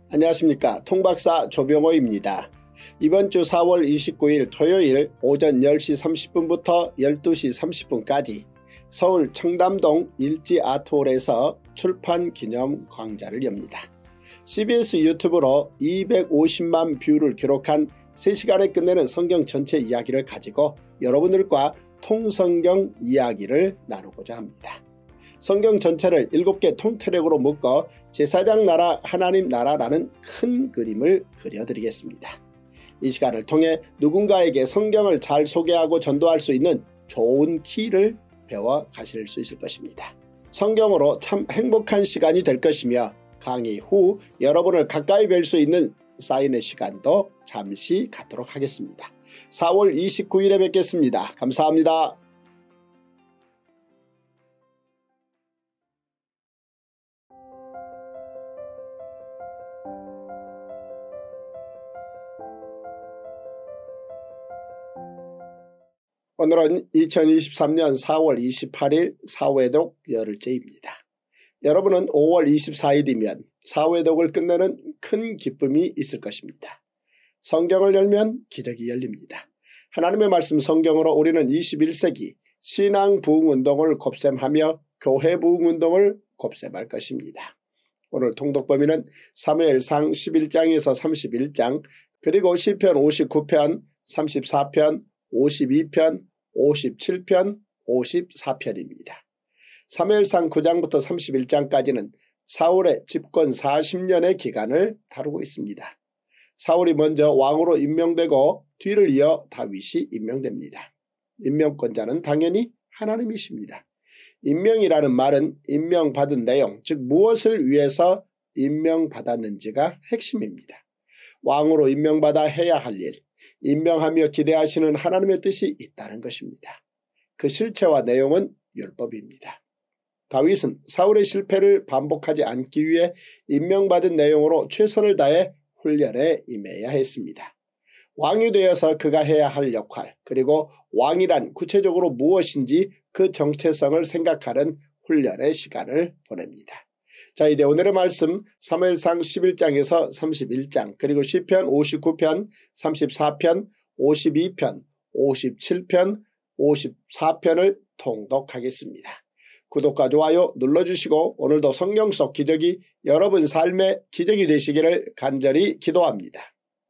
안녕하십니까. 통박사 조병호입니다. 이번 주 4월 29일 토요일 오전 10시 30분부터 12시 30분까지 서울 청담동 일지아트홀에서 출판 기념 강좌를 엽니다. CBS 유튜브로 250만 뷰를 기록한 3시간에 끝내는 성경 전체 이야기를 가지고 여러분들과 통성경 이야기를 나누고자 합니다. 성경 전체를 7개 통트랙으로 묶어 제사장 나라 하나님 나라라는 큰 그림을 그려드리겠습니다. 이 시간을 통해 누군가에게 성경을 잘 소개하고 전도할 수 있는 좋은 키를 배워 가실 수 있을 것입니다. 성경으로 참 행복한 시간이 될 것이며 강의 후 여러분을 가까이 뵐 수 있는 사인의 시간도 잠시 갖도록 하겠습니다. 4월 29일에 뵙겠습니다. 감사합니다. 오늘은 2023년 4월 28일 사회독 열흘째입니다. 여러분은 5월 24일이면 사회독을 끝내는 큰 기쁨이 있을 것입니다. 성경을 열면 기적이 열립니다. 하나님의 말씀 성경으로 우리는 21세기 신앙 부흥운동을 곱셈하며 교회 부흥운동을 곱셈할 것입니다. 오늘 통독 범위는 사무엘상 11장에서 31장 그리고 시편 59편, 34편, 52편, 57편, 54편입니다. 사무엘상 9장부터 31장까지는 사울의 집권 40년의 기간을 다루고 있습니다. 사울이 먼저 왕으로 임명되고 뒤를 이어 다윗이 임명됩니다. 임명권자는 당연히 하나님이십니다. 임명이라는 말은 임명받은 내용, 즉 무엇을 위해서 임명받았는지가 핵심입니다. 왕으로 임명받아 해야 할 일, 임명하며 기대하시는 하나님의 뜻이 있다는 것입니다. 그 실체와 내용은 율법입니다. 다윗은 사울의 실패를 반복하지 않기 위해 임명받은 내용으로 최선을 다해 훈련에 임해야 했습니다. 왕이 되어서 그가 해야 할 역할, 그리고 왕이란 구체적으로 무엇인지 그 정체성을 생각하는 훈련의 시간을 보냅니다. 자, 이제 오늘의 말씀 사무엘상 11장에서 31장 그리고 시편 59편, 34편, 52편, 57편, 54편을 통독하겠습니다. 구독과 좋아요 눌러주시고 오늘도 성경 속 기적이 여러분 삶의 기적이 되시기를 간절히 기도합니다.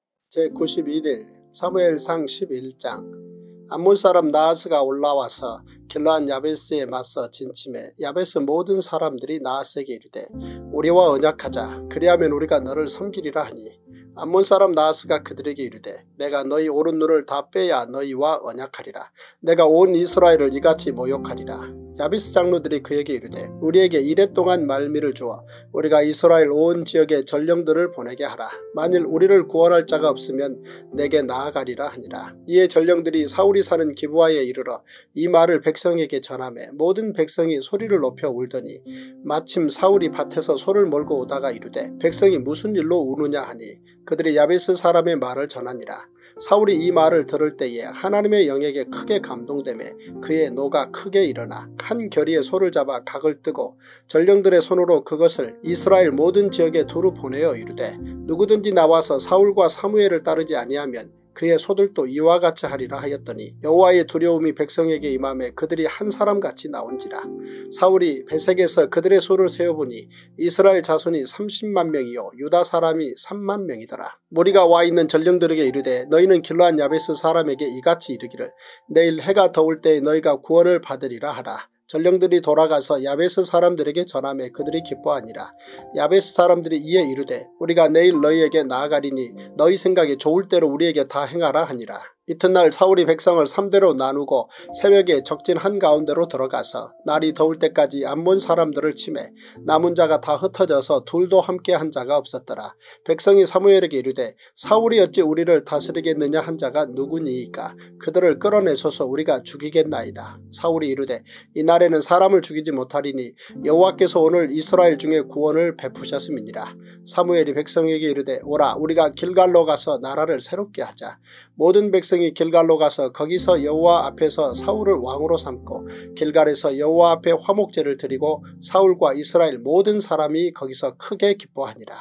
제91일 사무엘상 11장 암몬 사람 나하스가 올라와서 길르앗 야베스에 맞서 진침해 야베스 모든 사람들이 나하스에게 이르되 우리와 언약하자 그리하면 우리가 너를 섬기리라 하니 암몬 사람 나하스가 그들에게 이르되 내가 너희 오른 눈을 다 빼야 너희와 언약하리라. 내가 온 이스라엘을 이같이 모욕하리라. 야베스 장로들이 그에게 이르되 우리에게 이랫동안 말미를 주어 우리가 이스라엘 온 지역에 전령들을 보내게 하라. 만일 우리를 구원할 자가 없으면 내게 나아가리라 하니라. 이에 전령들이 사울이 사는 기브아에 이르러 이 말을 백성에게 전하매 모든 백성이 소리를 높여 울더니 마침 사울이 밭에서 소를 몰고 오다가 이르되 백성이 무슨 일로 우느냐 하니 그들이 야베스 사람의 말을 전하니라. 사울이 이 말을 들을 때에 하나님의 영에게 크게 감동되매 그의 노가 크게 일어나 한 결의의 소를 잡아 각을 뜨고 전령들의 손으로 그것을 이스라엘 모든 지역에 두루 보내어 이르되 누구든지 나와서 사울과 사무엘을 따르지 아니하면 그의 소들도 이와 같이 하리라 하였더니 여호와의 두려움이 백성에게 임하매 그들이 한 사람같이 나온지라. 사울이 베색에서 그들의 수를 세어보니 이스라엘 자손이 30만 명이요 유다 사람이 3만 명이더라. 무리가 와 있는 전령들에게 이르되 너희는 길르앗 야베스 사람에게 이같이 이르기를 내일 해가 더울 때에 너희가 구원을 받으리라 하라. 전령들이 돌아가서 야베스 사람들에게 전하매 그들이 기뻐하니라. 야베스 사람들이 이에 이르되 우리가 내일 너희에게 나아가리니 너희 생각에 좋을 대로 우리에게 다 행하라 하니라. 이튿날 사울이 백성을 3대로 나누고 새벽에 적진 한가운데로 들어가서 날이 더울 때까지 암몬 사람들을 치매 남은 자가 다 흩어져서 둘도 함께 한 자가 없었더라. 백성이 사무엘에게 이르되 사울이 어찌 우리를 다스리겠느냐 한 자가 누구니이까 그들을 끌어내소서 우리가 죽이겠나이다. 사울이 이르되 이날에는 사람을 죽이지 못하리니 여호와께서 오늘 이스라엘 중에 구원을 베푸셨음이니라. 사무엘이 백성에게 이르되 오라 우리가 길갈로 가서 나라를 새롭게 하자. 모든 백성이 길갈로 가서 거기서 여호와 앞에서 사울을 왕으로 삼고 길갈에서 여호와 앞에 화목제를 드리고 사울과 이스라엘 모든 사람이 거기서 크게 기뻐하니라.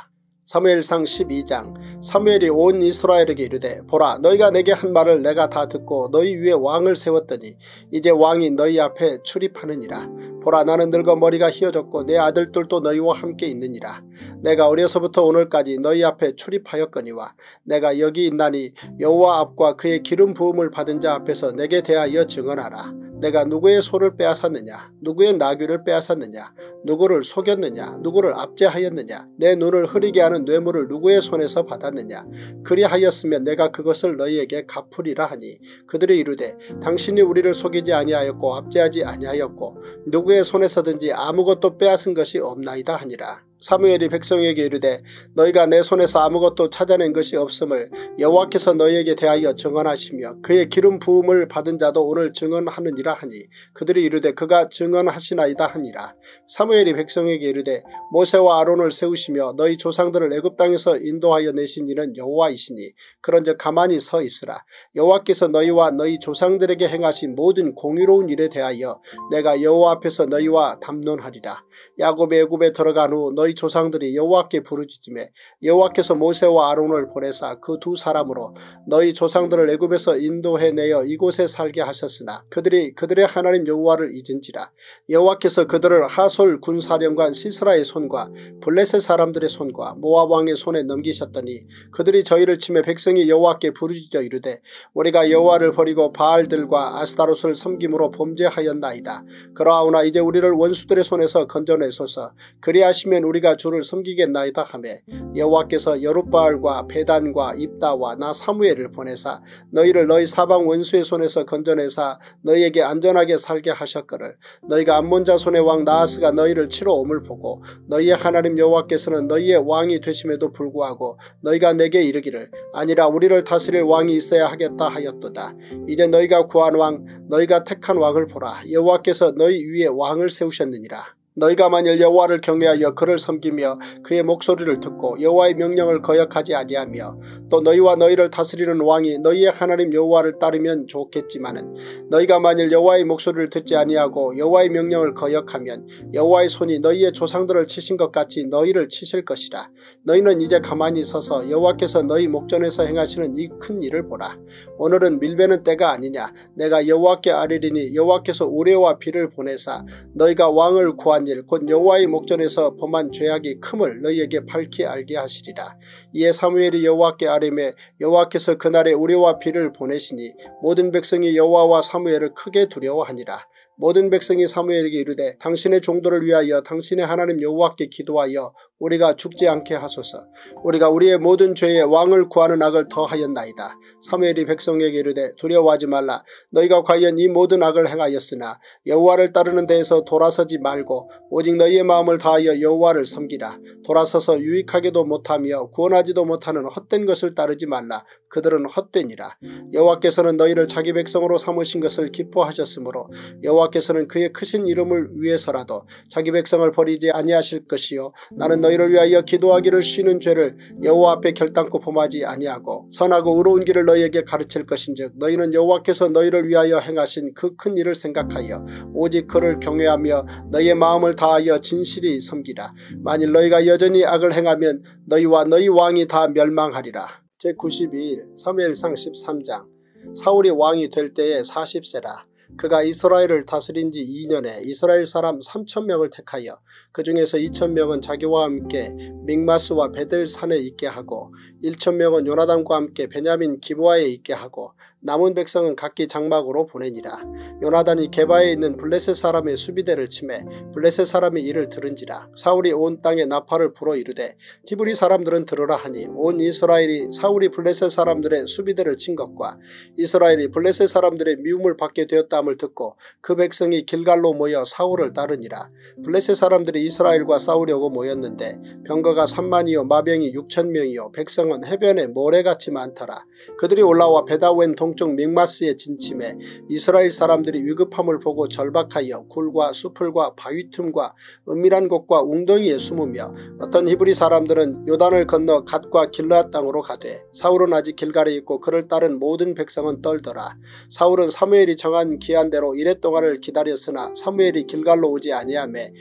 사무엘상 12장. 사무엘이 온 이스라엘에게 이르되 보라 너희가 내게 한 말을 내가 다 듣고 너희 위에 왕을 세웠더니 이제 왕이 너희 앞에 출입하느니라. 보라 나는 늙어 머리가 희어졌고 내 아들들도 너희와 함께 있느니라. 내가 어려서부터 오늘까지 너희 앞에 출입하였거니와 내가 여기 있나니 여호와 앞과 그의 기름 부음을 받은 자 앞에서 내게 대하여 증언하라. 내가 누구의 소를 빼앗았느냐, 누구의 나귀를 빼앗았느냐, 누구를 속였느냐, 누구를 압제하였느냐, 내 눈을 흐리게 하는 뇌물을 누구의 손에서 받았느냐. 그리하였으면 내가 그것을 너희에게 갚으리라 하니 그들이 이르되 당신이 우리를 속이지 아니하였고 압제하지 아니하였고 누구의 손에서든지 아무것도 빼앗은 것이 없나이다 하니라. 사무엘이 백성에게 이르되 너희가 내 손에서 아무것도 찾아낸 것이 없음을 여호와께서 너희에게 대하여 증언하시며 그의 기름 부음을 받은 자도 오늘 증언하느니라 하니 그들이 이르되 그가 증언하시나이다 하니라. 사무엘이 백성에게 이르되 모세와 아론을 세우시며 너희 조상들을 애굽 땅에서 인도하여 내신 이는 여호와이시니 그런즉 가만히 서 있으라. 여호와께서 너희와 너희 조상들에게 행하신 모든 공의로운 일에 대하여 내가 여호와 앞에서 너희와 담론하리라. 야곱이 애굽에 들어간 후 너희 조상들이 여호와께 부르짖음에 여호와께서 모세와 아론을 보내사 그 두 사람으로 너희 조상들을 애굽에서 인도해내어 이곳에 살게 하셨으나 그들이 그들의 하나님 여호와를 잊은지라. 여호와께서 그들을 하솔 군사령관 시스라의 손과 블레셋 사람들의 손과 모압 왕의 손에 넘기셨더니 그들이 저희를 치매 백성이 여호와께 부르짖어 이르되 우리가 여호와를 버리고 바알들과 아스타롯을 섬김으로 범죄하였나이다. 그러하오나 이제 우리를 원수들의 손에서 건져내소서. 그리하시면 우리가 주를 섬기겠나이다 하며 여호와께서 여룻바알과 베단과 입다와 나 사무엘을 보내사 너희를 너희 사방 원수의 손에서 건져내사 너희에게 안전하게 살게 하셨거늘 너희가 암몬 자손의 왕 나하스가 너희를 치러 옴을 보고 너희의 하나님 여호와께서는 너희의 왕이 되심에도 불구하고 너희가 내게 이르기를 아니라 우리를 다스릴 왕이 있어야 하겠다 하였도다. 이제 너희가 구한 왕 너희가 택한 왕을 보라. 여호와께서 너희 위에 왕을 세우셨느니라. 너희가 만일 여호와를 경외하여 그를 섬기며 그의 목소리를 듣고 여호와의 명령을 거역하지 아니하며 또 너희와 너희를 다스리는 왕이 너희의 하나님 여호와를 따르면 좋겠지만은 너희가 만일 여호와의 목소리를 듣지 아니하고 여호와의 명령을 거역하면 여호와의 손이 너희의 조상들을 치신 것 같이 너희를 치실 것이라. 너희는 이제 가만히 서서 여호와께서 너희 목전에서 행하시는 이 큰 일을 보라. 오늘은 밀베는 때가 아니냐. 내가 여호와께 아뢰리니 여호와께서 우레와 비를 보내사 너희가 왕을 구한 일 곧 여호와의 목전에서 범한 죄악이 큼을 너희에게 밝히 알게 하시리라. 이에 사무엘이 여호와께 아뢰매 여호와께서 그날에 우레와 비를 보내시니 모든 백성이 여호와와 사무엘을 크게 두려워하니라. 모든 백성이 사무엘에게 이르되 당신의 종도를 위하여 당신의 하나님 여호와께 기도하여 우리가 죽지 않게 하소서. 우리가 우리의 모든 죄에 왕을 구하는 악을 더하였나이다. 사무엘이 백성에게 이르되 두려워하지 말라. 너희가 과연 이 모든 악을 행하였으나 여호와를 따르는 데에서 돌아서지 말고 오직 너희의 마음을 다하여 여호와를 섬기라. 돌아서서 유익하게도 못하며 구원하지도 못하는 헛된 것을 따르지 말라. 그들은 헛되니라. 여호와께서는 너희를 자기 백성으로 삼으신 것을 기뻐하셨으므로 여호와께서는 그의 크신 이름을 위해서라도 자기 백성을 버리지 아니하실 것이요 나는 너희를 위하여 기도하기를 쉬는 죄를 여호와 앞에 결단코 범하지 아니하고 선하고 의로운 길을 너희에게 가르칠 것인즉 너희는 여호와께서 너희를 위하여 행하신 그 큰 일을 생각하여 오직 그를 경외하며 너희의 마음을 다하여 진실히 섬기라. 만일 너희가 여전히 악을 행하면 너희와 너희 왕이 다 멸망하리라. 제92일 사무엘상 13장. 사울이 왕이 될 때에 40세라. 그가 이스라엘을 다스린 지 2년에 이스라엘 사람 3,000명을 택하여 그 중에서 2,000명은 자기와 함께 믹마스와 베델산에 있게 하고 1,000명은 요나단과 함께 베냐민 기브아에 있게 하고 남은 백성은 각기 장막으로 보내니라. 요나단이 게바에 있는 블레셋 사람의 수비대를 치매 블레셋 사람이 이를 들은지라. 사울이 온 땅에 나팔을 불어 이르되 히브리 사람들은 들으라 하니 온 이스라엘이 사울이 블레셋 사람들의 수비대를 친 것과 이스라엘이 블레셋 사람들의 미움을 받게 되었다함을 듣고 그 백성이 길갈로 모여 사울을 따르니라. 블레셋 사람들이 이스라엘과 싸우려고 모였는데 병거가 30,000이요 마병이 6,000명이요 백성은 해변에 모래같이 많더라. 그들이 올라와 베다웬 동쪽 믹마스에 진침해 이스라엘 사람들이 위급함을 보고 절박하여 굴과 수풀과 바위 틈과 은밀한 곳과 웅덩이에 숨으며 어떤 히브리 사람들은 요단을 건너 갓과 길르앗 땅으로 가되 사울은 아직 길갈에 있고 그를 따른 모든 백성은 떨더라. 사울은 사무엘이 정한 기한대로 이랫동안을 기다렸으나 사무엘이 길갈로 오지 아니하매 백성이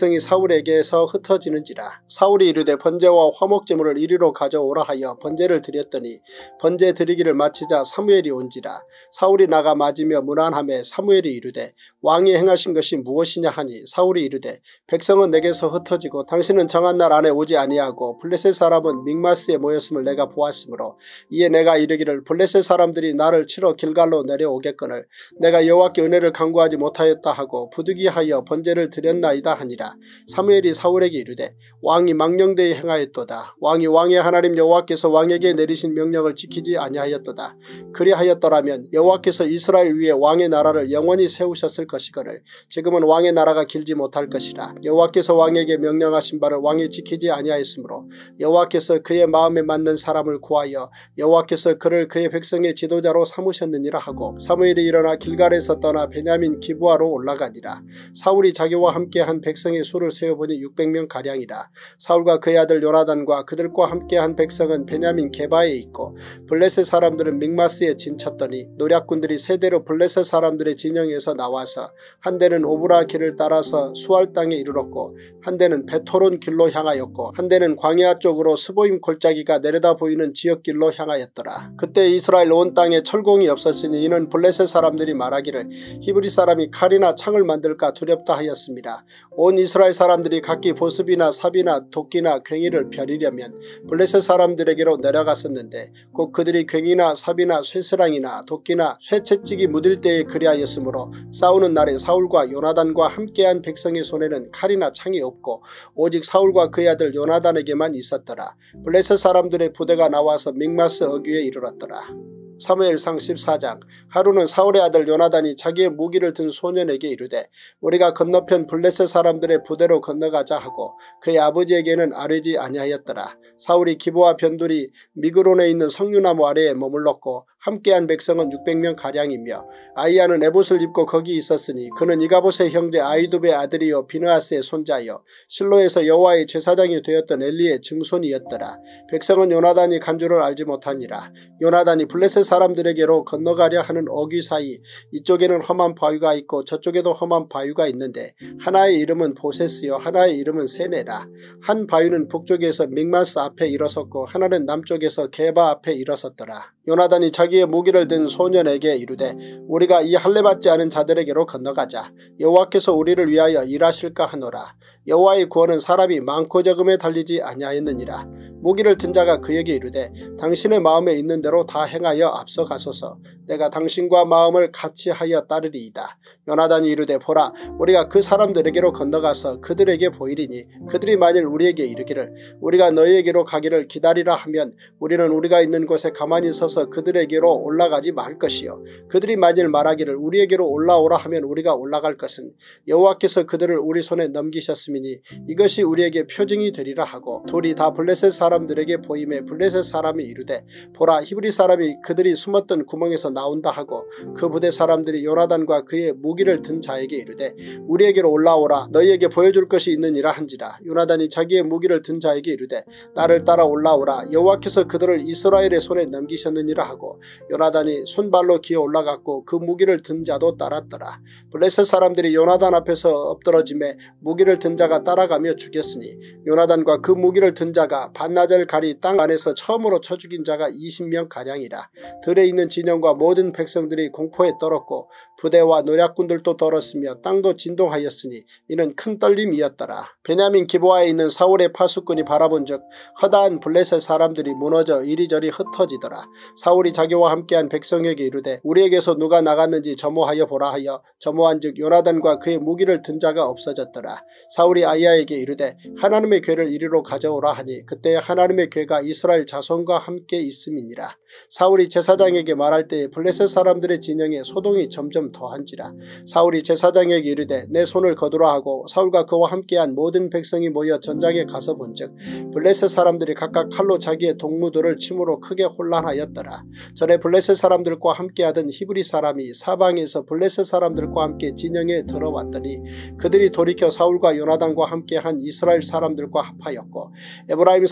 백성이 사울에게서 흩어지는지라. 사울이 이르되 번제와 화목제물을 이리로 가져오라 하여 번제를 드렸더니 번제 드리기를 마치자 사무엘이 온지라. 사울이 나가 맞으며 문안하매 사무엘이 이르되 왕이 행하신 것이 무엇이냐 하니 사울이 이르되 백성은 내게서 흩어지고 당신은 정한 날 안에 오지 아니하고 블레셋 사람은 믹마스에 모였음을 내가 보았으므로 이에 내가 이르기를 블레셋 사람들이 나를 치러 길갈로 내려오겠거늘 내가 여호와께 은혜를 간구하지 못하였다 하고 부득이하여 번제를 드렸나이다 하니라. 사무엘이 사울에게 이르되 왕이 망령되이 행하였도다. 왕이 왕의 하나님 여호와께서 왕에게 내리신 명령을 지키지 아니하였도다. 그리하였더라면 여호와께서 이스라엘 위에 왕의 나라를 영원히 세우셨을 것이거늘 지금은 왕의 나라가 길지 못할 것이라. 여호와께서 왕에게 명령하신 바를 왕이 지키지 아니하였으므로 여호와께서 그의 마음에 맞는 사람을 구하여 여호와께서 그를 그의 백성의 지도자로 삼으셨느니라 하고 사무엘이 일어나 길갈에서 떠나 베냐민 기브아로 올라가니라. 사울이 자기와 함께한 백성의 수를 세어보니 600명가량이라. 사울과 그의 아들 요나단과 그들과 함께한 백성은 베냐민 게바에 있고 블레셋 사람들은 믹마스에 진쳤더니 노략군들이 세대로 블레셋 사람들의 진영에서 나와서 한 대는 오브라 길을 따라서 수알 땅에 이르렀고 한 대는 베토론 길로 향하였고 한 대는 광야 쪽으로 스보임 골짜기가 내려다 보이는 지역길로 향하였더라. 그때 이스라엘 온 땅에 철공이 없었으니 이는 블레셋 사람들이 말하기를 히브리 사람이 칼이나 창을 만들까 두렵다 하였습니다. 온 이스라엘 사람들이 각기 보습이나 삽이나 도끼나 괭이를 펴리려면 블레셋 사람들에게로 내려갔었는데 곧 그들이 괭이나 삽이나 쇠스랑이나 도끼나 쇠채찍이 묻을 때에 그리하였으므로 싸우는 날에 사울과 요나단과 함께한 백성의 손에는 칼이나 창이 없고 오직 사울과 그의 아들 요나단에게만 있었더라. 블레셋 사람들의 부대가 나와서 믹마스 어귀에 이르렀더라. 사무엘상 14장. 하루는 사울의 아들 요나단이 자기의 무기를 든 소년에게 이르되 우리가 건너편 블레셋 사람들의 부대로 건너가자 하고 그의 아버지에게는 아뢰지 아니하였더라. 사울이 기브아 변두리 미그론에 있는 석류나무 아래에 머물렀고 함께한 백성은 600명가량이며 아이야는 에봇을 입고 거기 있었으니 그는 이가봇의 형제 아이두베의 아들이요 비느하스의 손자여 실로에서 여호와의 제사장이 되었던 엘리의 증손이었더라. 백성은 요나단이 간 줄을 알지 못하니라. 요나단이 블레셋 사람들에게로 건너가려 하는 어귀 사이 이쪽에는 험한 바위가 있고 저쪽에도 험한 바위가 있는데 하나의 이름은 보세스요 하나의 이름은 세네라. 한 바위는 북쪽에서 믹마스 앞에 일어섰고 하나는 남쪽에서 게바 앞에 일어섰더라. 요나단이 자기의 무기를 든 소년에게 이르되 우리가 이 할례받지 않은 자들에게로 건너가자. 여호와께서 우리를 위하여 일하실까 하노라. 여호와의 구원은 사람이 많고 적음에 달리지 아니하였느니라. 무기를 든 자가 그에게 이르되 당신의 마음에 있는 대로 다 행하여 앞서가소서. 내가 당신과 마음을 같이 하여 따르리이다. 요나단이 이르되 보라 우리가 그 사람들에게로 건너가서 그들에게 보이리니 그들이 만일 우리에게 이르기를 우리가 너희에게로 가기를 기다리라 하면 우리는 우리가 있는 곳에 가만히 서서 그들에게로 올라가지 말 것이요 그들이 만일 말하기를 우리에게로 올라오라 하면 우리가 올라갈 것은 여호와께서 그들을 우리 손에 넘기셨음이니 이것이 우리에게 표징이 되리라 하고 둘이 다 블레셋 사람들에게 보임에 블레셋 사람이 이르되 보라 히브리 사람이 그들이 숨었던 구멍에서 나온다 하고 그 부대 사람들이 요나단과 그의 무기를 든 자에게 이르되 우리에게로 올라오라 너희에게 보여줄 것이 있느니라 한지라. 요나단이 자기의 무기를 든 자에게 이르되 나를 따라 올라오라 여호와께서 그들을 이스라엘의 손에 넘기셨느니라 하고 요나단이 손발로 기어 올라갔고 그 무기를 든 자도 따랐더라. 블레셋 사람들이 요나단 앞에서 엎드러짐에 무기를 든 자가 따라가며 죽였으니 요나단과 그 무기를 든 자가 반나절 가리 땅 안에서 처음으로 쳐 죽인 자가 20명가량이라. 들에 있는 진영과 모든 백성들이 공포에 떨었고 부대와 노략군들도 떨었으며 땅도 진동하였으니 이는 큰 떨림이었더라. 베냐민 기브아에 있는 사울의 파수꾼이 바라본즉 허다한 블레셋 사람들이 무너져 이리저리 흩어지더라. 사울이 자기와 함께한 백성에게 이르되 우리에게서 누가 나갔는지 점호하여 보라 하여 점호한즉 요나단과 그의 무기를 든 자가 없어졌더라. 사울이 아이야에게 이르되 하나님의 궤를 이리로 가져오라 하니 그때 하나님의 궤가 이스라엘 자손과 함께 있음이니라. 사울이 제사장에게 말할 때에 블레셋 사람들의 진영에 소동이 점점 더한지라. 사울이 제사장에게 이르되 내 손을 거두라 하고 사울과 그와 함께한 모든 백성이 모여 전장에 가서 본즉 블레셋 사람들이 각각 칼로 자기의 동무들을 침으로 크게 혼란하였더라. 전에 블레셋 사람들과 함께하던 히브리 사람이 사방에서 블레셋 사람들과 함께 진영에 들어왔더니 그들이 돌이켜 사울과 요나단과 함께한 이스라엘 사람들과 합하였고 에브라임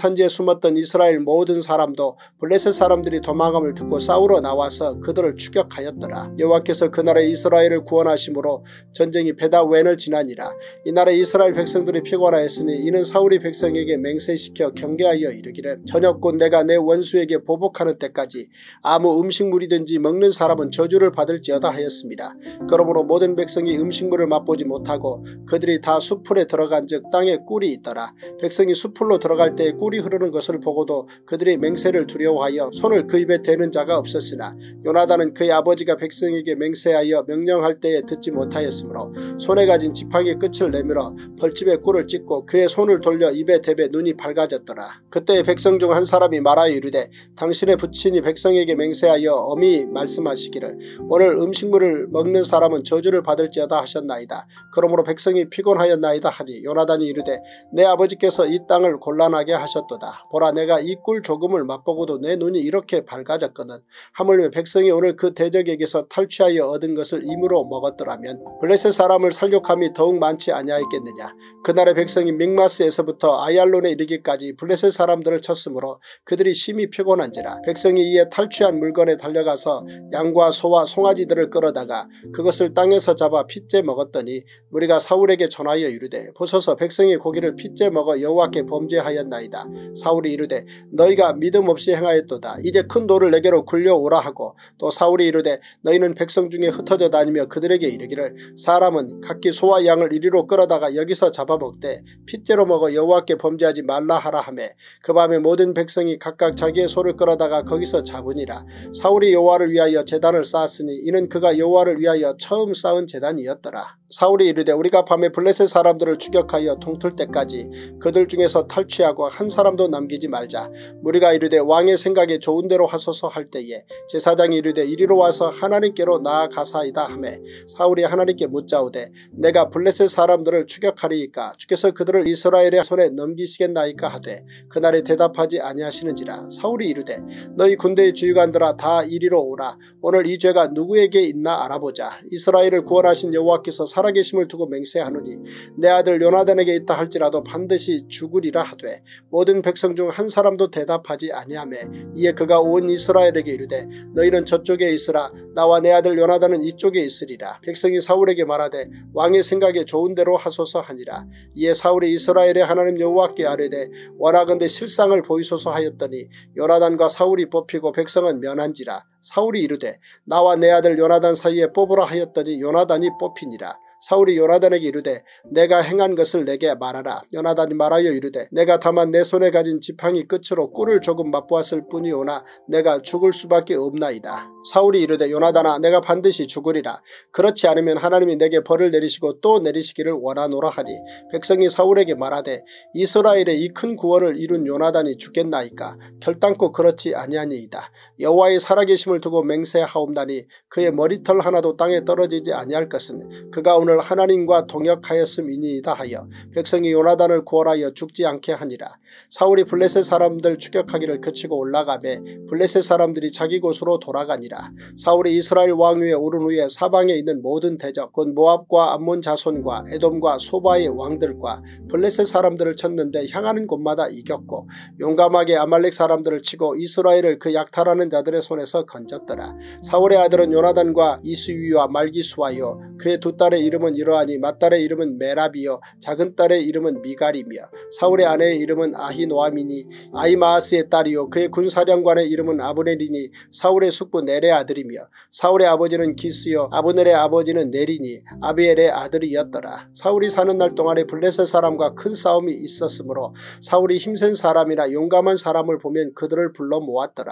산지에 숨었던 이스라엘 모든 사람도 블레셋 사람들이 도망함을 듣고 싸우러 나와서 그들을 추격하였더라. 여호와께서 그날에 이스라엘을 구원하심으로 전쟁이 베다웬을 지나니라. 이날에 이스라엘 백성들이 피곤하였으니 이는 사울이 백성에게 맹세시켜 경계하여 이르기를 저녁 곧 내가 내 원수에게 보복하는 때까지 아무 음식물이든지 먹는 사람은 저주를 받을지어다 하였습니다. 그러므로 모든 백성이 음식물을 맛보지 못하고 그들이 다 수풀에 들어간즉 땅에 꿀이 있더라. 백성이 수풀로 들어갈 때에 꿀이 흐르는 것을 보고도 그들이 맹세를 두려워하여 손을 그 입에 대는 자가 없었으나 요나단은 그의 아버지가 백성에게 맹세하여 명령할 때에 듣지 못하였으므로 손에 가진 지팡이의 끝을 내밀어 벌집에 꿀을 찢고 그의 손을 돌려 입에 대매 눈이 밝아졌더라. 그때 백성 중 한 사람이 말하여 이르되 당신의 부친이 백성에게 맹세하여 엄히 말씀하시기를 오늘 음식물을 먹는 사람은 저주를 받을지어다 하셨나이다. 그러므로 백성이 피곤하였나이다 하니 요나단이 이르되 내 아버지께서 이 땅을 곤란하게 하셨도다. 보라 내가 이 꿀 조금을 맛보고도 내 눈이 이렇게 밝아졌거든. 하물며 백성이 오늘 그 대적에게서 탈취하여 얻은 것을 임으로 먹었더라면 블레셋 사람을 살육함이 더욱 많지 아니하였겠느냐. 그날의 백성이 믹마스에서부터 아얄론에 이르기까지 블레셋 사람들을 쳤으므로 그들이 심히 피곤한지라. 백성이 이에 탈취한 물건에 달려가서 양과 소와 송아지들을 끌어다가 그것을 땅에서 잡아 핏째 먹었더니 무리가 사울에게 전하여 이르되 보소서 백성이 고기를 핏째 먹어 여호와께 범죄하였나이다. 사울이 이르되 너희가 믿음 없이 행하였도다. 이제 큰 돌을 내게로 굴려오라 하고 또 사울이 이르되 너희는 백성 중에 흩어져 다니며 그들에게 이르기를 사람은 각기 소와 양을 이리로 끌어다가 여기서 잡아먹되 핏째로 먹어 여호와께 범죄하지 말라 하라 하매 그 밤에 모든 백성이 각각 자기의 소를 끌어다가 거기서 잡으니라. 사울이 여호와를 위하여 제단을 쌓았으니 이는 그가 여호와를 위하여 처음 쌓은 제단이었더라. 사울이 이르되 우리가 밤에 블레셋 사람들을 추격하여 동틀 때까지 그들 중에서 탈취하고 한 사람도 남기지 말자. 무리가 이르되 왕의 생각에 좋은 대로 하소서 할 때에 제사장이 이르되 이리로 와서 하나님께로 나아가사이다 하매 사울이 하나님께 묻자오되 내가 블레셋 사람들을 추격하리이까 주께서 그들을 이스라엘의 손에 넘기시겠나이까 하되 그날에 대답하지 아니하시는지라. 사울이 이르되 너희 군대의 주의관들아 다 이리로 오라. 오늘 이 죄가 누구에게 있나 알아보자. 이스라엘을 구원하신 여호와께서 살아계심을 두고 맹세하노니 내 아들 요나단에게 있다 할지라도 반드시 죽으리라 하되 모든 백성 중 한 사람도 대답하지 아니하매 이에 그가 온 이스라엘에게 이르되 너희는 저쪽에 있으라. 나와 내 아들 요나단은 이쪽에 있으리라. 백성이 사울에게 말하되 왕의 생각에 좋은 대로 하소서 하니라. 이에 사울이 이스라엘의 하나님 여호와께 아뢰되 원하건대 실상을 보이소서 하였더니 요나단과 사울이 뽑히고 백성은 면한지라. 사울이 이르되 나와 내 아들 요나단 사이에 뽑으라 하였더니 요나단이 뽑히니라. 사울이 요나단에게 이르되 내가 행한 것을 내게 말하라. 요나단이 말하여 이르되 내가 다만 내 손에 가진 지팡이 끝으로 꿀을 조금 맛보았을 뿐이오나 내가 죽을 수밖에 없나이다. 사울이 이르되 요나단아 내가 반드시 죽으리라. 그렇지 않으면 하나님이 내게 벌을 내리시고 또 내리시기를 원하노라 하니 백성이 사울에게 말하되 이스라엘의 이 큰 구원을 이룬 요나단이 죽겠나이까. 결단코 그렇지 아니하니이다. 여호와의 살아계심을 두고 맹세하옵나니 그의 머리털 하나도 땅에 떨어지지 아니할 것은 그가 오늘 하나님과 동역하였음이니이다 하여 백성이 요나단을 구원하여 죽지 않게 하니라. 사울이 블레셋 사람들 추격하기를 그치고 올라가매 블레셋 사람들이 자기 곳으로 돌아가니라. 사울이 이스라엘 왕위에 오른 후에 사방에 있는 모든 대적 곧 모압과 암몬 자손과 에돔과 소바의 왕들과 블레셋 사람들을 쳤는데 향하는 곳마다 이겼고 용감하게 아말렉 사람들을 치고 이스라엘을 그 약탈하는 자들의 손에서 건졌더라. 사울의 아들은 요나단과 이스위와 말기수하여 그의 두 딸의 이름은 이러하니 맏딸의 이름은 메랍이요 작은 딸의 이름은 미갈이며 사울의 아내의 이름은 아히노아미니 아히마아스의 딸이요 그의 군사령관의 이름은 아브넬이니 사울의 숙부 넬의 아들이며 사울의 아버지는 기스요 아브넬의 아버지는 넬이니 아비엘의 아들이었더라. 사울이 사는 날 동안에 블레셋 사람과 큰 싸움이 있었으므로 사울이 힘센 사람이나 용감한 사람을 보면 그들을 불러 모았더라.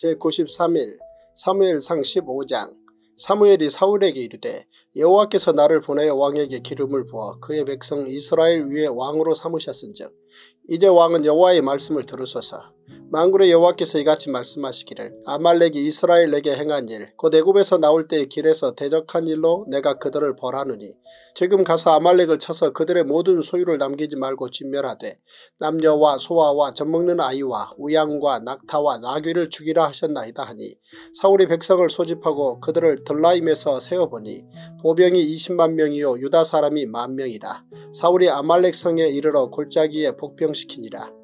제93일 사무엘상 15장. 사무엘이 사울에게 이르되 여호와께서 나를 보내어 왕에게 기름을 부어 그의 백성 이스라엘 위에 왕으로 삼으셨은즉 이제 왕은 여호와의 말씀을 들으소서. 만군의 여호와께서 이같이 말씀하시기를 아말렉이 이스라엘에게 행한 일 곧 애굽에서 나올 때의 길에서 대적한 일로 내가 그들을 벌하노니 지금 가서 아말렉을 쳐서 그들의 모든 소유를 남기지 말고 진멸하되 남녀와 소아와 젖먹는 아이와 우양과 낙타와 나귀를 죽이라 하셨나이다 하니 사울이 백성을 소집하고 그들을 들라임에서 세어보니 보병이 20만 명이요 유다 사람이 10,000명이라. 사울이 아말렉 성에 이르러 골짜기에 복병시키니라.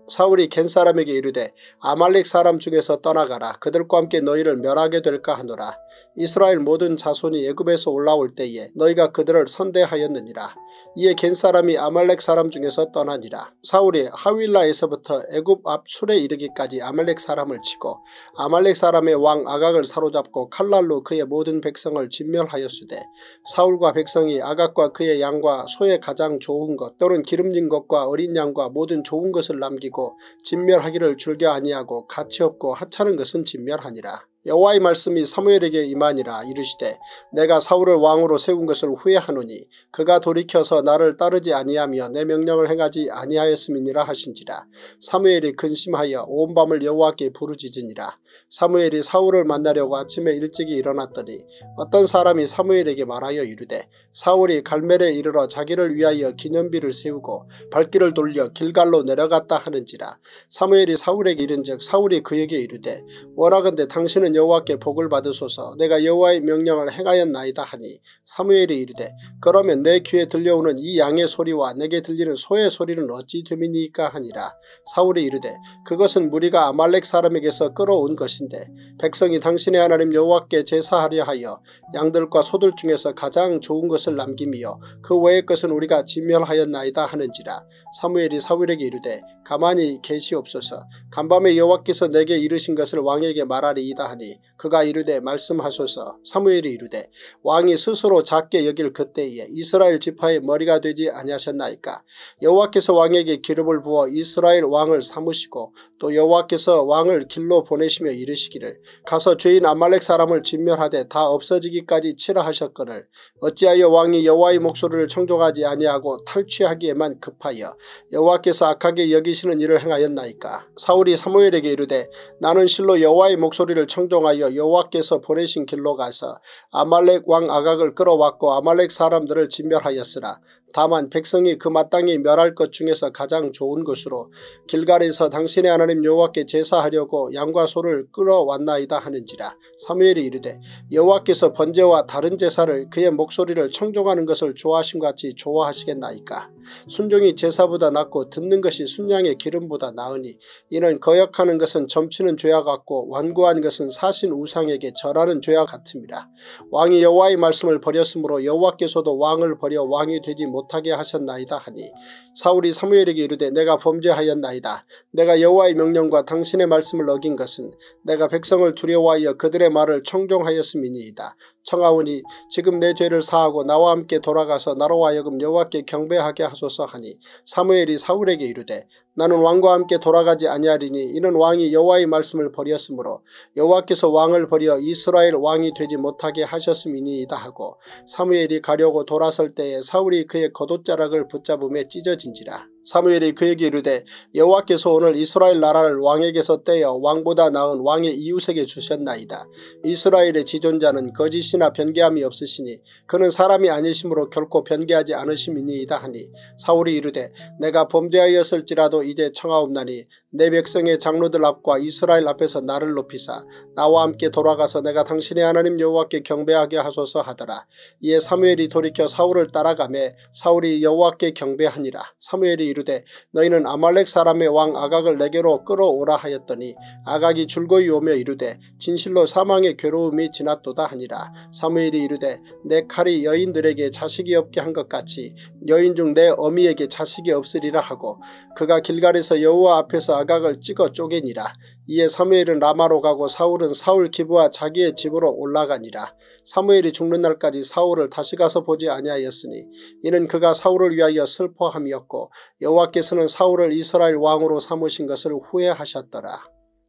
사울이 겐 사람에게 이르되 아말렉 사람 중에서 떠나가라. 그들과 함께 너희를 멸하게 될까 하노라. 이스라엘 모든 자손이 애굽에서 올라올 때에 너희가 그들을 선대하였느니라. 이에 겐 사람이 아말렉 사람 중에서 떠나니라. 사울이 하윌라에서부터 애굽 앞 술에 이르기까지 아말렉 사람을 치고 아말렉 사람의 왕 아각을 사로잡고 칼날로 그의 모든 백성을 진멸하였으되 사울과 백성이 아각과 그의 양과 소의 가장 좋은 것 또는 기름진 것과 어린 양과 모든 좋은 것을 남기고 진멸하기를 즐겨 아니하고 가치 없고 하찮은 것은 진멸하니라. 여호와의 말씀이 사무엘에게 임하니라. 이르시되 내가 사울을 왕으로 세운 것을 후회하노니 그가 돌이켜서 나를 따르지 아니하며 내 명령을 행하지 아니하였음이니라 하신지라. 사무엘이 근심하여 온 밤을 여호와께 부르짖으니라. 사무엘이 사울을 만나려고 아침에 일찍이 일어났더니 어떤 사람이 사무엘에게 말하여 이르되 사울이 갈멜에 이르러 자기를 위하여 기념비를 세우고 발길을 돌려 길갈로 내려갔다 하는지라. 사무엘이 사울에게 이른즉 사울이 그에게 이르되 원하건대 당신은 여호와께 복을 받으소서. 내가 여호와의 명령을 행하였나이다 하니 사무엘이 이르되 그러면 내 귀에 들려오는 이 양의 소리와 내게 들리는 소의 소리는 어찌 됨이니까 하니라. 사울이 이르되 그것은 무리가 아말렉 사람에게서 끌어온 것인데 백성이 당신의 하나님 여호와께 제사하려 하여 양들과 소들 중에서 가장 좋은 것을 남김이요 그 외의 것은 우리가 진멸하였나이다 하는지라. 사무엘이 사울에게 이르되 가만히 계시옵소서. 간밤에 여호와께서 내게 이르신 것을 왕에게 말하리이다 하니 그가 이르되 말씀하소서. 사무엘이 이르되 왕이 스스로 작게 여길 그때에 이스라엘 지파의 머리가 되지 아니하셨나이까. 여호와께서 왕에게 기름을 부어 이스라엘 왕을 삼으시고 또 여호와께서 왕을 길로 보내시며 이르시기를 가서 죄인 아말렉 사람을 진멸하되 다 없어지기까지 치라 하셨거늘 어찌하여 왕이 여호와의 목소리를 청종하지 아니하고 탈취하기에만 급하여 여호와께서 악하게 여기시는 일을 행하였나이까. 사울이 사무엘에게 이르되 나는 실로 여호와의 목소리를 청종하여 여호와께서 보내신 길로 가서 아말렉 왕 아각을 끌어왔고 아말렉 사람들을 진멸하였으나 다만 백성이 그 마땅히 멸할 것 중에서 가장 좋은 것으로 길갈에서 당신의 하나님 여호와께 제사하려고 양과 소를 끌어왔나이다 하는지라. 사무엘이 이르되 여호와께서 번제와 다른 제사를 그의 목소리를 청종하는 것을 좋아하심같이 좋아하시겠나이까. 순종이 제사보다 낫고 듣는 것이 순양의 기름보다 나으니 이는 거역하는 것은 점치는 죄와 같고 완고한 것은 사신 우상에게 절하는 죄와 같음이라. 왕이 여호와의 말씀을 버렸으므로 여호와께서도 왕을 버려 왕이 되지 못하게 하셨나이다 하니 사울이 사무엘에게 이르되 내가 범죄하였나이다. 내가 여호와의 명령과 당신의 말씀을 어긴 것은 내가 백성을 두려워하여 그들의 말을 청종하였음이니이다. 청하오니 지금 내 죄를 사하고 나와 함께 돌아가서 나로 하여금 여호와께 경배하게 하소서 하니 사무엘이 사울에게 이르되 나는 왕과 함께 돌아가지 아니하리니 이는 왕이 여호와의 말씀을 버렸으므로 여호와께서 왕을 버려 이스라엘 왕이 되지 못하게 하셨음이니이다 하고 사무엘이 가려고 돌아설 때에 사울이 그의 겉옷자락을 붙잡음에 찢어진지라. 사무엘이 그에게 이르되 여호와께서 오늘 이스라엘 나라를 왕에게서 떼어 왕보다 나은 왕의 이웃에게 주셨나이다. 이스라엘의 지존자는 거짓이나 변개함이 없으시니 그는 사람이 아니심으로 결코 변개하지 않으심이니이다 하니 사울이 이르되 내가 범죄하였을지라도 이제 청하옵나니 내 백성의 장로들 앞과 이스라엘 앞에서 나를 높이사 나와 함께 돌아가서 내가 당신의 하나님 여호와께 경배하게 하소서 하더라. 이에 사무엘이 돌이켜 사울을 따라가매 사울이 여호와께 경배하니라. 사무엘이 이르되 너희는 아말렉 사람의 왕 아각을 내게로 끌어오라 하였더니 아각이 줄거이 오며 이르되 진실로 사망의 괴로움이 지났도다 하니라. 사무엘이 이르되 내 칼이 여인들에게 자식이 없게 한 것 같이 여인 중 내 어미에게 자식이 없으리라 하고 그가 길갈에서 여호와 앞에서 아각을 찍어 쪼개니라. 이에 사무엘은 라마로 가고 사울은 사울 기브와 자기의 집으로 올라가니라. 사무엘이 죽는 날까지 사울을 다시 가서 보지 아니하였으니 이는 그가 사울을 위하여 슬퍼함이었고 여호와께서는 사울을 이스라엘 왕으로 삼으신 것을 후회하셨더라.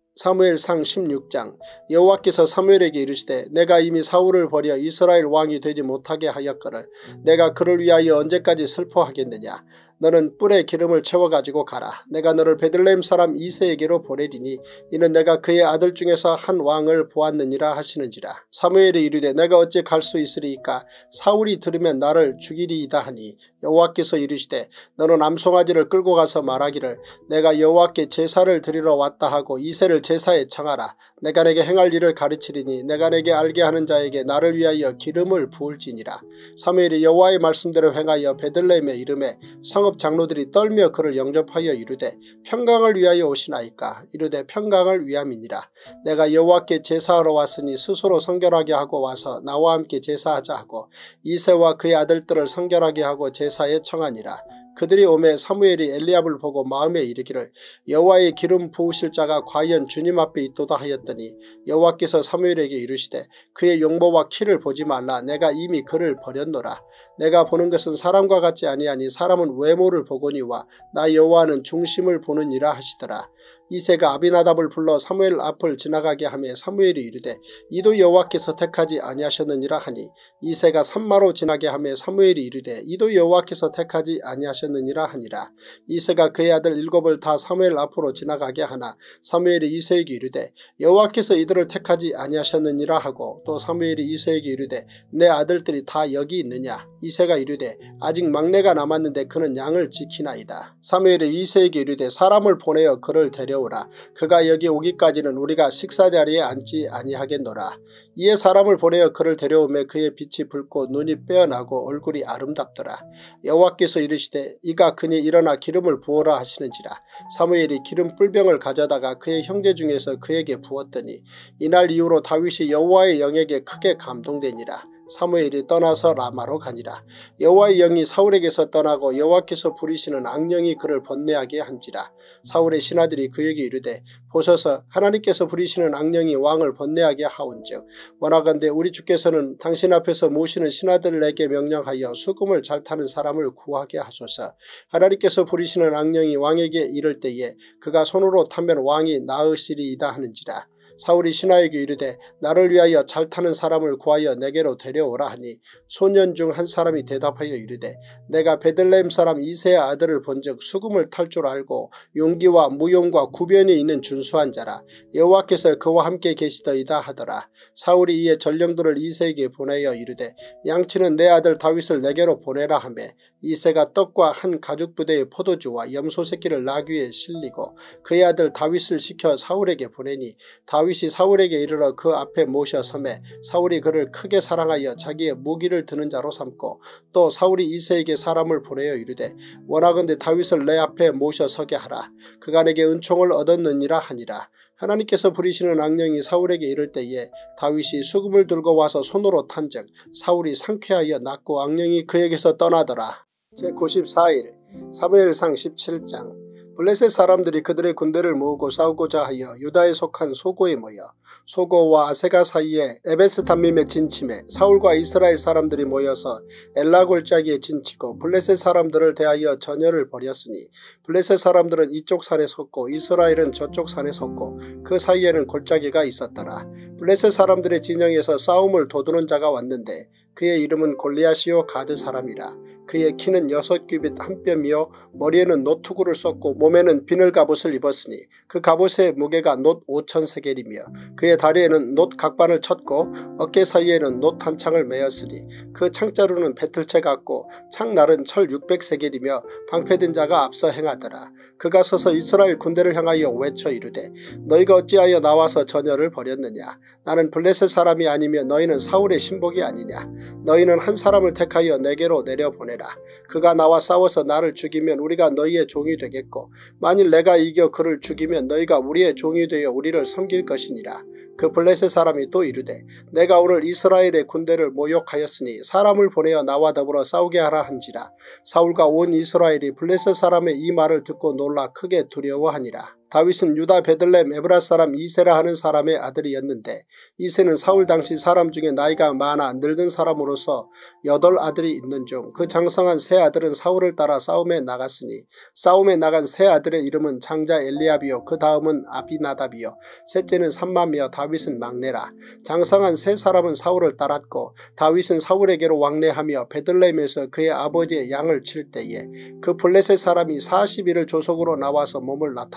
사무엘상 16장. 여호와께서 사무엘에게 이르시되 내가 이미 사울을 버려 이스라엘 왕이 되지 못하게 하였거늘 내가 그를 위하여 언제까지 슬퍼하겠느냐. 너는 뿔에 기름을 채워가지고 가라. 내가 너를 베들레헴 사람 이새에게로 보내리니 이는 내가 그의 아들 중에서 한 왕을 보았느니라 하시는지라. 사무엘이 이르되 내가 어찌 갈 수 있으리이까. 사울이 들으면 나를 죽이리이다 하니 여호와께서 이르시되 너는 암송아지를 끌고 가서 말하기를 내가 여호와께 제사를 드리러 왔다 하고 이새를 제사에 청하라. 내가 내게 행할 일을 가르치리니 내가 내게 알게 하는 자에게 나를 위하여 기름을 부을지니라. 사무엘이 여호와의 말씀대로 행하여 베들레헴에 이르매 성읍 장로들이 떨며 그를 영접하여 이르되 평강을 위하여 오시나이까. 이르되 평강을 위함이니라. 내가 여호와께 제사하러 왔으니 스스로 성결하게 하고 와서 나와 함께 제사하자 하고 이새와 그의 아들들을 성결하게 하고 제사에 청하니라. 그들이 오매 사무엘이 엘리압을 보고 마음에 이르기를 여호와의 기름 부으실 자가 과연 주님 앞에 있도다 하였더니 여호와께서 사무엘에게 이르시되 그의 용모와 키를 보지 말라. 내가 이미 그를 버렸노라. 내가 보는 것은 사람과 같지 아니하니 사람은 외모를 보거니와 나 여호와는 중심을 보느니라 하시더라. 이새가 아비나답을 불러 사무엘 앞을 지나가게 하며 사무엘이 이르되 이도 여호와께서 택하지 아니하셨느니라 하니 이새가 산마로 지나게 하며 사무엘이 이르되 이도 여호와께서 택하지 아니하셨느니라 하니라. 이새가 그의 아들 7을 다 사무엘 앞으로 지나가게 하나 사무엘이 이새에게 이르되 여호와께서 이들을 택하지 아니하셨느니라 하고 또 사무엘이 이새에게 이르되 내 아들들이 다 여기 있느냐. 이새가 이르되 아직 막내가 남았는데 그는 양을 지키나이다. 사무엘이 이새에게 이르되 사람을 보내어 그를 데려오라. 그가 여기 오기까지는 우리가 식사자리에 앉지 아니하겠노라. 이에 사람을 보내어 그를 데려오매 그의 빛이 붉고 눈이 빼어나고 얼굴이 아름답더라. 여호와께서 이르시되 이가 그니 일어나 기름을 부어라 하시는지라. 사무엘이 기름 뿔병을 가져다가 그의 형제 중에서 그에게 부었더니 이날 이후로 다윗이 여호와의 영에게 크게 감동되니라. 사무엘이 떠나서 라마로 가니라. 여호와의 영이 사울에게서 떠나고 여호와께서 부리시는 악령이 그를 번뇌하게 한지라. 사울의 신하들이 그에게 이르되 보소서 하나님께서 부리시는 악령이 왕을 번뇌하게 하온즉 원하건대 우리 주께서는 당신 앞에서 모시는 신하들에게 명령하여 수금을 잘 타는 사람을 구하게 하소서. 하나님께서 부리시는 악령이 왕에게 이를 때에 그가 손으로 타면 왕이 나으시리이다 하는지라. 사울이 신하에게 이르되 나를 위하여 잘 타는 사람을 구하여 내게로 데려오라 하니 소년 중 한 사람이 대답하여 이르되 내가 베들레헴 사람 이새의 아들을 본즉 수금을 탈 줄 알고 용기와 무용과 구변이 있는 준수한 자라. 여호와께서 그와 함께 계시더이다 하더라. 사울이 이에 전령들을 이새에게 보내어 이르되 양치는 내 아들 다윗을 내게로 보내라 하며 이새가 떡과 한 가죽부대의 포도주와 염소 새끼를 나귀에 실리고 그의 아들 다윗을 시켜 사울에게 보내니 다윗이 사울에게 이르러 그 앞에 모셔 서매 사울이 그를 크게 사랑하여 자기의 무기를 드는 자로 삼고 또 사울이 이새에게 사람을 보내어 이르되 원하건대 다윗을 내 앞에 모셔 서게 하라. 그가 내게 은총을 얻었느니라 하니라. 하나님께서 부리시는 악령이 사울에게 이를 때에 다윗이 수금을 들고 와서 손으로 탄즉 사울이 상쾌하여 낫고 악령이 그에게서 떠나더라. 제94일 사무엘상 17장. 블레셋 사람들이 그들의 군대를 모으고 싸우고자 하여 유다에 속한 소고에 모여 소고와 아세가 사이에 에베스담밈에 진침해 사울과 이스라엘 사람들이 모여서 엘라 골짜기에 진치고 블레셋 사람들을 대하여 전열을 벌였으니 블레셋 사람들은 이쪽 산에 섰고 이스라엘은 저쪽 산에 섰고 그 사이에는 골짜기가 있었더라. 블레셋 사람들의 진영에서 싸움을 도두는 자가 왔는데 그의 이름은 골리앗이요 가드 사람이라. 그의 키는 6규빗 한 뼘이요 머리에는 노투구를 썼고 몸에는 비늘 갑옷을 입었으니 그 갑옷의 무게가 놋 5,000세겔이며 그의 다리에는 놋 각반을 쳤고 어깨 사이에는 놋 한 창을 메었으니 그 창자루는 배틀채 같고 창날은 철 600세겔이며 방패든 자가 앞서 행하더라. 그가 서서 이스라엘 군대를 향하여 외쳐 이르되 너희가 어찌하여 나와서 전열을 벌였느냐. 나는 블레셋 사람이 아니며 너희는 사울의 신복이 아니냐. 너희는 한 사람을 택하여 내게로 내려보내라. 그가 나와 싸워서 나를 죽이면 우리가 너희의 종이 되겠고 만일 내가 이겨 그를 죽이면 너희가 우리의 종이 되어 우리를 섬길 것이니라. 그 블레셋 사람이 또 이르되 내가 오늘 이스라엘의 군대를 모욕하였으니 사람을 보내어 나와 더불어 싸우게 하라 한지라. 사울과 온 이스라엘이 블레셋 사람의 이 말을 듣고 놀라 크게 두려워하니라. 다윗은 유다 베들레헴 에브라 사람 이새라 하는 사람의 아들이었는데 이새는 사울 당시 사람 중에 나이가 많아 늙은 사람으로서 8 아들이 있는 중 그 장성한 세 아들은 사울을 따라 싸움에 나갔으니 싸움에 나간 세 아들의 이름은 장자 엘리압이요 그 다음은 아비나답이요 셋째는 삼마이며 다윗은 막내라. 장성한 세 사람은 사울을 따랐고 다윗은 사울에게로 왕래하며 베들레헴에서 그의 아버지의 양을 칠 때에 그 블레셋 사람이 40일을 조속으로 나와서 몸을 나타내었더라.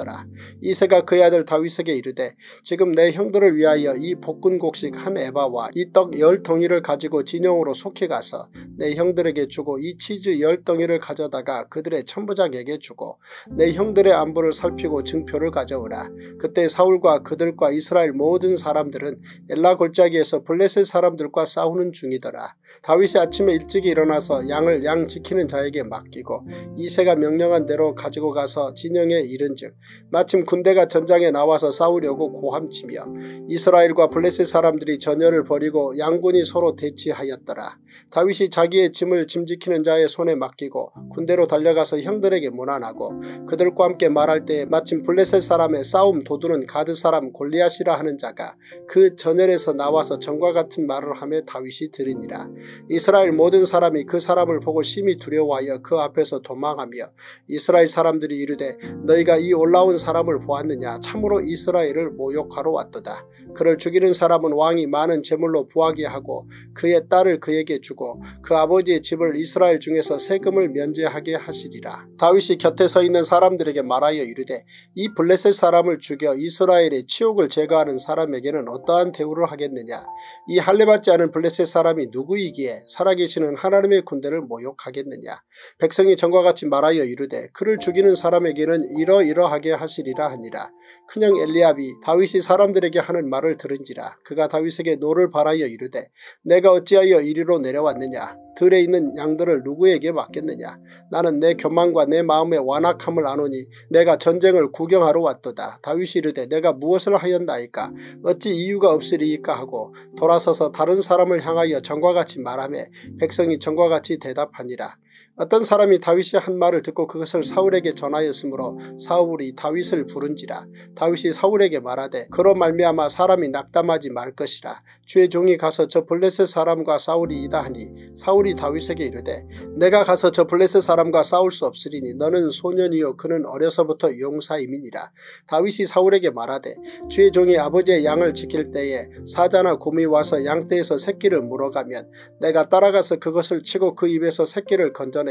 하였더라. 이새가 그의 아들 다윗에게 이르되 지금 내 형들을 위하여 이 볶은곡식 한 에바와 이 떡 10덩이를 가지고 진영으로 속히 가서 내 형들에게 주고 이 치즈 10덩이를 가져다가 그들의 천부장에게 주고 내 형들의 안부를 살피고 증표를 가져오라. 그때 사울과 그들과 이스라엘 모든 사람들은 엘라 골짜기에서 블레셋 사람들과 싸우는 중이더라. 다윗이 아침에 일찍 일어나서 양을 양 지키는 자에게 맡기고 이새가 명령한 대로 가지고 가서 진영에 이른즉 마침 군대가 전장에 나와서 싸우려고 고함치며 이스라엘과 블레셋 사람들이 전열을 벌이고 양군이 서로 대치하였더라. 다윗이 자기의 짐을 짐지키는 자의 손에 맡기고 군대로 달려가서 형들에게 문안하고 그들과 함께 말할 때에 마침 블레셋 사람의 싸움 도두는 가드 사람 골리앗이라 하는 자가 그 전열에서 나와서 전과 같은 말을 하며 다윗이 들으니라. 이스라엘 모든 사람이 그 사람을 보고 심히 두려워하여 그 앞에서 도망하며 이스라엘 사람들이 이르되 너희가 이 올라온 사람을 보았느냐. 참으로 이스라엘을 모욕하러 왔도다. 그를 죽이는 사람은 왕이 많은 제물로 부하게 하고 그의 딸을 그에게 주고 그 아버지의 집을 이스라엘 중에서 세금을 면제하게 하시리라. 다윗이 곁에 서 있는 사람들에게 말하여 이르되 이 블레셋 사람을 죽여 이스라엘의 치욕을 제거하는 사람에게는 어떠한 대우를 하겠느냐. 이 할례받지 않은 블레셋 사람이 누구이기에 살아계시는 하나님의 군대를 모욕하겠느냐. 백성이 전과 같이 말하여 이르되 그를 죽이는 사람에게는 이러이러하게 하시리라 하니라. 큰형 엘리압이 다윗이 사람들에게 하는 말을 들은지라. 그가 다윗에게 노를 바라여 이르되 내가 어찌하여 이리로 내려왔느냐. 들에 있는 양들을 누구에게 맡겠느냐. 나는 내 교만과 내 마음의 완악함을 아노니 내가 전쟁을 구경하러 왔도다. 다윗이 이르되 내가 무엇을 하였나이까. 어찌 이유가 없으리이까 하고 돌아서서 다른 사람을 향하여 전과 같이 말하며 백성이 전과 같이 대답하니라. 어떤 사람이 다윗이 한 말을 듣고 그것을 사울에게 전하였으므로 사울이 다윗을 부른지라. 다윗이 사울에게 말하되 그로 말미암아 사람이 낙담하지 말 것이라. 주의 종이 가서 저 블레셋 사람과 싸우리이다 하니 사울이 다윗에게 이르되 내가 가서 저 블레셋 사람과 싸울 수 없으리니 너는 소년이요 그는 어려서부터 용사임이니라. 다윗이 사울에게 말하되 주의 종이 아버지의 양을 지킬 때에 사자나 곰이 와서 양떼에서 새끼를 물어가면 내가 따라가서 그것을 치고 그 입에서 새끼를 건져내었고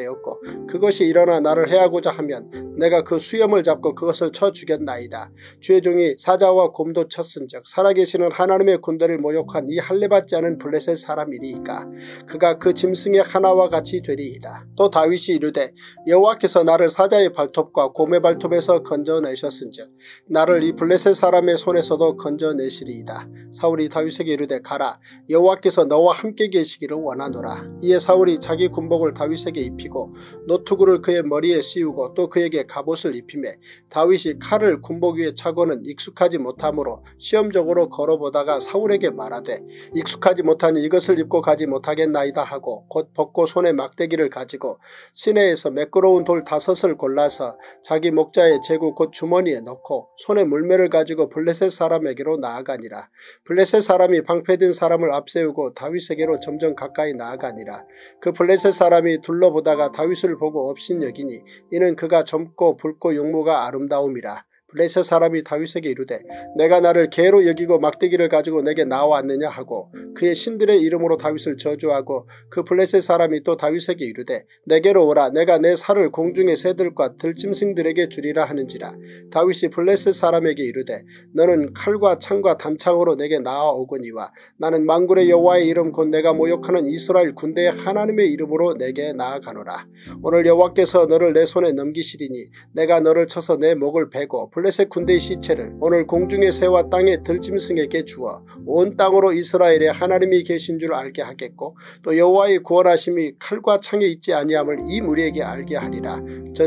그것이 일어나 나를 해하고자 하면 내가 그 수염을 잡고 그것을 쳐 죽였나이다. 주의 종이 사자와 곰도 쳤은즉 살아계시는 하나님의 군대를 모욕한 이 할례받지 않은 블레셋 사람이리이까. 그가 그 짐승의 하나와 같이 되리이다. 또 다윗이 이르되 여호와께서 나를 사자의 발톱과 곰의 발톱에서 건져내셨은즉 나를 이 블레셋 사람의 손에서도 건져내시리이다. 사울이 다윗에게 이르되 가라. 여호와께서 너와 함께 계시기를 원하노라. 이에 사울이 자기 군복을 다윗에게 입히고 노투구를 그의 머리에 씌우고 또 그에게 갑옷을 입히매 다윗이 칼을 군복 위에 차고는 익숙하지 못하므로 시험적으로 걸어보다가 사울에게 말하되 익숙하지 못하니 이것을 입고 가지 못하겠나이다 하고 곧 벗고 손에 막대기를 가지고 시내에서 매끄러운 돌 5을 골라서 자기 목자의 제구 곧 주머니에 넣고 손에 물매를 가지고 블레셋 사람에게로 나아가니라. 블레셋 사람이 방패든 사람을 앞세우고 다윗에게로 점점 가까이 나아가니라. 그 블레셋 사람이 둘러보다가 다윗을 보고 업신여기니 이는 그가 젊고 붉고 용모가 아름다움이라. 블레셋 사람이 다윗에게 이르되 내가 나를 개로 여기고 막대기를 가지고 내게 나와왔느냐 하고 그의 신들의 이름으로 다윗을 저주하고 그 블레셋 사람이 또 다윗에게 이르되 내게로 오라. 내가 내 살을 공중의 새들과 들짐승들에게 주리라 하는지라. 다윗이 블레셋 사람에게 이르되 너는 칼과 창과 단창으로 내게 나아오거니와 나는 만군의 여호와의 이름 곧 내가 모욕하는 이스라엘 군대의 하나님의 이름으로 내게 나아가노라. 오늘 여호와께서 너를 내 손에 넘기시리니 내가 너를 쳐서 내 목을 베고 블레셋 군대의 시체를 오늘 공중의 새와 땅의 들짐승에게 주어 온 땅으로 이스라엘에 하나님이 계신 줄 알게 하겠고 또 여호와의 구원하심이 칼과 창에 있지 아니함을 이 무리에게 알게 하리라.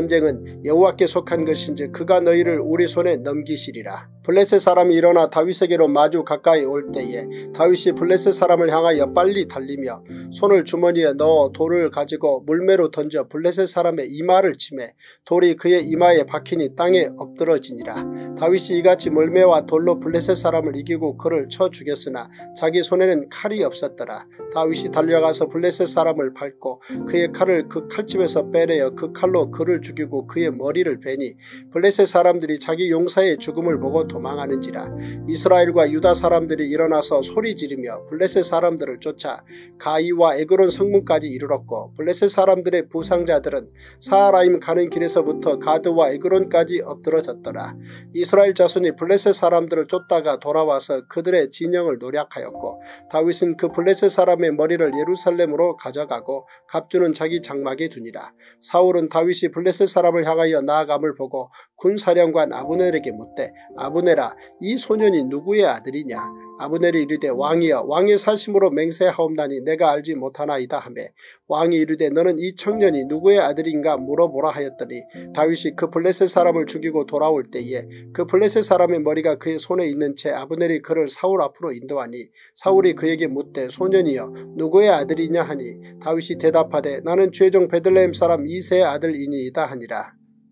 전쟁은 여호와께 속한 것인지 그가 너희를 우리 손에 넘기시리라. 블레셋 사람이 일어나 다윗에게로 마주 가까이 올 때에 다윗이 블레셋 사람을 향하여 빨리 달리며 손을 주머니에 넣어 돌을 가지고 물매로 던져 블레셋 사람의 이마를 치매 돌이 그의 이마에 박히니 땅에 엎드러지니라. 다윗이 이같이 물매와 돌로 블레셋 사람을 이기고 그를 쳐 죽였으나 자기 손에는 칼이 없었더라. 다윗이 달려가서 블레셋 사람을 밟고 그의 칼을 그 칼집에서 빼내어 그 칼로 그를 죽이고 그의 머리를 베니 블레셋 사람들이 자기 용사의 죽음을 보고 도망하는지라. 이스라엘과 유다 사람들이 일어나서 소리 지르며 블레셋 사람들을 쫓아 가이와 에그론 성문까지 이르렀고 블레셋 사람들의 부상자들은 사하라임 가는 길에서부터 가드와 에그론까지 엎드러졌더라. 이스라엘 자손이 블레셋 사람들을 쫓다가 돌아와서 그들의 진영을 노략하였고 다윗은 그 블레셋 사람의 머리를 예루살렘으로 가져가고 갑주는 자기 장막에 두니라. 사울은 다윗이 블레셋 사람을 향하여 나아감을 보고 군사령관 아브넬에게 묻되 아브넬아 이 소년이 누구의 아들이냐. 아브넬이 이르되 왕이여 왕의 사심으로 맹세하옵나니 내가 알지 못하나이다 하매 왕이 이르되 너는 이 청년이 누구의 아들인가 물어보라 하였더니 다윗이 그 블레셋 사람을 죽이고 돌아올 때에 그 블레셋 사람의 머리가 그의 손에 있는 채 아브넬이 그를 사울 앞으로 인도하니 사울이 그에게 묻되 소년이여 누구의 아들이냐 하니 다윗이 대답하되 나는 주의종 베들레헴 사람 이새의 아들이니이다 하니라.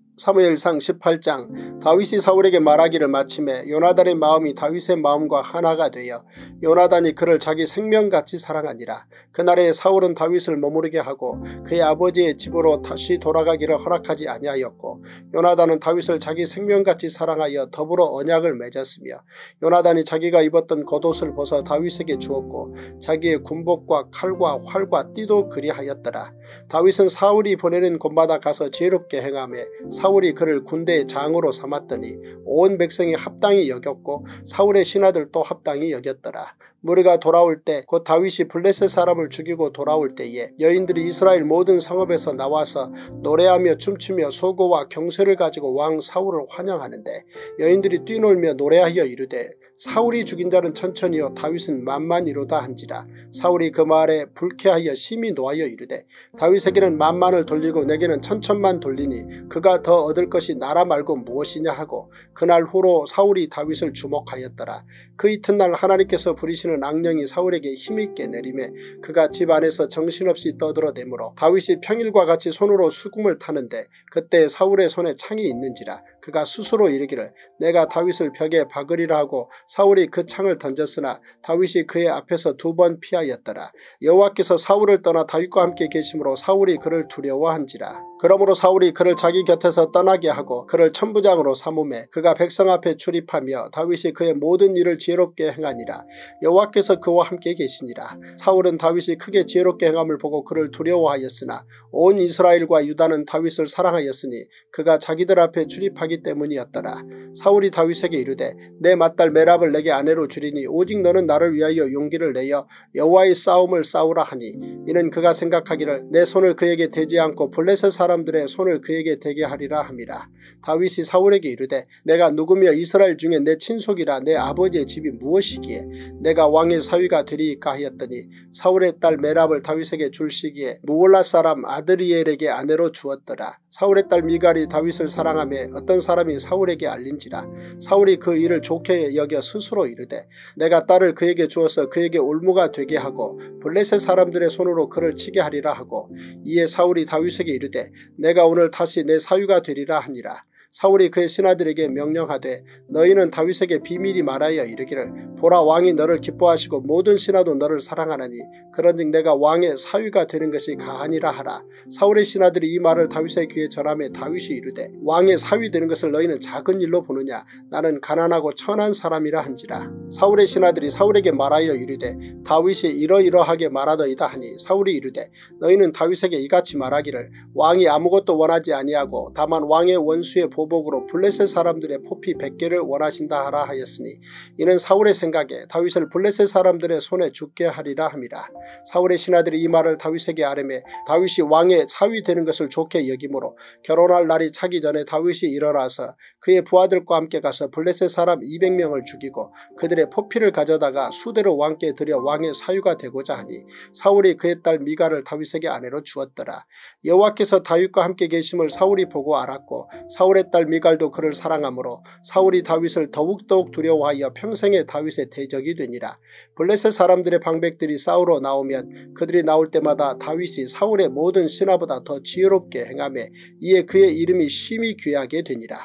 사무엘상 18장. 다윗이 사울에게 말하기를 마침에 요나단의 마음이 다윗의 마음과 하나가 되어 요나단이 그를 자기 생명같이 사랑하니라. 그날에 사울은 다윗을 머무르게 하고 그의 아버지의 집으로 다시 돌아가기를 허락하지 아니하였고 요나단은 다윗을 자기 생명같이 사랑하여 더불어 언약을 맺었으며 요나단이 자기가 입었던 겉옷을 벗어 다윗에게 주었고 자기의 군복과 칼과 활과 띠도 그리하였더라. 다윗은 사울이 보내는 곳마다 가서 지혜롭게 행하며 사울이 그를 군대의 장으로 삼았더니 온 백성이 합당히 여겼고 사울의 신하들도 합당히 여겼더라. 무리가 돌아올 때 곧 다윗이 블레셋 사람을 죽이고 돌아올 때에 여인들이 이스라엘 모든 성읍에서 나와서 노래하며 춤추며 소고와 경쇠를 가지고 왕 사울을 환영하는데 여인들이 뛰놀며 노래하여 이르되 사울이 죽인 자는 천천히요 다윗은 만만이로다 한지라. 사울이 그 말에 불쾌하여 심히 노하여 이르되 다윗에게는 만만을 돌리고 내게는 천천만 돌리니 그가 더 얻을 것이 나라 말고 무엇이냐 하고 그날 후로 사울이 다윗을 주목하였더라. 그 이튿날 하나님께서 부리시는 악령이 사울에게 힘있게 내리매 그가 집 안에서 정신없이 떠들어대므로 다윗이 평일과 같이 손으로 수금을 타는데 그때 사울의 손에 창이 있는지라. 그가 스스로 이르기를 내가 다윗을 벽에 박으리라 하고 사울이 그 창을 던졌으나 다윗이 그의 앞에서 2번 피하였더라. 여호와께서 사울을 떠나 다윗과 함께 계심으로 사울이 그를 두려워한지라. 그러므로 사울이 그를 자기 곁에서 떠나게 하고 그를 천부장으로 삼음해 그가 백성 앞에 출입하며 다윗이 그의 모든 일을 지혜롭게 행하니라. 여호와께서 그와 함께 계시니라. 사울은 다윗이 크게 지혜롭게 행함을 보고 그를 두려워하였으나 온 이스라엘과 유다는 다윗을 사랑하였으니 그가 자기들 앞에 출입하기 때문이었더라. 사울이 다윗에게 이르되 내 맏딸 메랍을 내게 아내로 주리니 오직 너는 나를 위하여 용기를 내어 여호와의 싸움을 싸우라 하니 이는 그가 생각하기를 내 손을 그에게 대지 않고 블레셋 사람들의 손을 그에게 대게 하리라 함이라. 다윗이 사울에게 이르되 내가 누구며 이스라엘 중에 내 친속이라 내 아버지의 집이 무엇이기에 내가 왕의 사위가 되리이까 하였더니 사울의 딸 메랍을 다윗에게 줄 시기에 무올라 사람 아드리엘에게 아내로 주었더라. 사울의 딸 미갈이 다윗을 사랑하며 어떤 사람이 사울에게 알린지라. 사울이 그 일을 좋게 여겨 스스로 이르되 내가 딸을 그에게 주어서 그에게 올무가 되게 하고 블레셋 사람들의 손으로 그를 치게 하리라 하고 이에 사울이 다윗에게 이르되 내가 오늘 다시 내 사위가 되리라 하니라. 사울이 그의 신하들에게 명령하되 너희는 다윗에게 비밀히 말하여 이르기를 보라 왕이 너를 기뻐하시고 모든 신하도 너를 사랑하나니 그런즉 내가 왕의 사위가 되는 것이 가하니라 하라. 사울의 신하들이 이 말을 다윗의 귀에 전하며 다윗이 이르되 왕의 사위 되는 것을 너희는 작은 일로 보느냐 나는 가난하고 천한 사람이라 한지라. 사울의 신하들이 사울에게 말하여 이르되 다윗이 이러이러하게 말하더이다 하니 사울이 이르되 너희는 다윗에게 이같이 말하기를 왕이 아무것도 원하지 아니하고 다만 왕의 원수의 보복으로 블레셋 사람들의 포피 100개를 원하신다 하라 하였으니 이는 사울의 생각에 다윗을 블레셋 사람들의 손에 죽게 하리라 함이라. 사울의 신하들이 이 말을 다윗에게 아뢰매 다윗이 왕의 사위 되는 것을 좋게 여기므로 결혼할 날이 차기 전에 다윗이 일어나서 그의 부하들과 함께 가서 블레셋 사람 200명을 죽이고 그들의 포피를 가져다가 수대로 왕께 들여 왕의 사위가 되고자 하니 사울이 그의 딸 미갈을 다윗에게 아내로 주었더라. 여호와께서 다윗과 함께 계심을 사울이 보고 알았고 사울의 딸 미갈도 그를 사랑하므로 사울이 다윗을 더욱더욱 두려워하여 평생에 다윗의 대적이 되니라. 블레셋 사람들의 방백들이 싸우러 나오면 그들이 나올 때마다 다윗이 사울의 모든 신하보다 더 지혜롭게 행하며 이에 그의 이름이 심히 귀하게 되니라.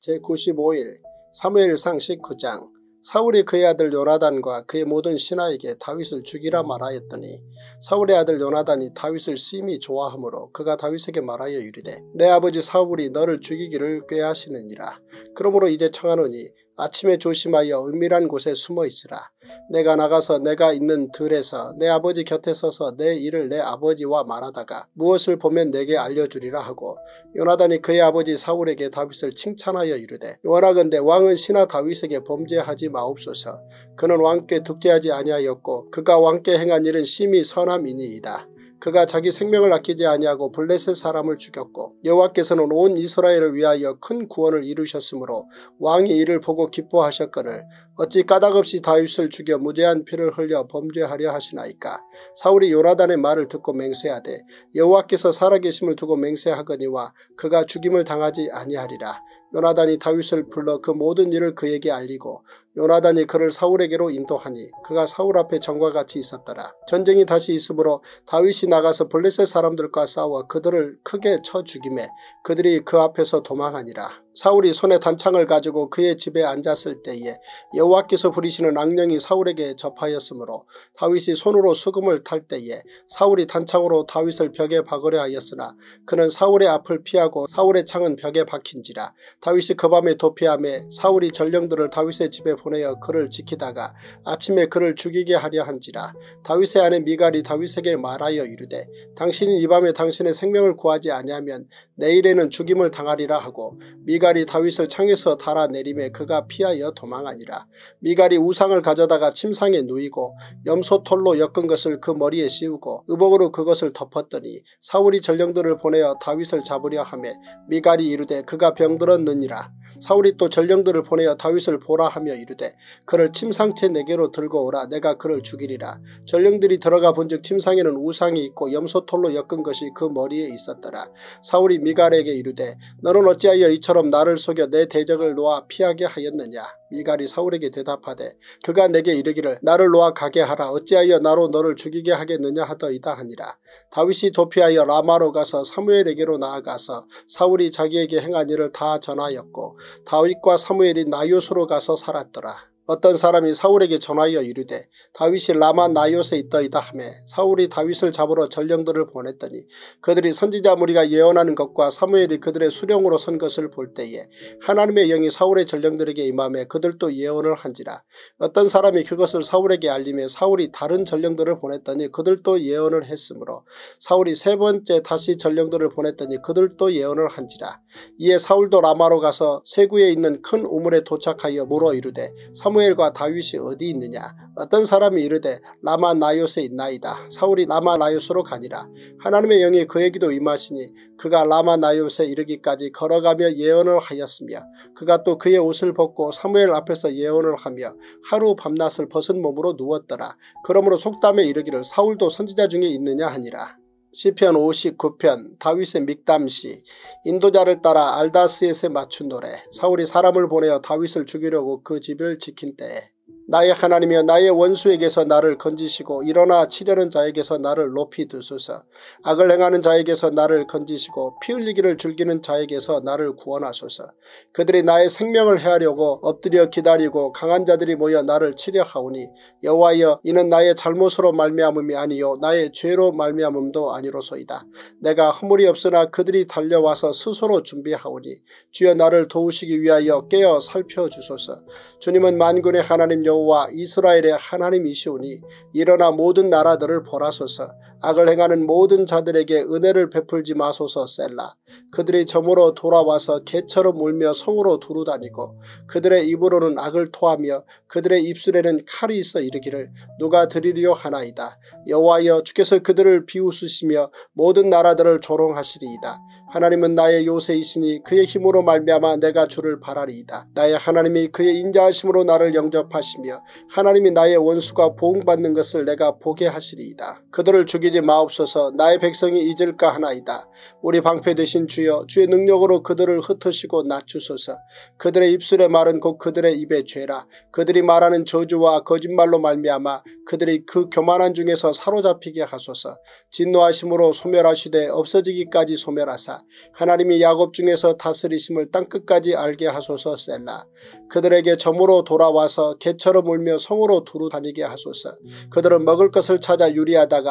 제95일 사무엘상 19장. 사울이 그의 아들 요나단과 그의 모든 신하에게 다윗을 죽이라 말하였더니 사울의 아들 요나단이 다윗을 심히 좋아하므로 그가 다윗에게 말하여 이르되 내 아버지 사울이 너를 죽이기를 꾀하시느니라. 그러므로 이제 청하노니 아침에 조심하여 은밀한 곳에 숨어 있으라. 내가 나가서 내가 있는 들에서 내 아버지 곁에 서서 내 일을 내 아버지와 말하다가 무엇을 보면 내게 알려주리라 하고 요나단이 그의 아버지 사울에게 다윗을 칭찬하여 이르되 원하건대 왕은 신하 다윗에게 범죄하지 마옵소서. 그는 왕께 득죄하지 아니하였고 그가 왕께 행한 일은 심히 선함이니이다. 그가 자기 생명을 아끼지 아니하고 블레셋 사람을 죽였고 여호와께서는 온 이스라엘을 위하여 큰 구원을 이루셨으므로 왕이 이를 보고 기뻐하셨거늘 어찌 까닭없이 다윗을 죽여 무죄한 피를 흘려 범죄하려 하시나이까. 사울이 요나단의 말을 듣고 맹세하되 여호와께서 살아계심을 두고 맹세하거니와 그가 죽임을 당하지 아니하리라. 요나단이 다윗을 불러 그 모든 일을 그에게 알리고 요나단이 그를 사울에게로 인도하니 그가 사울 앞에 전과 같이 있었더라. 전쟁이 다시 있으므로 다윗이 나가서 블레셋 사람들과 싸워 그들을 크게 쳐 죽이매 그들이 그 앞에서 도망하니라. 사울이 손에 단창을 가지고 그의 집에 앉았을 때에 여호와께서 부리시는 악령이 사울에게 접하였으므로 다윗이 손으로 수금을 탈 때에 사울이 단창으로 다윗을 벽에 박으려 하였으나 그는 사울의 앞을 피하고 사울의 창은 벽에 박힌지라. 다윗이 그 밤에 도피하매 사울이 전령들을 다윗의 집에 보내어 그를 지키다가 아침에 그를 죽이게 하려 한지라. 다윗의 아내 미갈이 다윗에게 말하여 이르되 당신이 이 밤에 당신의 생명을 구하지 아니하면 내일에는 죽임을 당하리라 하고 미갈이 다윗을 창에서 달아내리매 그가 피하여 도망하니라. 미갈이 우상을 가져다가 침상에 누이고 염소털로 엮은 것을 그 머리에 씌우고 의복으로 그것을 덮었더니 사울이 전령들을 보내어 다윗을 잡으려 하매 미갈이 이르되 그가 병들었느니라. 사울이 또 전령들을 보내어 다윗을 보라 하며 이르되 그를 침상채 내게로 들고 오라. 내가 그를 죽이리라. 전령들이 들어가 본즉 침상에는 우상이 있고 염소털로 엮은 것이 그 머리에 있었더라. 사울이 미갈에게 이르되 너는 어찌하여 이처럼 나를 속여 내 대적을 놓아 피하게 하였느냐. 미갈이 사울에게 대답하되 그가 내게 이르기를 나를 놓아 가게 하라. 어찌하여 나로 너를 죽이게 하겠느냐 하더이다 하니라. 다윗이 도피하여 라마로 가서 사무엘에게로 나아가서 사울이 자기에게 행한 일을 다 전하였고 다윗과 사무엘이 나요스로 가서 살았더라. 어떤 사람이 사울에게 전하여 이르되 다윗이 라마 나요스에 있더이다 하매 사울이 다윗을 잡으러 전령들을 보냈더니 그들이 선지자 무리가 예언하는 것과 사무엘이 그들의 수령으로 선 것을 볼 때에 하나님의 영이 사울의 전령들에게 임하매 그들도 예언을 한지라. 어떤 사람이 그것을 사울에게 알리며 사울이 다른 전령들을 보냈더니 그들도 예언을 했으므로 사울이 세 번째 다시 전령들을 보냈더니 그들도 예언을 한지라. 이에 사울도 라마로 가서 세구에 있는 큰 우물에 도착하여 물어 이르되 사무엘과 다윗이 어디 있느냐. 어떤 사람이 이르되 라마 나요스에 있나이다. 사울이 라마 나요스로 가니라. 하나님의 영이 그에게도 임하시니 그가 라마 나요스에 이르기까지 걸어가며 예언을 하였으며 그가 또 그의 옷을 벗고 사무엘 앞에서 예언을 하며 하루 밤낮을 벗은 몸으로 누웠더라. 그러므로 속담에 이르기를 사울도 선지자 중에 있느냐 하니라. 시편 59편 다윗의 믹담시. 인도자를 따라 알다스엣에 맞춘 노래. 사울이 사람을 보내어 다윗을 죽이려고 그 집을 지킨 때에 나의 하나님이여 나의 원수에게서 나를 건지시고 일어나 치려는 자에게서 나를 높이 드소서. 악을 행하는 자에게서 나를 건지시고 피 흘리기를 즐기는 자에게서 나를 구원하소서. 그들이 나의 생명을 해하려고 엎드려 기다리고 강한 자들이 모여 나를 치려 하오니 여호와여 이는 나의 잘못으로 말미암음이 아니요 나의 죄로 말미암음도 아니로소이다. 내가 허물이 없으나 그들이 달려와서 스스로 준비하오니 주여 나를 도우시기 위하여 깨어 살펴주소서. 주님은 만군의 하나님 여호와 이스라엘의 하나님이시오니 일어나 모든 나라들을 벌하소서. 악을 행하는 모든 자들에게 은혜를 베풀지 마소서. 셀라. 그들이 점으로 돌아와서 개처럼 울며 성으로 두루다니고 그들의 입으로는 악을 토하며 그들의 입술에는 칼이 있어 이르기를 누가 드리려 하나이다. 여호와여 주께서 그들을 비웃으시며 모든 나라들을 조롱하시리이다. 하나님은 나의 요새이시니 그의 힘으로 말미암아 내가 주를 바라리이다. 나의 하나님이 그의 인자하심으로 나를 영접하시며 하나님이 나의 원수가 보응받는 것을 내가 보게 하시리이다. 그들을 죽이지 마옵소서. 나의 백성이 잊을까 하나이다. 우리 방패 되신 주여 주의 능력으로 그들을 흩으시고 낮추소서. 그들의 입술의 말은 곧 그들의 입의 죄라. 그들이 말하는 저주와 거짓말로 말미암아 그들이 그 교만한 중에서 사로잡히게 하소서. 진노하심으로 소멸하시되 없어지기까지 소멸하사 하나님이 야곱 중에서 다스리심을 땅끝까지 알게 하소서. 셀라. 그들에게 점으로 돌아와서 개처럼 울며 성으로 두루 다니게 하소서. 그들은 먹을 것을 찾아 유리하다가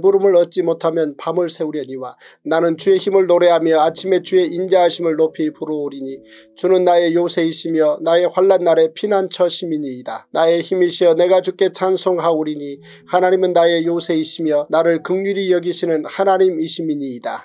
배부름을 얻지 못하면 밤을 새우려니와 나는 주의 힘을 노래하며 아침에 주의 인자하심을 높이 부르오리니 주는 나의 요새이시며 나의 환난 날의 피난처심이니이다. 나의 힘이시여 내가 주께 찬송하오리니 하나님은 나의 요새이시며 나를 긍휼히 여기시는 하나님이심이니이다.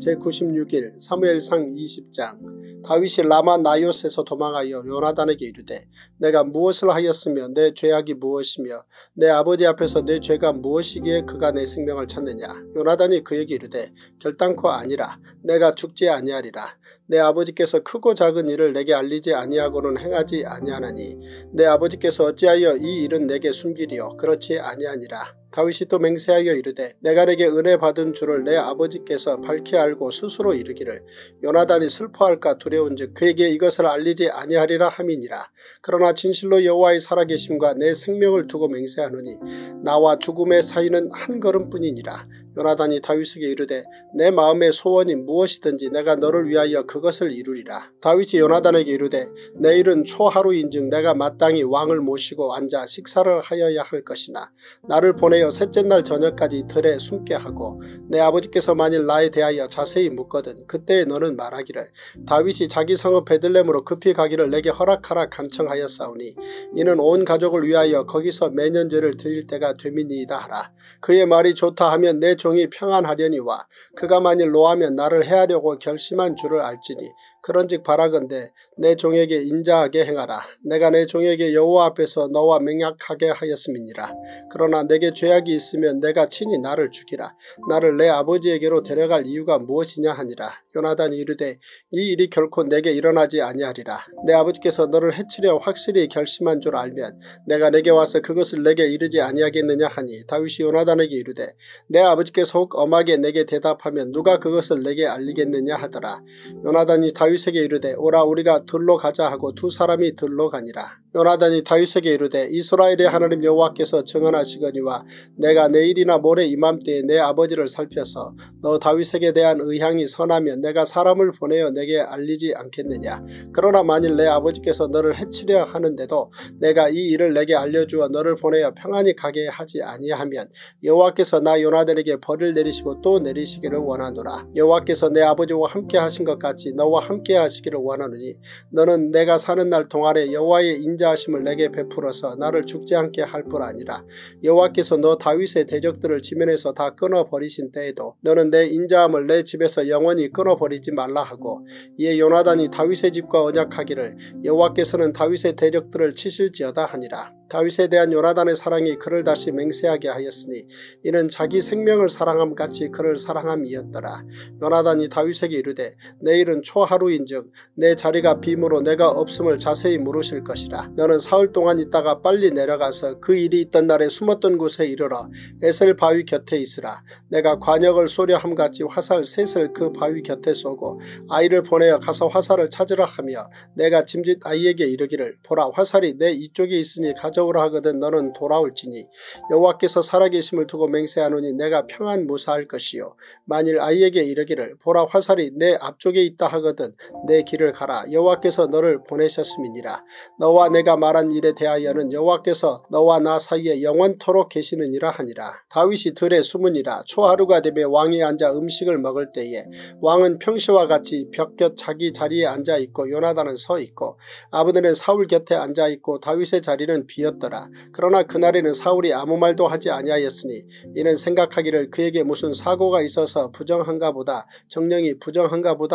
제96일 사무엘상 20장. 다윗이 라마 나요스에서 도망하여 요나단에게 이르되 내가 무엇을 하였으며 내 죄악이 무엇이며 내 아버지 앞에서 내 죄가 무엇이기에 그가 내 생명을 찾느냐. 요나단이 그에게 이르되 결단코 아니라 내가 죽지 아니하리라. 내 아버지께서 크고 작은 일을 내게 알리지 아니하고는 행하지 아니하나니 내 아버지께서 어찌하여 이 일은 내게 숨기리요. 그렇지 아니하니라. 다윗이 또 맹세하여 이르되 내가 내게 은혜 받은 줄을 내 아버지께서 밝히 알고 스스로 이르기를 요나단이 슬퍼할까 두려운즉 그에게 이것을 알리지 아니하리라 함이니라. 그러나 진실로 여호와의 살아계심과 내 생명을 두고 맹세하노니 나와 죽음의 사이는 한 걸음뿐이니라. 요나단이 다윗에게 이르되 내 마음의 소원이 무엇이든지 내가 너를 위하여 그것을 이루리라. 다윗이 요나단에게 이르되 내일은 초하루인즉 내가 마땅히 왕을 모시고 앉아 식사를 하여야 할 것이나 나를 보내어 셋째 날 저녁까지 들에 숨게 하고 내 아버지께서 만일 나에 대하여 자세히 묻거든 그때에 너는 말하기를 다윗이 자기 성읍 베들레헴으로 급히 가기를 내게 허락하라 간청하였사오니 이는 온 가족을 위하여 거기서 매년제를 드릴 때가 되민이이다 하라. 그의 말이 좋다 하면 내 종이 평안하려니와 그가 만일 노하면 나를 해하려고 결심한 줄을 알지니 그런즉 바라건대 내 종에게 인자하게 행하라. 내가 내 종에게 여호와 앞에서 너와 맹약하게 하였음이니라. 그러나 내게 죄악이 있으면 내가 친히 나를 죽이라. 나를 내 아버지에게로 데려갈 이유가 무엇이냐 하니라. 요나단이 이르되 이 일이 결코 내게 일어나지 아니하리라. 내 아버지께서 너를 해치려 확실히 결심한 줄 알면 내가 내게 와서 그것을 내게 이르지 아니하겠느냐 하니 다윗이 요나단에게 이르되 내 아버지께서 혹 엄하게 내게 대답하면 누가 그것을 내게 알리겠느냐 하더라. 요나단이 다윗에게 이르되 오라 우리가 들로 가자 하고 두 사람이 들로 가니라. 요나단이 다윗에게 이르되 이스라엘의 하나님 여호와께서 증언하시거니와 내가 내일이나 모레 이맘때에 내 아버지를 살펴서 너 다윗에게 대한 의향이 선하면 내가 사람을 보내어 내게 알리지 않겠느냐. 그러나 만일 내 아버지께서 너를 해치려 하는데도 내가 이 일을 내게 알려주어 너를 보내어 평안히 가게 하지 아니하면 여호와께서 나 요나단에게 벌을 내리시고 또 내리시기를 원하노라. 여호와께서 내 아버지와 함께 하신 것 같이 너와 함께 하시기를 원하노니 너는 내가 사는 날 동안에 여호와의 인자하심을 내게 베풀어서 나를 죽지 않게 할 뿐 아니라 여호와께서 너 다윗의 대적들을 지면에서 다 끊어버리신 때에도 너는 내 인자함을 내 집에서 영원히 끊어버리지 말라 하고 이에 요나단이 다윗의 집과 언약하기를 여호와께서는 다윗의 대적들을 치실지어다 하니라. 다윗에 대한 요나단의 사랑이 그를 다시 맹세하게 하였으니 이는 자기 생명을 사랑함 같이 그를 사랑함이었더라. 요나단이 다윗에게 이르되 내일은 초하루인즉 내 자리가 빔으로 내가 없음을 자세히 물으실 것이라. 너는 사흘 동안 있다가 빨리 내려가서 그 일이 있던 날에 숨었던 곳에 이르러 에셀 바위 곁에 있으라. 내가 관역을 쏘려 함같이 화살 셋을 그 바위 곁에 쏘고 아이를 보내어 가서 화살을 찾으라 하며 내가 짐짓 아이에게 이르기를 보라 화살이 내 이쪽에 있으니 가져오라 하거든 너는 돌아올지니 여호와께서 살아계심을 두고 맹세하노니 내가 평안 무사할 것이요 만일 아이에게 이르기를 보라 화살이 내 앞쪽에 있다 하거든 내 길을 가라. 여호와께서 너를 보내셨음이니라. 너와 내가 말한 일에 대하여는 여호와께서 너와 나 사이에 영원토록 계시느니라 하니라. 다윗이 들에 숨으니라. 초하루가 되며 왕이 앉아 음식을 먹을 때에 왕은 평시와 같이 벽곁 자기 자리에 앉아있고 요나단은 서있고 아브넬은 사울 곁에 앉아있고 다윗의 자리는 비었더라. 그러나 그날에는 사울이 아무 말도 하지 아니하였으니 이는 생각하기를 그에게 무슨 사고가 있어서 부정한가 보다 정령이 부정한가 보다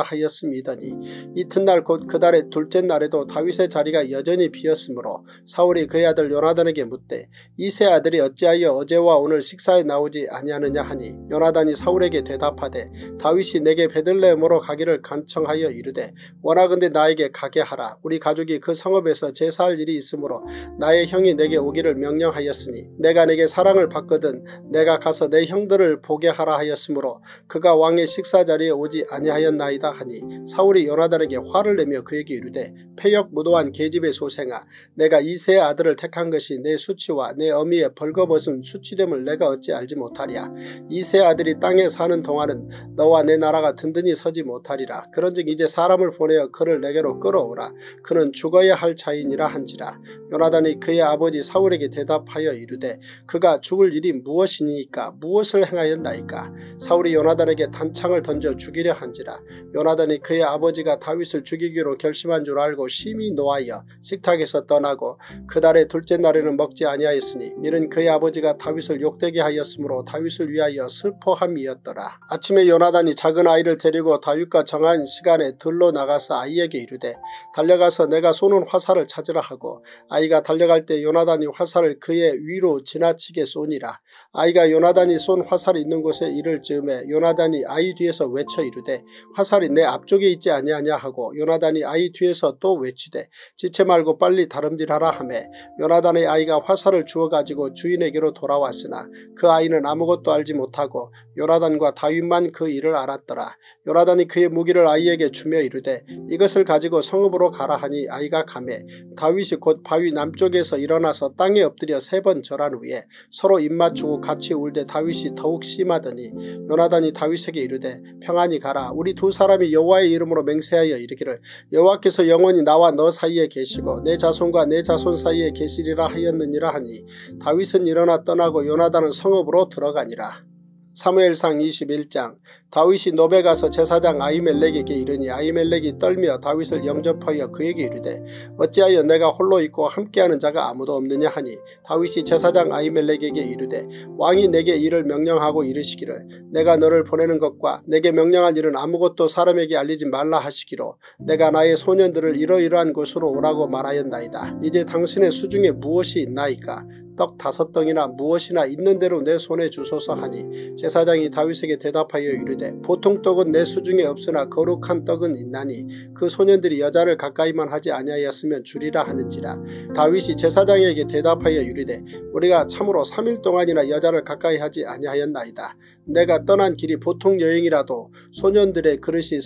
하였음이더니 이튿날 곧 그 달의 둘째 날에도 다윗의 자리가 여전히 비었으므로 사울이 그의 아들 요나단에게 묻되 이 세 아들이 어찌하여 어제와 오늘 식사에 나오지 아니하느냐 하니 요나단이 사울에게 대답하되 다윗이 내게 베들레헴으로 가기를 간청하여 이르되 원하건대 나에게 가게 하라. 우리 가족이 그 성읍에서 제사할 일이 있으므로 나의 형이 내게 오기를 명령하였으니 내가 내게 사랑을 받거든 내가 가서 내 형들을 보게 하라 하였으므로 그가 왕의 식사 자리에 오지 아니하였나이다 하니 사울이 요나단에게 화를 내며 그에게 이르되 패역 무도한 계집의 소생아 내가 이 세 아들을 택한 것이 내 수치와 내 어미의 벌거벗은 수치됨을 내가 어찌 알지 못하랴. 이 세 아들이 땅에 사는 동안은 너와 내 나라가 든든히 서지 못하리라. 그런즉 이제 사람을 보내어 그를 내게로 끌어오라. 그는 죽어야 할 자이니라 한지라. 요나단이 그의 아버지 사울에게 대답하여 이르되 그가 죽을 일이 무엇이니까 무엇을 행하였나이까. 사울이 요나단에게 단창을 던져 죽이려 한지라. 요나단이 그의 아버지가 다윗을 죽이기로 결심한 줄 알고 심히 노하여 식탁에서 떠나고 그 달의 둘째 날에는 먹지 아니하였으니 이는 그의 아버지가 다윗을 욕되게 하였으므로 다윗을 위하여 슬퍼함이었더라. 아침에 요나단이 작은 아이를 데리고 다윗과 정한 시간에 들로 나가서 아이에게 이르되 달려가서 내가 쏘는 화살을 찾으라 하고 아이가 달려갈 때 요나단이 화살을 그의 위로 지나치게 쏘니라. 아이가 요나단이 쏜 화살이 있는 곳에 이를 즈음에 요나단이 아이 뒤에서 외쳐 이르되 화살이 내 앞쪽에 있지 아니하냐 하고 요나단이 아이 뒤에서 또 외치되 지체 말고 빨리 다름질하라 하매 요나단의 아이가 화살을 주워가지고 주인에게로 돌아왔으나 그 아이는 아무것도 알지 못하고 요나단과 다윗만 그 일을 알았더라. 요나단이 그의 무기를 아이에게 주며 이르되 이것을 가지고 성읍으로 가라 하니 아이가 가매 다윗이 곧 바위 남쪽에서 일어나서 땅에 엎드려 3번 절한 후에 서로 입맞추고 같이 울되 다윗이 더욱 심하더니 요나단이 다윗에게 이르되 평안히 가라. 우리 두 사람이 여호와의 이름으로 맹세하여 이르기를 여호와께서 영원히 나와 너 사이에 계시고 내 자손과 내 자손 사이에 계시리라 하였느니라 하니 다윗은 일어나 떠나고 요나단은 성읍으로 들어가니라. 사무엘상 21장. 다윗이 노베 가서 제사장 아히멜렉에게 이르니 아히멜렉이 떨며 다윗을 영접하여 그에게 이르되 어찌하여 내가 홀로 있고 함께하는 자가 아무도 없느냐 하니 다윗이 제사장 아히멜렉에게 이르되 왕이 내게 이를 명령하고 이르시기를 내가 너를 보내는 것과 내게 명령한 일은 아무것도 사람에게 알리지 말라 하시기로 내가 나의 소년들을 이러이러한 곳으로 오라고 말하였나이다. 이제 당신의 수중에 무엇이 있나이까. 떡 5덩이나 무엇이나 있는 대로 내 손에 주소서 하니 제사장이 다윗에게 대답하여 이르되 보통 떡은 내 수중에 없으나 거룩한 떡은 있나니 그 소년들이 여자를 가까이만 하지 아니하였으면 주리라 하는지라. 다윗이 제사장에게 대답하여 이르되 우리가 참으로 3일 동안이나 여자를 가까이 하지 아니하였나이다. 내가 떠난 길이 보통 여행이라도 소년들의 그릇이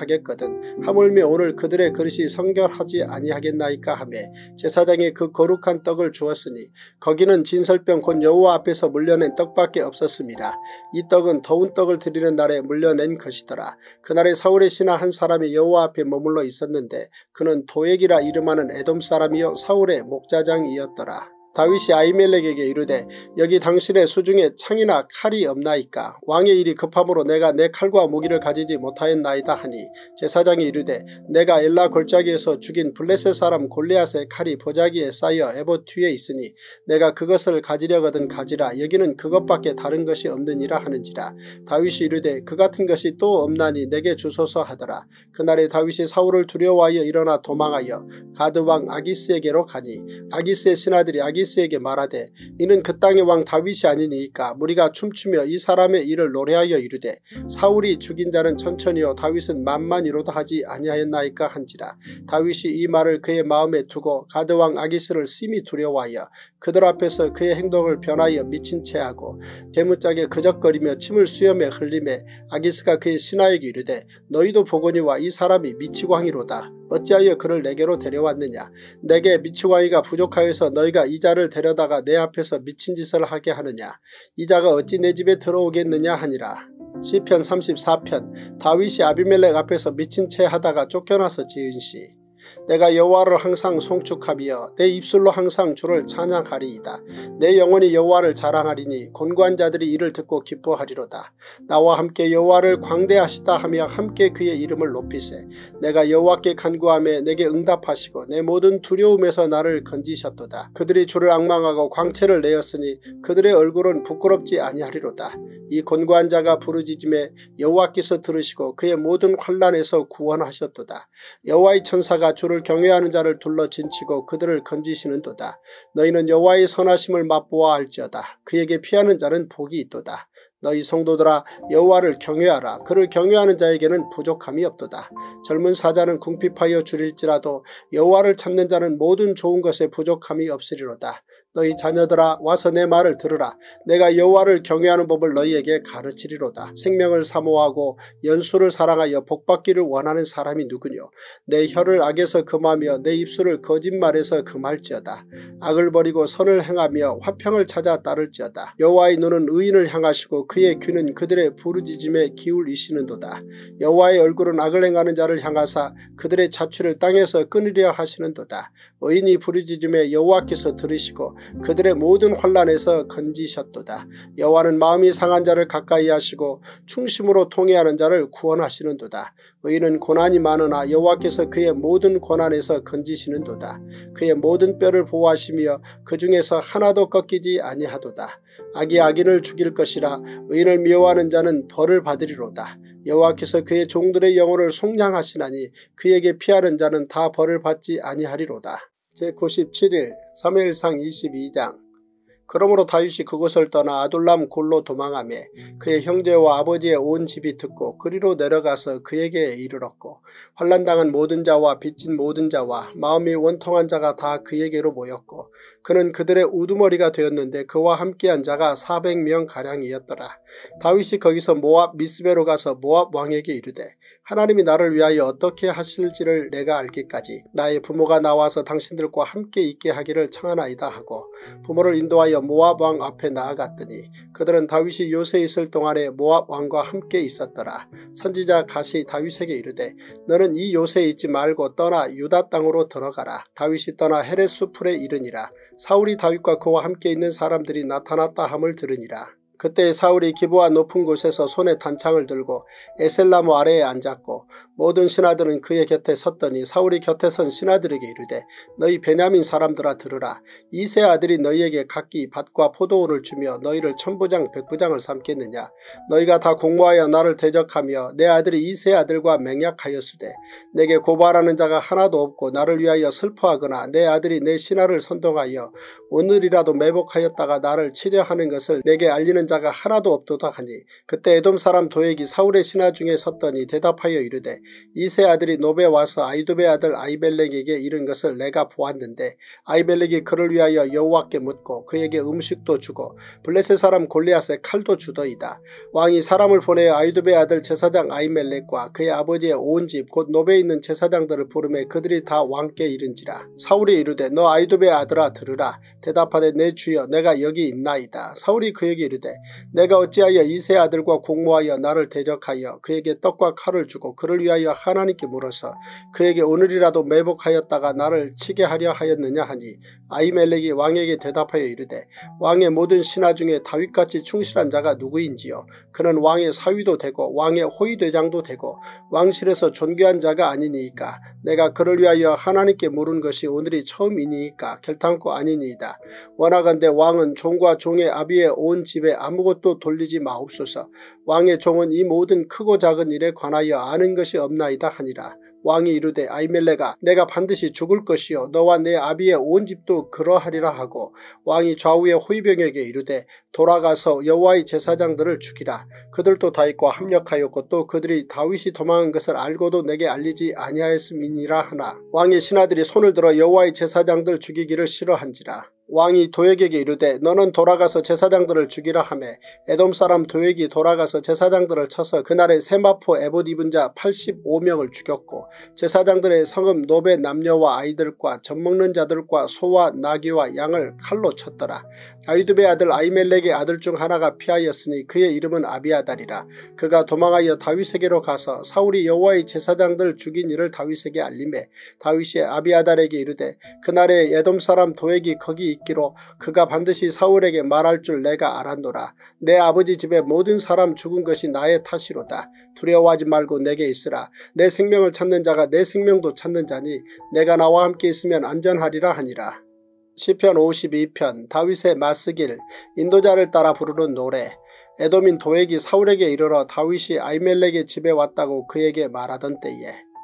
성결하겠거든 하물며 오늘 그들의 그릇이 성결하지 아니하겠나이까 하며 제사장이 그 거룩한 떡을 주었으니 거기는 진설병 곧 여호와 앞에서 물려낸 떡밖에 없었습니다. 이 떡은 더운 떡을 드리는 날에 물려낸 것이더라. 그날에 사울의 신하 한 사람이 여호와 앞에 머물러 있었는데 그는 도액이라 이름하는 에돔 사람이요 사울의 목자장이었더라. 다윗이 아히멜렉에게 이르되 여기 당신의 수중에 창이나 칼이 없나이까. 왕의 일이 급함으로 내가 내 칼과 무기를 가지지 못하였나이다 하니 제사장이 이르되 내가 엘라 골짜기에서 죽인 블레셋 사람 골리앗의 칼이 보자기에 쌓여 에봇 뒤에 있으니 내가 그것을 가지려거든 가지라. 여기는 그것밖에 다른 것이 없느니라 하는지라. 다윗이 이르되 그 같은 것이 또 없나니 내게 주소서 하더라. 그날에 다윗이 사울을 두려워하여 일어나 도망하여 가드왕 아기스에게로 가니 아기스의 신하들이 아기스에게 말하되 이는 그 땅의 왕 다윗이 아니니까 무리가 춤추며 이 사람의 일을 노래하여 이르되 사울이 죽인 자는 천천히요 다윗은 만만이로다 하지 아니하였나이까 한지라. 다윗이 이 말을 그의 마음에 두고 가드왕 아기스를 심히 두려워하여 그들 앞에서 그의 행동을 변하여 미친 채하고 대문짝에 그적거리며 침을 수염에 흘리매 아기스가 그의 신하에게 이르되 너희도 보거니와 이 사람이 미치광이로다. 어찌하여 그를 내게로 데려왔느냐. 내게 미치광이가 부족하여서 너희가 이 자를 데려다가 내 앞에서 미친 짓을 하게 하느냐. 이 자가 어찌 내 집에 들어오겠느냐 하니라. 시편 34편. 다윗이 아비멜렉 앞에서 미친 채 하다가 쫓겨나서 지은 시. 내가 여호와를 항상 송축하며 내 입술로 항상 주를 찬양하리이다. 내 영혼이 여호와를 자랑하리니 곤고한 자들이 이를 듣고 기뻐하리로다. 나와 함께 여호와를 광대하시다 하며 함께 그의 이름을 높이세. 내가 여호와께 간구하며 내게 응답하시고 내 모든 두려움에서 나를 건지셨도다. 그들이 주를 앙망하고 광채를 내었으니 그들의 얼굴은 부끄럽지 아니하리로다. 이 곤고한 자가 부르짖음에 여호와께서 들으시고 그의 모든 환난에서 구원하셨도다. 여호와의 천사가 주를 경외하는 자를 둘러 진치고 그들을 건지시는도다. 너희는 여호와의 선하심을 맛보아 알지어다. 그에게 피하는 자는 복이 있도다. 너희 성도들아 여호와를 경외하라. 그를 경외하는 자에게는 부족함이 없도다. 젊은 사자는 궁핍하여 줄일지라도 여호와를 찾는 자는 모든 좋은 것에 부족함이 없으리로다. 너희 자녀들아 와서 내 말을 들으라. 내가 여호와를 경외하는 법을 너희에게 가르치리로다. 생명을 사모하고 연수를 사랑하여 복받기를 원하는 사람이 누구뇨. 내 혀를 악에서 금하며 내 입술을 거짓말에서 금할지어다. 악을 버리고 선을 행하며 화평을 찾아 따를지어다. 여호와의 눈은 의인을 향하시고 그의 귀는 그들의 부르짖음에 기울이시는도다. 여호와의 얼굴은 악을 행하는 자를 향하사 그들의 자취를 땅에서 끊으려 하시는도다. 의인이 부르짖음에 여호와께서 들으시고 그들의 모든 환난에서 건지셨도다. 여호와는 마음이 상한 자를 가까이 하시고 충심으로 통회하는 자를 구원하시는도다. 의인은 고난이 많으나 여호와께서 그의 모든 고난에서 건지시는도다. 그의 모든 뼈를 보호하시며 그 중에서 하나도 꺾이지 아니하도다. 악이 악인을 죽일 것이라. 의인을 미워하는 자는 벌을 받으리로다. 여호와께서 그의 종들의 영혼을 속량하시나니 그에게 피하는 자는 다 벌을 받지 아니하리로다. 제97일 사무엘상 22장. 그러므로 다윗이 그곳을 떠나 아둘람 굴로 도망하며 그의 형제와 아버지의 온 집이 듣고 그리로 내려가서 그에게 이르렀고 환난당한 모든 자와 빚진 모든 자와 마음이 원통한 자가 다 그에게로 모였고 그는 그들의 우두머리가 되었는데 그와 함께한 자가 400명가량이었더라. 다윗이 거기서 모압 미스베로 가서 모압 왕에게 이르되 하나님이 나를 위하여 어떻게 하실지를 내가 알기까지 나의 부모가 나와서 당신들과 함께 있게 하기를 청하나이다 하고 부모를 인도하여 모압 왕 앞에 나아갔더니 그들은 다윗이 요새에 있을 동안에 모압 왕과 함께 있었더라. 선지자 갓이 다윗에게 이르되 너는 이 요새에 있지 말고 떠나 유다 땅으로 들어가라. 다윗이 떠나 헤렛 수풀에 이르니라. 사울이 다윗과 그와 함께 있는 사람들이 나타났다 함을 들으니라. 그때 사울이 기브아 높은 곳에서 손에 단창을 들고 에셀나무 아래에 앉았고 모든 신하들은 그의 곁에 섰더니 사울이 곁에 선 신하들에게 이르되 너희 베냐민 사람들아 들으라. 이세 아들이 너희에게 각기 밭과 포도원을 주며 너희를 천부장 백부장을 삼겠느냐. 너희가 다 공모하여 나를 대적하며 내 아들이 이세 아들과 맹약하였으되 내게 고발하는 자가 하나도 없고 나를 위하여 슬퍼하거나 내 아들이 내 신하를 선동하여 오늘이라도 매복하였다가 나를 치려하는 것을 내게 알리는 자가 하나도 없도다 하니 그때 에돔 사람 도액이 사울의 신하 중에 섰더니 대답하여 이르되 이세 아들이 노베 와서 아이두베 아들 아히멜렉에게 이른 것을 내가 보았는데 아히멜렉이 그를 위하여 여호와께 묻고 그에게 음식도 주고 블레셋 사람 골리앗에 칼도 주더이다. 왕이 사람을 보내어 아히두베 아들 제사장 아히멜렉과 그의 아버지의 온 집 곧 노베에 있는 제사장들을 부르매 그들이 다 왕께 이른지라. 사울이 이르되 너 아히두베 아들아 들으라. 대답하되 내 주여 내가 여기 있나이다. 사울이 그에게 이르되 내가 어찌하여 이세 아들과 공모하여 나를 대적하여 그에게 떡과 칼을 주고 그를 위하여 하나님께 물어서 그에게 오늘이라도 매복하였다가 나를 치게 하려 하였느냐 하니 아히멜렉이 왕에게 대답하여 이르되 왕의 모든 신하 중에 다윗같이 충실한 자가 누구인지요. 그는 왕의 사위도 되고 왕의 호위대장도 되고 왕실에서 존귀한 자가 아니니이까 내가 그를 위하여 하나님께 물은 것이 오늘이 처음이니이까 결탄코 아니니이다. 원하건대 왕은 종과 종의 아비의 온 집에 아무것도 돌리지 마옵소서. 왕의 종은 이 모든 크고 작은 일에 관하여 아는 것이 없나이다 하니라. 왕이 이르되 아히멜렉아 내가 반드시 죽을 것이요 너와 내 아비의 온 집도 그러하리라 하고 왕이 좌우의 호위병에게 이르되 돌아가서 여호와의 제사장들을 죽이라. 그들도 다윗과 합력하였고 또 그들이 다윗이 도망한 것을 알고도 내게 알리지 아니하였음이니라 하나 왕의 신하들이 손을 들어 여호와의 제사장들 죽이기를 싫어한지라. 왕이 도액에게 이르되 너는 돌아가서 제사장들을 죽이라 하매 에돔 사람 도액이 돌아가서 제사장들을 쳐서 그날에 세마포 에봇 입은 자 85명을 죽였고 제사장들의 성읍 노베 남녀와 아이들과 젖먹는 자들과 소와 나귀와 양을 칼로 쳤더라. 아히두베 아들 아히멜렉의 아들 중 하나가 피하였으니 그의 이름은 아비아달이라. 그가 도망하여 다윗에게로 가서 사울이 여호와의 제사장들 죽인 일을 다윗에게 알리매 다윗이 아비아달에게 이르되 그날에 에돔 사람 도액이 거기 있기로 그가 반드시 사울에게 말할 줄 내가 알았노라. 내 아버지 집에 모든 사람 죽은 것이 나의 탓이로다. 두려워하지 말고 내게 있으라. 내 생명을 찾는 자가 내 생명도 찾는 자니 내가 나와 함께 있으면 안전하리라 하니라. 시편 52편 다윗의 마스길 인도자를 따라 부르는 노래. 에돔인 도액이 사울에게 이르러 다윗이 아히멜렉의 집에 왔다고 그에게 말하던 때에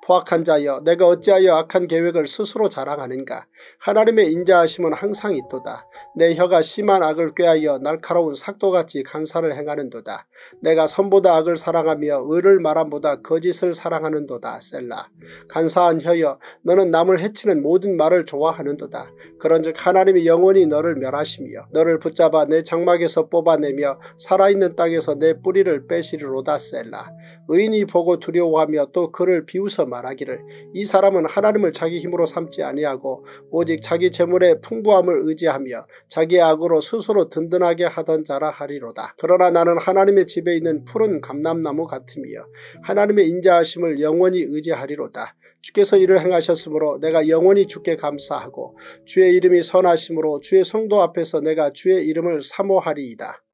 포악한 자여 내가 어찌하여 악한 계획을 스스로 자랑하는가. 하나님의 인자하심은 항상 있도다. 내 혀가 심한 악을 꾀하여 날카로운 삭도같이 간사를 행하는도다. 내가 선보다 악을 사랑하며 의를 말함보다 거짓을 사랑하는도다. 셀라. 간사한 혀여 너는 남을 해치는 모든 말을 좋아하는도다. 그런즉 하나님이 영원히 너를 멸하시며 너를 붙잡아 내 장막에서 뽑아내며 살아있는 땅에서 내 뿌리를 빼시리로다. 셀라. 의인이 보고 두려워하며 또 그를 비웃어 말하기를 이 사람은 하나님을 자기 힘으로 삼지 아니하고 오직 자기 재물의 풍부함을 의지하며 자기의 악으로 스스로 든든하게 하던 자라 하리로다. 그러나 나는 하나님의 집에 있는 푸른 감람나무 같으며 하나님의 인자하심을 영원히 의지하리로다. 주께서 이를 행하셨으므로 내가 영원히 주께 감사하고 주의 이름이 선하심으로 주의 성도 앞에서 내가 주의 이름을 사모하리이다.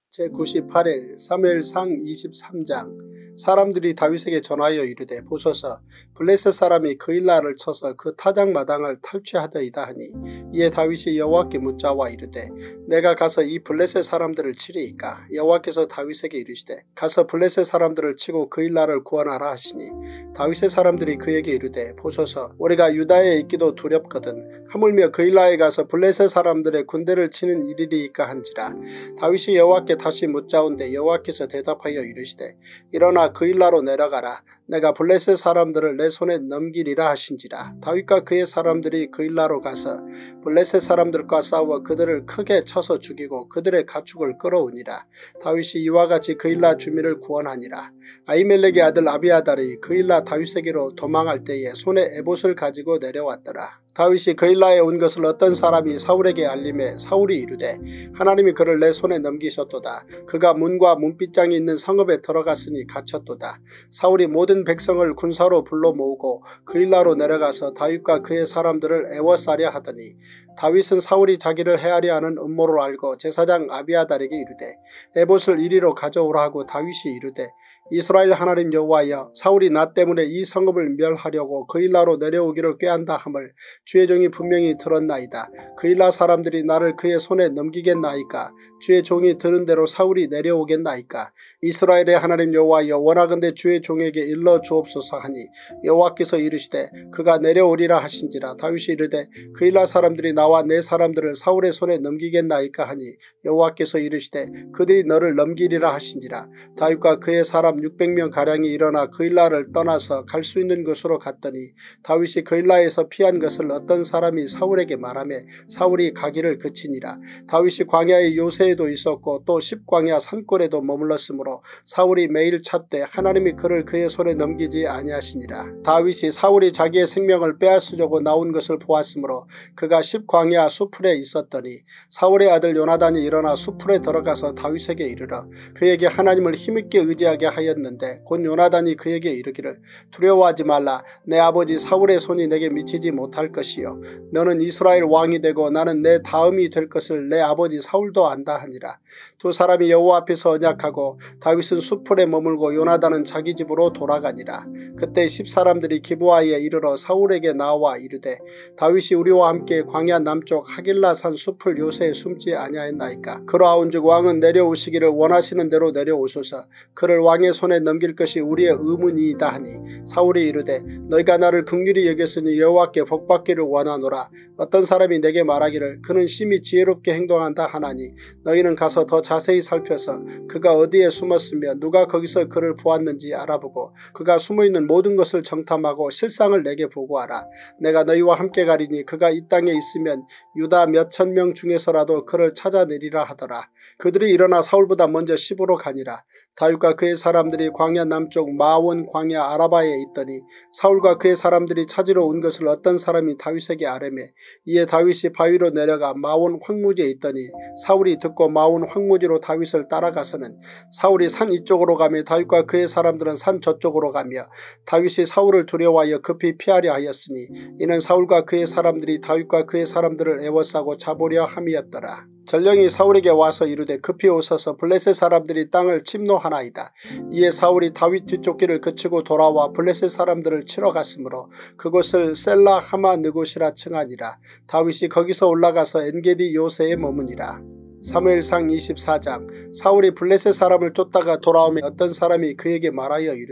제98일 사무엘상 23장. 사람들이 다윗에게 전하여 이르되 보소서 블레셋 사람이 그일라를 쳐서 그 타작마당을 탈취하더이다 하니 이에 다윗이 여호와께 묻자와 이르되 내가 가서 이 블레셋 사람들을 치리이까. 여호와께서 다윗에게 이르시되 가서 블레셋 사람들을 치고 그일라를 구원하라 하시니 다윗의 사람들이 그에게 이르되 보소서 우리가 유다에 있기도 두렵거든 하물며 그일라에 가서 블레셋 사람들의 군대를 치는 일이리이까 한지라. 다윗이 여호와께 다시 묻자온데 여호와께서 대답하여 이르시되 일어나 그일라로 내려가라. 내가 블레셋 사람들을 내 손에 넘기리라 하신지라. 다윗과 그의 사람들이 그일라로 가서 블레셋 사람들과 싸워 그들을 크게 쳐서 죽이고 그들의 가축을 끌어오니라. 다윗이 이와 같이 그일라 주민을 구원하니라. 아히멜렉의 아들 아비아달이 그일라 다윗에게로 도망할 때에 손에 에봇을 가지고 내려왔더라. 다윗이 그일라에 온 것을 어떤 사람이 사울에게 알림해 사울이 이르되 하나님이 그를 내 손에 넘기셨도다. 그가 문과 문빗장이 있는 성읍에 들어갔으니 갇혔도다. 사울이 모든 백성을 군사로 불러 모으고 그일라로 내려가서 다윗과 그의 사람들을 애워싸려 하더니 다윗은 사울이 자기를 해하려 하는 음모를 알고 제사장 아비아달에게 이르되 에봇을 이리로 가져오라 하고 다윗이 이르되 이스라엘 하나님 여호와여 사울이 나 때문에 이 성읍을 멸하려고 그일라로 내려오기를 꾀한다 함을 주의 종이 분명히 들었나이다. 그일라 사람들이 나를 그의 손에 넘기겠나이까. 주의 종이 들은 대로 사울이 내려오겠나이까. 이스라엘의 하나님 여호와여 원하건대 주의 종에게 일러 주옵소서 하니 여호와께서 이르시되 그가 내려오리라 하신지라. 다윗이 이르되 그일라 사람들이 나와 내 사람들을 사울의 손에 넘기겠나이까 하니 여호와께서 이르시되 그들이 너를 넘기리라 하신지라. 다윗과 그의 사람 600명가량이 일어나 그일라를 떠나서 갈 수 있는 곳으로 갔더니 다윗이 그일라에서 피한 것을 어떤 사람이 사울에게 말하며 사울이 가기를 그치니라. 다윗이 광야의 요새에도 있었고 또 십광야 산골에도 머물렀으므로 사울이 매일 찾되 하나님이 그를 그의 손에 넘기지 아니하시니라. 다윗이 사울이 자기의 생명을 빼앗으려고 나온 것을 보았으므로 그가 십광야 수풀에 있었더니 사울의 아들 요나단이 일어나 수풀에 들어가서 다윗에게 이르러 그에게 하나님을 힘있게 의지하게 하였는데 곧 요나단이 그에게 이르기를 두려워하지 말라. 내 아버지 사울의 손이 내게 미치지 못할 것이요 너는 이스라엘 왕이 되고 나는 내 다음이 될 것을 내 아버지 사울도 안다 하니라. 두 사람이 여호와 앞에서 언약하고 다윗은 수풀에 머물고 요나단은 자기 집으로 돌아가니라. 그때 10사람들이 기브아에 이르러 사울에게 나와 이르되 다윗이 우리와 함께 광야 남쪽 하길라산 수풀 요새에 숨지 아니하였나이까. 그러하온즉 왕은 내려오시기를 원하시는 대로 내려오소서. 그를 왕의 손에 넘길 것이 우리의 의문이이다 하니 사울이 이르되 너희가 나를 긍휼히 여겼으니 여호와께 복받기를 원하노라. 어떤 사람이 내게 말하기를 그는 심히 지혜롭게 행동한다 하나니 너희는 가서 더 자세히 살펴서 그가 어디에 숨었으며 누가 거기서 그를 보았는지 알아보고 그가 숨어있는 모든 것을 정탐하고 실상을 내게 보고하라. 내가 너희와 함께 가리니 그가 이 땅에 있으면 유다 몇천 명 중에서라도 그를 찾아내리라 하더라. 그들이 일어나 사울보다 먼저 시브로 가니라. 다윗과 그의 사람들이 광야 남쪽 마온 광야 아라바에 있더니 사울과 그의 사람들이 찾으러 온 것을 어떤 사람이 다윗에게 아뢰매 이에 다윗이 바위로 내려가 마온 황무지에 있더니 사울이 듣고 마온 황무지로 다윗을 따라가서는 사울이 산 이쪽으로 가며 다윗과 그의 사람들은 산 저쪽으로 가며 다윗이 사울을 두려워하여 급히 피하려 하였으니 이는 사울과 그의 사람들이 다윗과 그의 사람들을 애워싸고 잡으려 함이었더라. 전령이 사울에게 와서 이르되 급히 오소서 블레셋 사람들이 땅을 침노하나이다. 이에 사울이 다윗 뒷쫓기를 그치고 돌아와 블레셋 사람들을 치러 갔으므로 그곳을 셀라 하마 느곳이라 칭하니라. 다윗이 거기서 올라가서 엔게디 요새에 머무니라. 사무엘상 24장. 사울이 블레셋 사람을 쫓다가 돌아오며 어떤 사람이 그에게 말하여 이르되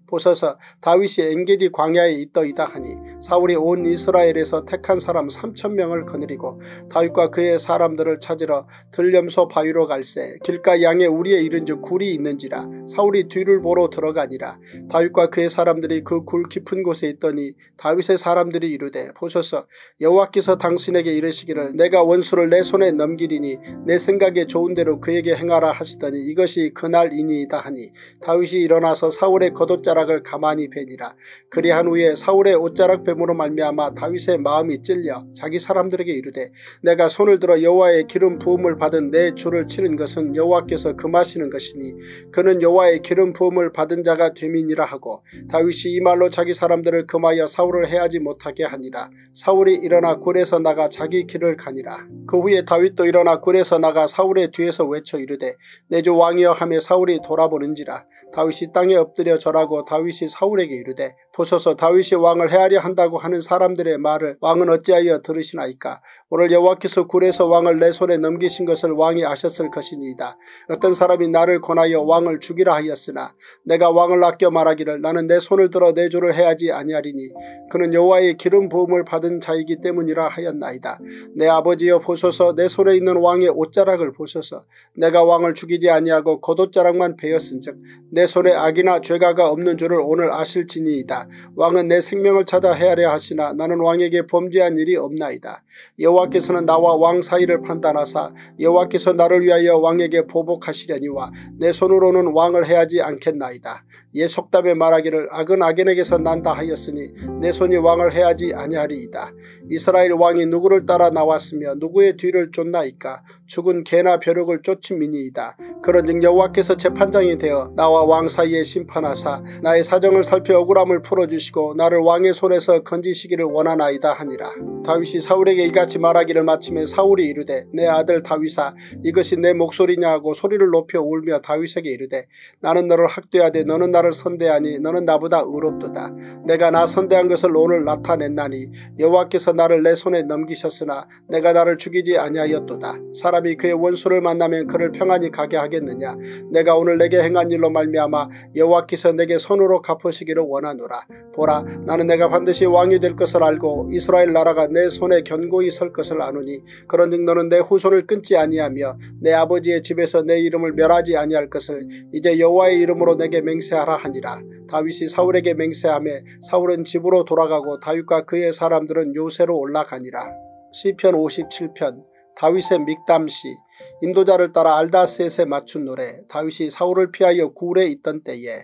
보소서 다윗이 엔게디 광야에 있더이다 하니 사울이 온 이스라엘에서 택한 사람 3,000명을 거느리고 다윗과 그의 사람들을 찾으러 들염소 바위로 갈새 길가 양에 우리에 이른즉 굴이 있는지라 사울이 뒤를 보러 들어가니라. 다윗과 그의 사람들이 그 굴 깊은 곳에 있더니 다윗의 사람들이 이르되 보소서 여호와께서 당신에게 이르시기를 내가 원수를 내 손에 넘기리니 내 생각에 좋은 대로 그에게 행하라 하시더니 이것이 그날이니이다 하니 다윗이 일어나서 사울의 겉옷자락을 가만히 베니라. 그리한 후에 사울의 옷자락 뱀으로 말미암아 다윗의 마음이 찔려 자기 사람들에게 이르되 내가 손을 들어 여호와의 기름 부음을 받은 내 주를 치는 것은 여호와께서 금하시는 것이니 그는 여호와의 기름 부음을 받은 자가 됨이니라 하고 다윗이 이 말로 자기 사람들을 금하여 사울을 해하지 못하게 하니라. 사울이 일어나 굴에서 나가 자기 길을 가니라. 그 후에 다윗도 일어나 굴에서 나가 사울의 뒤에서 외쳐 이르되 내 주 왕이여 하며 사울이 돌아보는지라. 다윗이 땅에 엎드려 절하고 다윗이 사울에게 이르되 보소서 다윗이 왕을 해하려 한다고 하는 사람들의 말을 왕은 어찌하여 들으시나이까. 오늘 여호와께서 굴에서 왕을 내 손에 넘기신 것을 왕이 아셨을 것이니이다. 어떤 사람이 나를 권하여 왕을 죽이라 하였으나 내가 왕을 아껴 말하기를 나는 내 손을 들어 내 주를 해하지 아니하리니 그는 여호와의 기름 부음을 받은 자이기 때문이라 하였나이다. 내 아버지여 보소서 내 손에 있는 왕의 옷자락을 보소서. 내가 왕을 죽이지 아니하고 겉옷자락만 베었은즉 내 손에 악이나 죄가가 없는 줄을 오늘 아실지니이다. 왕은 내 생명을 찾아 해하려 하시나 나는 왕에게 범죄한 일이 없나이다. 여호와께서는 나와 왕 사이를 판단하사 여호와께서 나를 위하여 왕에게 보복하시려니와 내 손으로는 왕을 해하지 않겠나이다. 예 속담에 말하기를 악은 악인에게서 난다 하였으니 내 손이 왕을 해하지 아니하리이다. 이스라엘 왕이 누구를 따라 나왔으며 누구의 뒤를 쫓나이까. 죽은 개나 벼룩을 쫓음이니이다. 그런즉 여호와께서 재판장이 되어 나와 왕 사이에 심판하사 나의 사정을 살펴 억울함을 풀어주시고 나를 왕의 손에서 건지시기를 원하나이다 하니라. 다윗이 사울에게 이같이 말하기를 마침에 사울이 이르되 내 아들 다윗아 이것이 내 목소리냐 하고 소리를 높여 울며 다윗에게 이르되 나는 너를 학대하되 너는 나를 선대하니 너는 나보다 의롭도다. 내가 나 선대한 것을 오늘 나타냈나니 여호와께서 나를 내 손에 넘기셨으나 내가 나를 죽이지 아니하였도다. 사람이 그의 원수를 만나면 그를 평안히 가게 하겠느냐. 내가 오늘 내게 행한 일로 말미암아 여호와께서 내게 손으로 갚으시기를 원하노라. 보라 나는 내가 반드시 왕이 될 것을 알고 이스라엘 나라가 내 손에 견고히 설 것을 아노니 그런즉 너는 내 후손을 끊지 아니하며 내 아버지의 집에서 내 이름을 멸하지 아니할 것을 이제 여호와의 이름으로 내게 맹세하라 하니라. 다윗이 사울에게 맹세하며 사울은 집으로 돌아가고 다윗과 그의 사람들은 요새로 올라가니라. 시편 57편 다윗의 믹담시. 인도자를 따라 알다셋에 맞춘 노래. 다윗이 사울을 피하여 굴에 있던 때에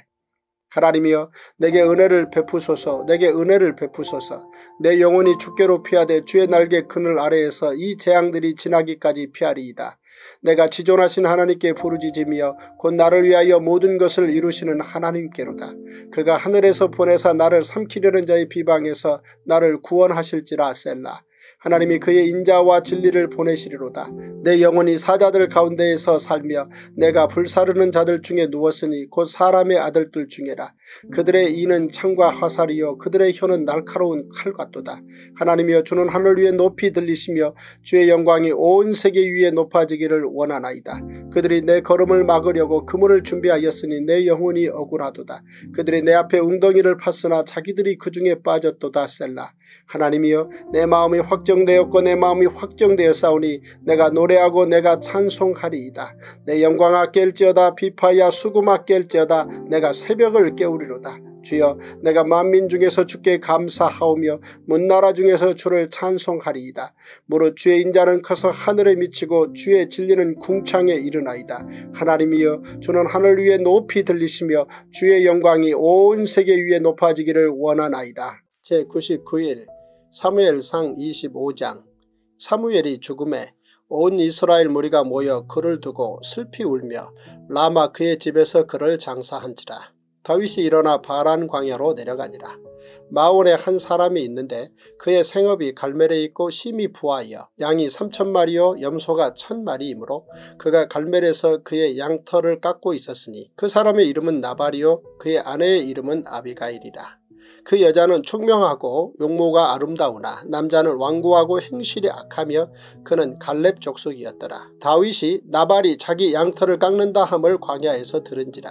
하나님이여 내게 은혜를 베푸소서. 내게 은혜를 베푸소서. 내 영혼이 주께로 피하되 주의 날개 그늘 아래에서 이 재앙들이 지나기까지 피하리이다. 내가 지존하신 하나님께 부르짖으며 곧 나를 위하여 모든 것을 이루시는 하나님께로다. 그가 하늘에서 보내사 나를 삼키려는 자의 비방에서 나를 구원하실지라. 셀라. 하나님이 그의 인자와 진리를 보내시리로다. 내 영혼이 사자들 가운데에서 살며 내가 불사르는 자들 중에 누웠으니 곧 사람의 아들들 중에라. 그들의 이는 창과 화살이요 그들의 혀는 날카로운 칼 같도다. 하나님이여 주는 하늘 위에 높이 들리시며 주의 영광이 온 세계 위에 높아지기를 원하나이다. 그들이 내 걸음을 막으려고 그물을 준비하였으니 내 영혼이 억울하도다. 그들이 내 앞에 웅덩이를 팠으나 자기들이 그 중에 빠졌도다. 셀라. 하나님이여 내 마음이 확정되었고 내 마음이 확정되었사오니 내가 노래하고 내가 찬송하리이다. 내 영광아 깰지어다. 비파야 수금아 깰지어다. 내가 새벽을 깨우리로다. 주여 내가 만민 중에서 주께 감사하오며 문나라 중에서 주를 찬송하리이다. 무릇 주의 인자는 커서 하늘에 미치고 주의 진리는 궁창에 이르나이다. 하나님이여 주는 하늘 위에 높이 들리시며 주의 영광이 온 세계 위에 높아지기를 원하나이다. 제99일 사무엘상 25장. 사무엘이 죽음에 온 이스라엘 무리가 모여 그를 두고 슬피 울며 라마 그의 집에서 그를 장사한지라. 다윗이 일어나 바란 광야로 내려가니라. 마온에 한 사람이 있는데 그의 생업이 갈멜에 있고 심히 부하여 양이 3,000마리요 염소가 1,000마리이므로 그가 갈멜에서 그의 양털을 깎고 있었으니 그 사람의 이름은 나발이요 그의 아내의 이름은 아비가일이라. 그 여자는 총명하고 용모가 아름다우나 남자는 완고하고 행실이 악하며 그는 갈렙 족속이었더라. 다윗이 나발이 자기 양털을 깎는다 함을 광야에서 들은지라.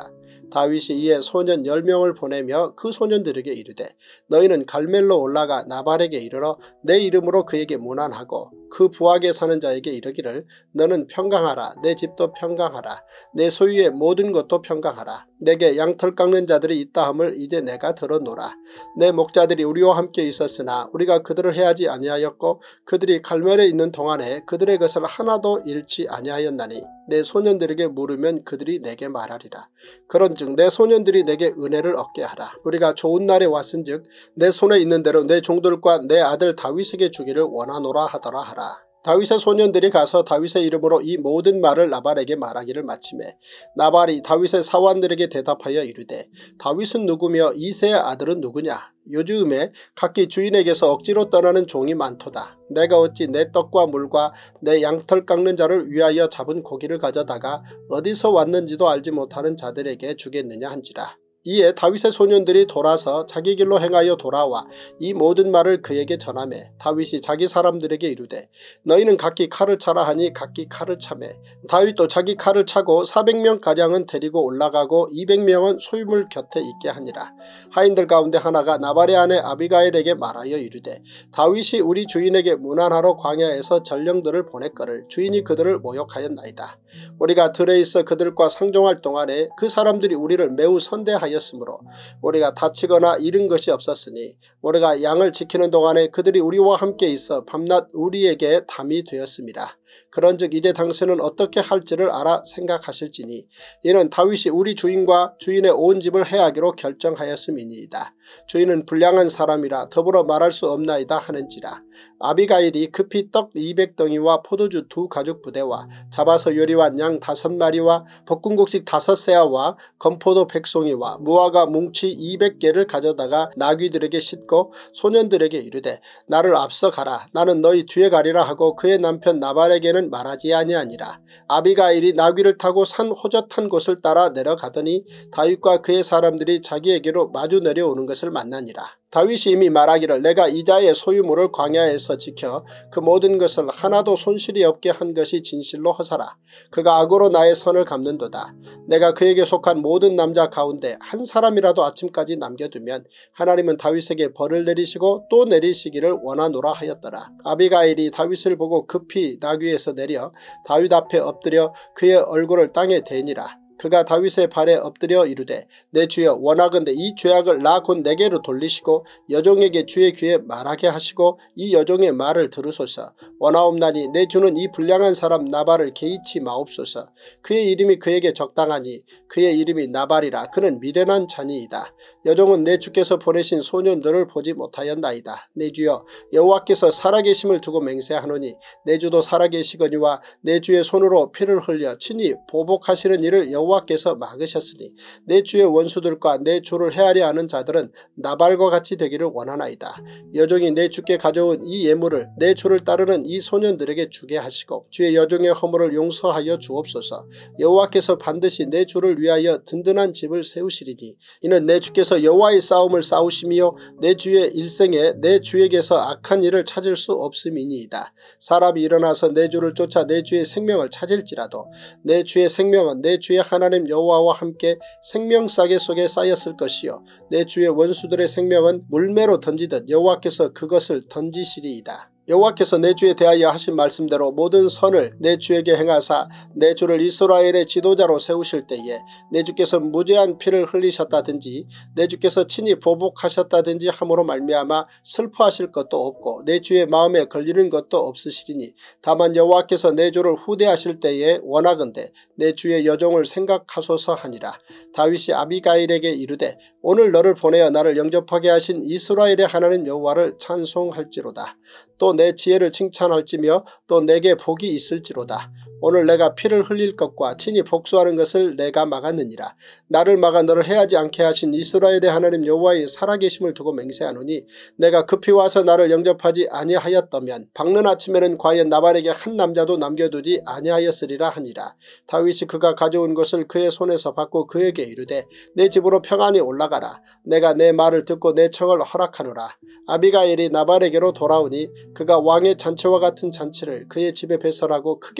다윗이 이에 소년 10명을 보내며 그 소년들에게 이르되 너희는 갈멜로 올라가 나발에게 이르러 내 이름으로 그에게 문안하고 그 부하게 사는 자에게 이르기를 너는 평강하라. 내 집도 평강하라. 내 소유의 모든 것도 평강하라. 내게 양털 깎는 자들이 있다함을 이제 내가 들어노라. 내 목자들이 우리와 함께 있었으나 우리가 그들을 해하지 아니하였고 그들이 갈멜에 있는 동안에 그들의 것을 하나도 잃지 아니하였나니 내 소년들에게 물으면 그들이 내게 말하리라. 그런즉 내 소년들이 내게 은혜를 얻게 하라. 우리가 좋은 날에 왔은즉 내 손에 있는 대로 내 종들과 내 아들 다윗에게 주기를 원하노라 하더라 하라. 다윗의 소년들이 가서 다윗의 이름으로 이 모든 말을 나발에게 말하기를 마치매 나발이 다윗의 사환들에게 대답하여 이르되 다윗은 누구며 이새의 아들은 누구냐. 요즘에 각기 주인에게서 억지로 떠나는 종이 많도다. 내가 어찌 내 떡과 물과 내 양털 깎는 자를 위하여 잡은 고기를 가져다가 어디서 왔는지도 알지 못하는 자들에게 주겠느냐 한지라. 이에 다윗의 소년들이 돌아서 자기 길로 행하여 돌아와 이 모든 말을 그에게 전하매 다윗이 자기 사람들에게 이르되 너희는 각기 칼을 차라 하니 각기 칼을 차매 다윗도 자기 칼을 차고 400명가량은 데리고 올라가고 200명은 소유물 곁에 있게 하니라. 하인들 가운데 하나가 나발의 아내 아비가일에게 말하여 이르되 다윗이 우리 주인에게 문안하러 광야에서 전령들을 보냈거늘 주인이 그들을 모욕하였나이다. 우리가 들에 있어 그들과 상종할 동안에 그 사람들이 우리를 매우 선대하였으므로 우리가 다치거나 잃은 것이 없었으니 우리가 양을 지키는 동안에 그들이 우리와 함께 있어 밤낮 우리에게 담이 되었습니다. 그런즉 이제 당신은 어떻게 할지를 알아 생각하실지니 이는 다윗이 우리 주인과 주인의 온 집을 해하기로 결정하였음이니이다. 주인은 불량한 사람이라 더불어 말할 수 없나이다 하는지라. 아비가일이 급히 떡 200덩이와 포도주 2가죽 부대와 잡아서 요리한 양 5마리와 볶음국식 5세아와 건포도 100송이와 무화과 뭉치 200개를 가져다가 나귀들에게 싣고 소년들에게 이르되 나를 앞서 가라. 나는 너희 뒤에 가리라 하고 그의 남편 나발에게는 말하지 아니하니라. 아비가일이 나귀를 타고 산 호젓한 곳을 따라 내려가더니 다윗과 그의 사람들이 자기에게로 마주 내려오는 것을 만나니라. 다윗이 이미 말하기를 내가 이자의 소유물을 광야에서 지켜 그 모든 것을 하나도 손실이 없게 한 것이 진실로 허사라. 그가 악으로 나의 선을 갚는도다. 내가 그에게 속한 모든 남자 가운데 한 사람이라도 아침까지 남겨두면 하나님은 다윗에게 벌을 내리시고 또 내리시기를 원하노라 하였더라. 아비가일이 다윗을 보고 급히 나귀에서 내려 다윗 앞에 엎드려 그의 얼굴을 땅에 대니라. 그가 다윗의 발에 엎드려 이르되 내 주여 원하건대 이 죄악을 나 곧 내게로 돌리시고 여종에게 주의 귀에 말하게 하시고 이 여종의 말을 들으소서. 원하옵나니 내 주는 이 불량한 사람 나발을 개의치 마옵소서. 그의 이름이 그에게 적당하니 그의 이름이 나발이라. 그는 미련한 자니이다. 여종은 내 주께서 보내신 소년들을 보지 못하였나이다. 내 주여 여호와께서 살아계심을 두고 맹세하노니 내 주도 살아계시거니와 내 주의 손으로 피를 흘려 친히 보복하시는 일을 여호와께서 막으셨으니 내 주의 원수들과 내 주를 헤아려 하는 자들은 나발과 같이 되기를 원하나이다. 여종이 내 주께 가져온 이 예물을 내 주를 따르는 이 소년들에게 주게 하시고 주의 여종의 허물을 용서하여 주옵소서. 여호와께서 반드시 내 주를 위하여 든든한 집을 세우시리니 이는 내 주께서 여호와의 싸움을 싸우시며 내 주의 일생에 내 주에게서 악한 일을 찾을 수 없음이니이다. 사람이 일어나서 내 주를 쫓아 내 주의 생명을 찾을지라도 내 주의 생명은 내 주의 하나님 여호와와 함께 생명싸개 속에 쌓였을 것이요 내 주의 원수들의 생명은 물매로 던지듯 여호와께서 그것을 던지시리이다. 여호와께서 내 주에 대하여 하신 말씀대로 모든 선을 내 주에게 행하사 내 주를 이스라엘의 지도자로 세우실 때에 내 주께서 무죄한 피를 흘리셨다든지 내 주께서 친히 보복하셨다든지 함으로 말미암아 슬퍼하실 것도 없고 내 주의 마음에 걸리는 것도 없으시리니 다만 여호와께서 내 주를 후대하실 때에 원하건대 내 주의 여종을 생각하소서 하니라. 다윗이 아비가일에게 이르되 오늘 너를 보내어 나를 영접하게 하신 이스라엘의 하나님 여호와를 찬송할지로다. 또 내 지혜를 칭찬할지며 또 내게 복이 있을지로다. 오늘 내가 피를 흘릴 것과 친히 복수하는 것을 내가 막았느니라. 나를 막아 너를 해하지 않게 하신 이스라엘의 하나님 여호와의 살아계심을 두고 맹세하노니 내가 급히 와서 나를 영접하지 아니하였다면 밝는 아침에는 과연 나발에게 한 남자도 남겨두지 아니하였으리라 하니라. 다윗이 그가 가져온 것을 그의 손에서 받고 그에게 이르되 내 집으로 평안히 올라가라. 내가 내 말을 듣고 내 청을 허락하노라. 아비가일이 나발에게로 돌아오니 그가 왕의 잔치와 같은 잔치를 그의 집에 배설하고 크게 취하여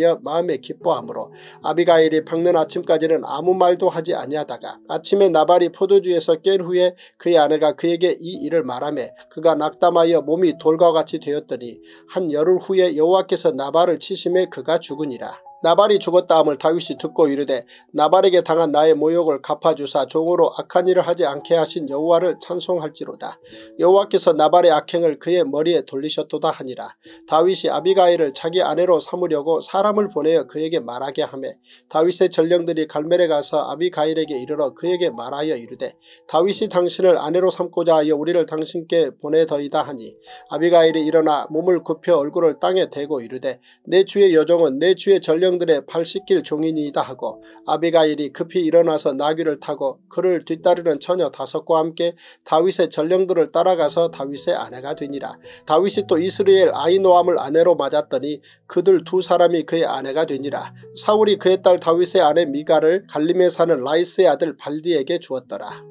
하여 마음에 기뻐하므로 아비가일이 밝는 아침까지는 아무 말도 하지 아니하다가 아침에 나발이 포도주에서 깬 후에 그의 아내가 그에게 이 일을 말하매 그가 낙담하여 몸이 돌과 같이 되었더니 한 열흘 후에 여호와께서 나발을 치심에 그가 죽으니라. 나발이 죽었다 함을 다윗이 듣고 이르되 나발에게 당한 나의 모욕을 갚아주사 종으로 악한 일을 하지 않게 하신 여호와를 찬송할지로다. 여호와께서 나발의 악행을 그의 머리에 돌리셨도다 하니라. 다윗이 아비가일을 자기 아내로 삼으려고 사람을 보내어 그에게 말하게 하매 다윗의 전령들이 갈멜에 가서 아비가일에게 이르러 그에게 말하여 이르되 다윗이 당신을 아내로 삼고자 하여 우리를 당신께 보내더이다 하니 아비가일이 일어나 몸을 굽혀 얼굴을 땅에 대고 이르되 내 주의 여종은 내 주의 전령 들의 발 씻길 종이니이다 하고 아비가일이 급히 일어나서 나귀를 타고 그를 뒤따르는 처녀 5과 함께 다윗의 전령들을 따라가서 다윗의 아내가 되니라. 다윗이 또 이스라엘 아히노암을 아내로 맞았더니 그들 2사람이 그의 아내가 되니라. 사울이 그의 딸 다윗의 아내 미갈을 갈림에 사는 라이스의 아들 발디에게 주었더라.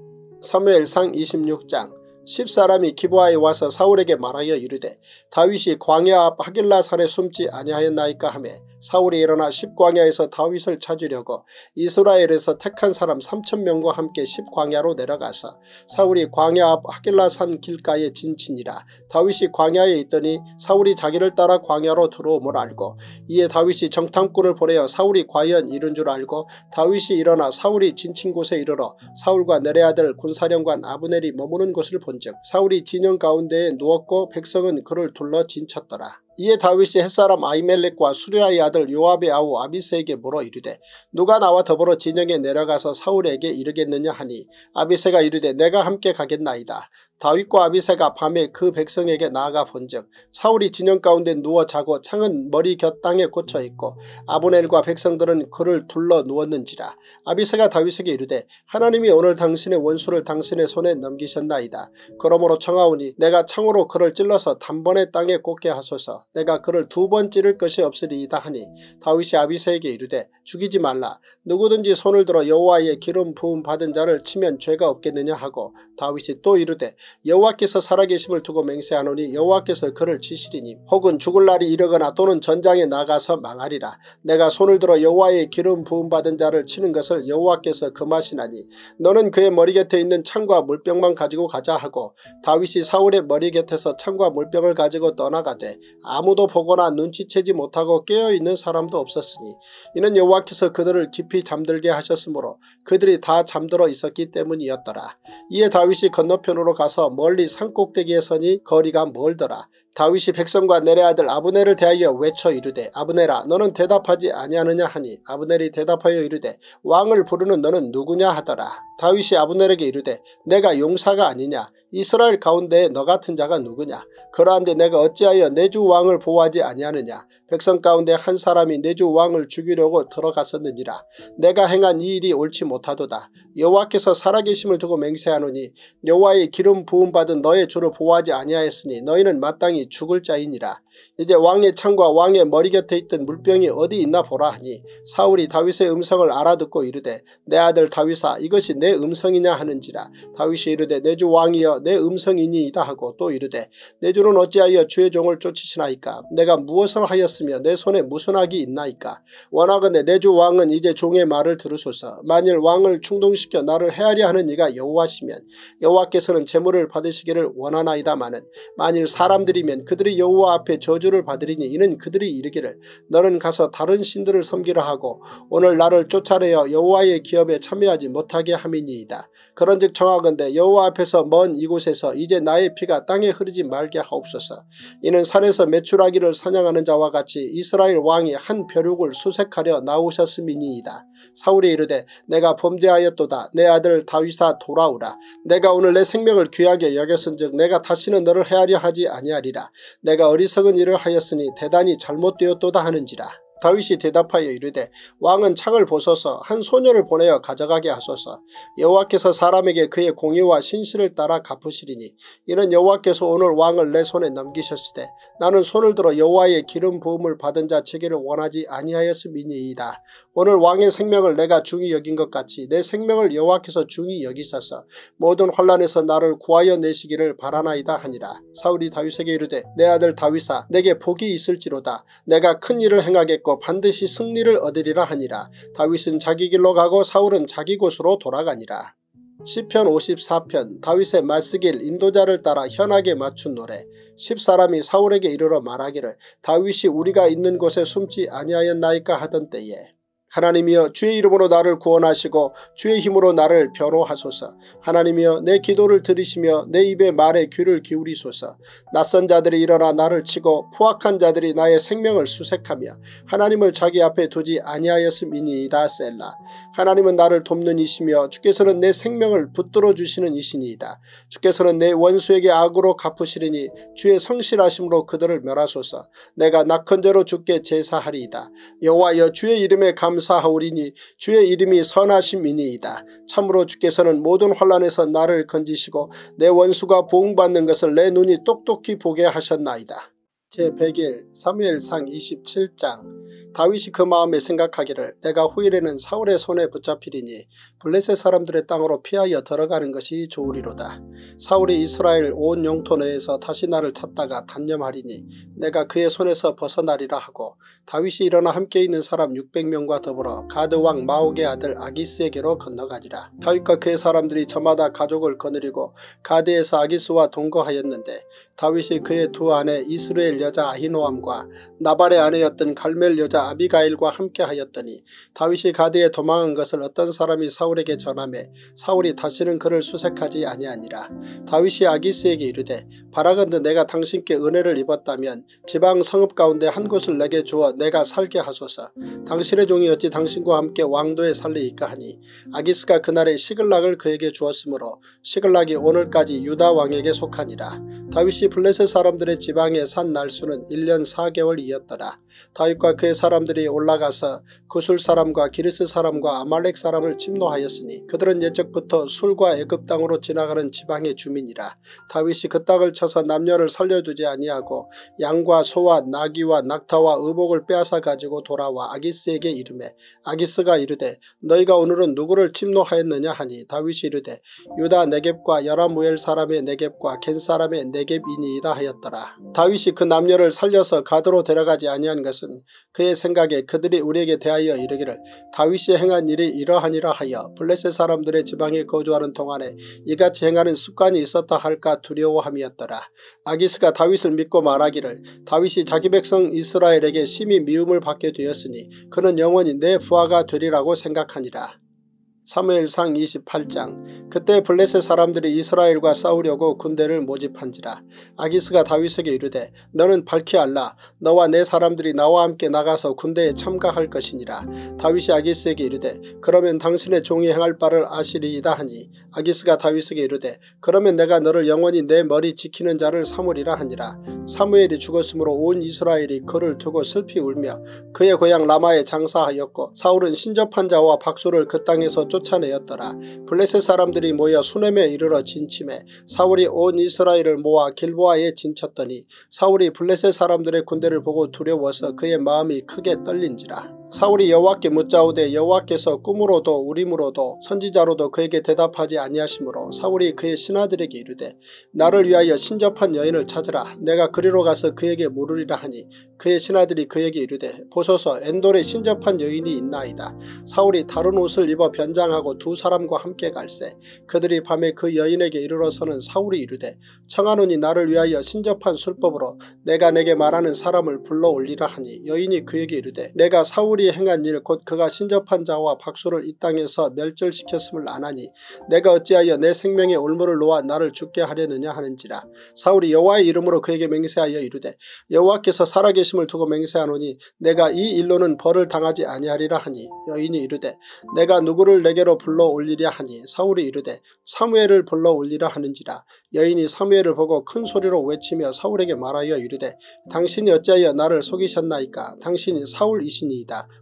사무엘상 26장 10사람이 기브아에 와서 사울에게 말하여 이르되 다윗이 광야 앞 하길라 산에 숨지 아니하였나이까 하매 사울이 일어나 10광야에서 다윗을 찾으려고 이스라엘에서 택한 사람 3,000명과 함께 10광야로 내려가서 사울이 광야 앞 하길라 산 길가에 진치니라. 다윗이 광야에 있더니 사울이 자기를 따라 광야로 들어옴을 알고 이에 다윗이 정탐꾼을 보내어 사울이 과연 이른 줄 알고 다윗이 일어나 사울이 진친 곳에 이르러 사울과 넬의 아들 군사령관 아브넬이 머무는 곳을 본즉 사울이 진영 가운데에 누웠고 백성은 그를 둘러 진쳤더라. 이에 다윗이 햇사람 아히멜렉과 수르야의 아들 요압의 아우 아비새에게 물어 이르되 누가 나와 더불어 진영에 내려가서 사울에게 이르겠느냐 하니 아비새가 이르되 내가 함께 가겠나이다. 다윗과 아비새가 밤에 그 백성에게 나아가 본즉 사울이 진영 가운데 누워 자고 창은 머리 곁 땅에 꽂혀 있고 아브넬과 백성들은 그를 둘러 누웠는지라. 아비새가 다윗에게 이르되 하나님이 오늘 당신의 원수를 당신의 손에 넘기셨나이다. 그러므로 청하오니 내가 창으로 그를 찔러서 단번에 땅에 꽂게 하소서. 내가 그를 2번 찌를 것이 없으리이다 하니 다윗이 아비새에게 이르되 죽이지 말라. 누구든지 손을 들어 여호와의 기름 부음 받은 자를 치면 죄가 없겠느냐 하고 다윗이 또 이르되 여호와께서 살아계심을 두고 맹세하노니 여호와께서 그를 치시리니 혹은 죽을 날이 이르거나 또는 전장에 나가서 망하리라. 내가 손을 들어 여호와의 기름 부음 받은 자를 치는 것을 여호와께서 금하시나니 너는 그의 머리 곁에 있는 창과 물병만 가지고 가자 하고 다윗이 사울의 머리 곁에서 창과 물병을 가지고 떠나가되 아무도 보거나 눈치채지 못하고 깨어있는 사람도 없었으니 이는 여호와께서 그들을 깊이 잠들게 하셨으므로 그들이 다 잠들어 있었기 때문이었더라. 이에 다윗이 건너편으로 가서 멀리 산꼭대기에 서니 거리가 멀더라. 다윗이 백성과 넬의 아들 아브넬을 대하여 외쳐 이르되 아브넬아 너는 대답하지 아니하느냐 하니 아브넬이 대답하여 이르되 왕을 부르는 너는 누구냐 하더라. 다윗이 아브넬에게 이르되 내가 용사가 아니냐. 이스라엘 가운데에 너 같은 자가 누구냐. 그러한데 내가 어찌하여 내 주 왕을 보호하지 아니하느냐. 백성 가운데 한 사람이 내 주 왕을 죽이려고 들어갔었느니라. 내가 행한 이 일이 옳지 못하도다. 여호와께서 살아계심을 두고 맹세하노니 여호와의 기름 부음 받은 너의 주를 보호하지 아니하였으니 너희는 마땅히 죽을 자이니라. 이제 왕의 창과 왕의 머리 곁에 있던 물병이 어디 있나 보라 하니 사울이 다윗의 음성을 알아듣고 이르되 내 아들 다윗아 이것이 내 음성이냐 하는지라. 다윗이 이르되 내 주 왕이여 내 음성이니이다 하고 또 이르되 내 주는 어찌하여 주의 종을 쫓으시나이까. 내가 무엇을 하였으며 내 손에 무슨 악이 있나이까. 원하건대 내 주 왕은 이제 종의 말을 들으소서. 만일 왕을 충동시켜 나를 해하려 하는 이가 여호와시면 여호와께서는 제물을 받으시기를 원하나이다마는 만일 사람들이면 그들이 여호와 앞에 저주를 받으리니 이는 그들이 이르기를 너는 가서 다른 신들을 섬기라 하고 오늘 나를 쫓아내어 여호와의 기업에 참여하지 못하게 함이니이다. 그런즉 청하건대 여호와 앞에서 먼 이곳에서 이제 나의 피가 땅에 흐르지 말게 하옵소서. 이는 산에서 메추라기를 사냥하는 자와 같이 이스라엘 왕이 한 벼룩을 수색하려 나오셨음이니이다. 사울이 이르되 내가 범죄하였도다. 내 아들 다윗아 돌아오라. 내가 오늘 내 생명을 귀하게 여겼은즉 내가 다시는 너를 해하려 하지 아니하리라. 내가 어리석은 일을 하였으니 대단히 잘못되었도다 하는지라. 다윗이 대답하여 이르되 왕은 창을 보소서. 한 소녀를 보내어 가져가게 하소서. 여호와께서 사람에게 그의 공의와 신실을 따라 갚으시리니 이는 여호와께서 오늘 왕을 내 손에 넘기셨을 때 나는 손을 들어 여호와의 기름 부음을 받은 자 치기를 원하지 아니하였음이니이다. 오늘 왕의 생명을 내가 중히 여긴 것 같이 내 생명을 여호와께서 중히 여기소서. 모든 환난에서 나를 구하여 내시기를 바라나이다 하니라. 사울이 다윗에게 이르되 내 아들 다윗아 내게 복이 있을지로다. 내가 큰 일을 행하겠고 있고 반드시 승리를 얻으리라 하니라. 다윗은 자기 길로 가고 사울은 자기 곳으로 돌아가니라. 시편 54편 다윗의 말쓰길 인도자를 따라 현악에 맞춘 노래. 10사람이 사울에게 이르러 말하기를 다윗이 우리가 있는 곳에 숨지 아니하였나이까 하던 때에 하나님이여 주의 이름으로 나를 구원하시고 주의 힘으로 나를 변호하소서. 하나님이여 내 기도를 들으시며 내 입의 말에 귀를 기울이소서. 낯선 자들이 일어나 나를 치고 포악한 자들이 나의 생명을 수색하며 하나님을 자기 앞에 두지 아니하였음이니이다. 셀라. 하나님은 나를 돕는 이시며 주께서는 내 생명을 붙들어 주시는 이시니이다. 주께서는 내 원수에게 악으로 갚으시리니 주의 성실하심으로 그들을 멸하소서. 내가 낙헌제로 주께 제사하리이다. 여호와여 주의 이름에 감사하오리니 주의 이름이 선하심이니이다. 참으로 주께서는 모든 환난에서 나를 건지시고 내 원수가 보응받는 것을 내 눈이 똑똑히 보게 하셨나이다. 제101 사무엘상 27장. 다윗이 그 마음에 생각하기를 내가 후일에는 사울의 손에 붙잡히리니 블레셋 사람들의 땅으로 피하여 들어가는 것이 좋으리로다. 사울이 이스라엘 온 영토 내에서 다시 나를 찾다가 단념하리니 내가 그의 손에서 벗어나리라 하고 다윗이 일어나 함께 있는 사람 600명과 더불어 가드왕 마옥의 아들 아기스에게로 건너가니라. 다윗과 그의 사람들이 저마다 가족을 거느리고 가드에서 아기스와 동거하였는데 다윗이 그의 두 아내 이스라엘 여자 아히노암과 나발의 아내였던 갈멜 여자 아비가일과 함께 하였더니 다윗이 가드에 도망한 것을 어떤 사람이 사울에게 전하매 사울이 다시는 그를 수색하지 아니하니라. 다윗이 아기스에게 이르되 바라건대 내가 당신께 은혜를 입었다면 지방 성읍 가운데 한 곳을 내게 주어 내가 살게 하소서. 당신의 종이 어찌 당신과 함께 왕도에 살리이까 하니 아기스가 그날에 시글락을 그에게 주었으므로 시글락이 오늘까지 유다 왕에게 속하니라. 다윗이 블레셋 사람들의 지방에 산 날수는 1년 4개월이었더라. 다윗과 그의 사람들이 올라가서 구술 사람과 기르스 사람과 아말렉 사람을 침노하였으니 그들은 옛적부터 술과 애굽 땅으로 지나가는 지방의 주민이라. 다윗이 그 땅을 쳐서 남녀를 살려두지 아니하고 양과 소와 나귀와 낙타와 의복을 빼앗아 가지고 돌아와 아기스에게 이르매 아기스가 이르되 너희가 오늘은 누구를 침노하였느냐 하니 다윗이 이르되 유다 네겝과 여라무엘 사람의 네겝과 겐 사람의 네겝이니이다 하였더라. 다윗이 그 남녀를 살려서 가드로 데려가지 아니한 것은 그의 생각에 그들이 우리에게 대하여 이르기를 다윗이 행한 일이 이러하니라 하여 블레셋 사람들의 지방에 거주하는 동안에 이같이 행하는 습관이 있었다 할까 두려워함이었더라. 아기스가 다윗을 믿고 말하기를 다윗이 자기 백성 이스라엘에게 심히 미움을 받게 되었으니 그는 영원히 내 부하가 되리라고 생각하니라. 사무엘상 28장. 그때 블레셋 사람들이 이스라엘과 싸우려고 군대를 모집한지라. 아기스가 다윗에게 이르되 너는 밝히 알라. 너와 내 사람들이 나와 함께 나가서 군대에 참가할 것이니라. 다윗이 아기스에게 이르되 그러면 당신의 종이 행할 바를 아시리이다 하니 아기스가 다윗에게 이르되 그러면 내가 너를 영원히 내 머리 지키는 자를 삼으리라 하니라. 사무엘이 죽었으므로 온 이스라엘이 그를 두고 슬피 울며 그의 고향 라마에 장사하였고 사울은 신접한 자와 박수를 그 땅에서 쫓아내었더라. 블레셋 사람들이 모여 수넴에 이르러 진침해 사울이 온 이스라엘을 모아 길보아에 진쳤더니 사울이 블레셋 사람들의 군대를 보고 두려워서 그의 마음이 크게 떨린지라. 사울이 여호와께 묻자오되 여호와께서 꿈으로도 우림으로도 선지자로도 그에게 대답하지 아니하시므로 사울이 그의 신하들에게 이르되 나를 위하여 신접한 여인을 찾으라. 내가 그리로 가서 그에게 물으리라 하니 그의 신하들이 그에게 이르되 보소서 엔돌에 신접한 여인이 있나이다. 사울이 다른 옷을 입어 변장하고 두 사람과 함께 갈새 그들이 밤에 그 여인에게 이르러서는 사울이 이르되 청하노니 나를 위하여 신접한 술법으로 내가 내게 말하는 사람을 불러올리라 하니 여인이 그에게 이르되 내가 사울이 행한 일 곧 그가 신접한 자와 박수를 이 땅에서 멸절시켰음을 아나니 내가 어찌하여 내 생명의 올무를 놓아 나를 죽게 하려느냐 하는지라. 사울이 여호와의 이름으로 그에게 맹세하여 이르되 여호와께서 살아계심을 두고 맹세하노니 내가 이 일로는 벌을 당하지 아니하리라 하니 여인이 이르되 내가 누구를 내게로 불러올리랴 하니 사울이 이르되 사무엘을 불러올리라 하는지라. 여인이 사무엘을 보고 큰 소리로 외치며 사울에게 말하여 이르되 당신이 어찌하여 나를 속이셨나이까. 당신이 사울이시니이다.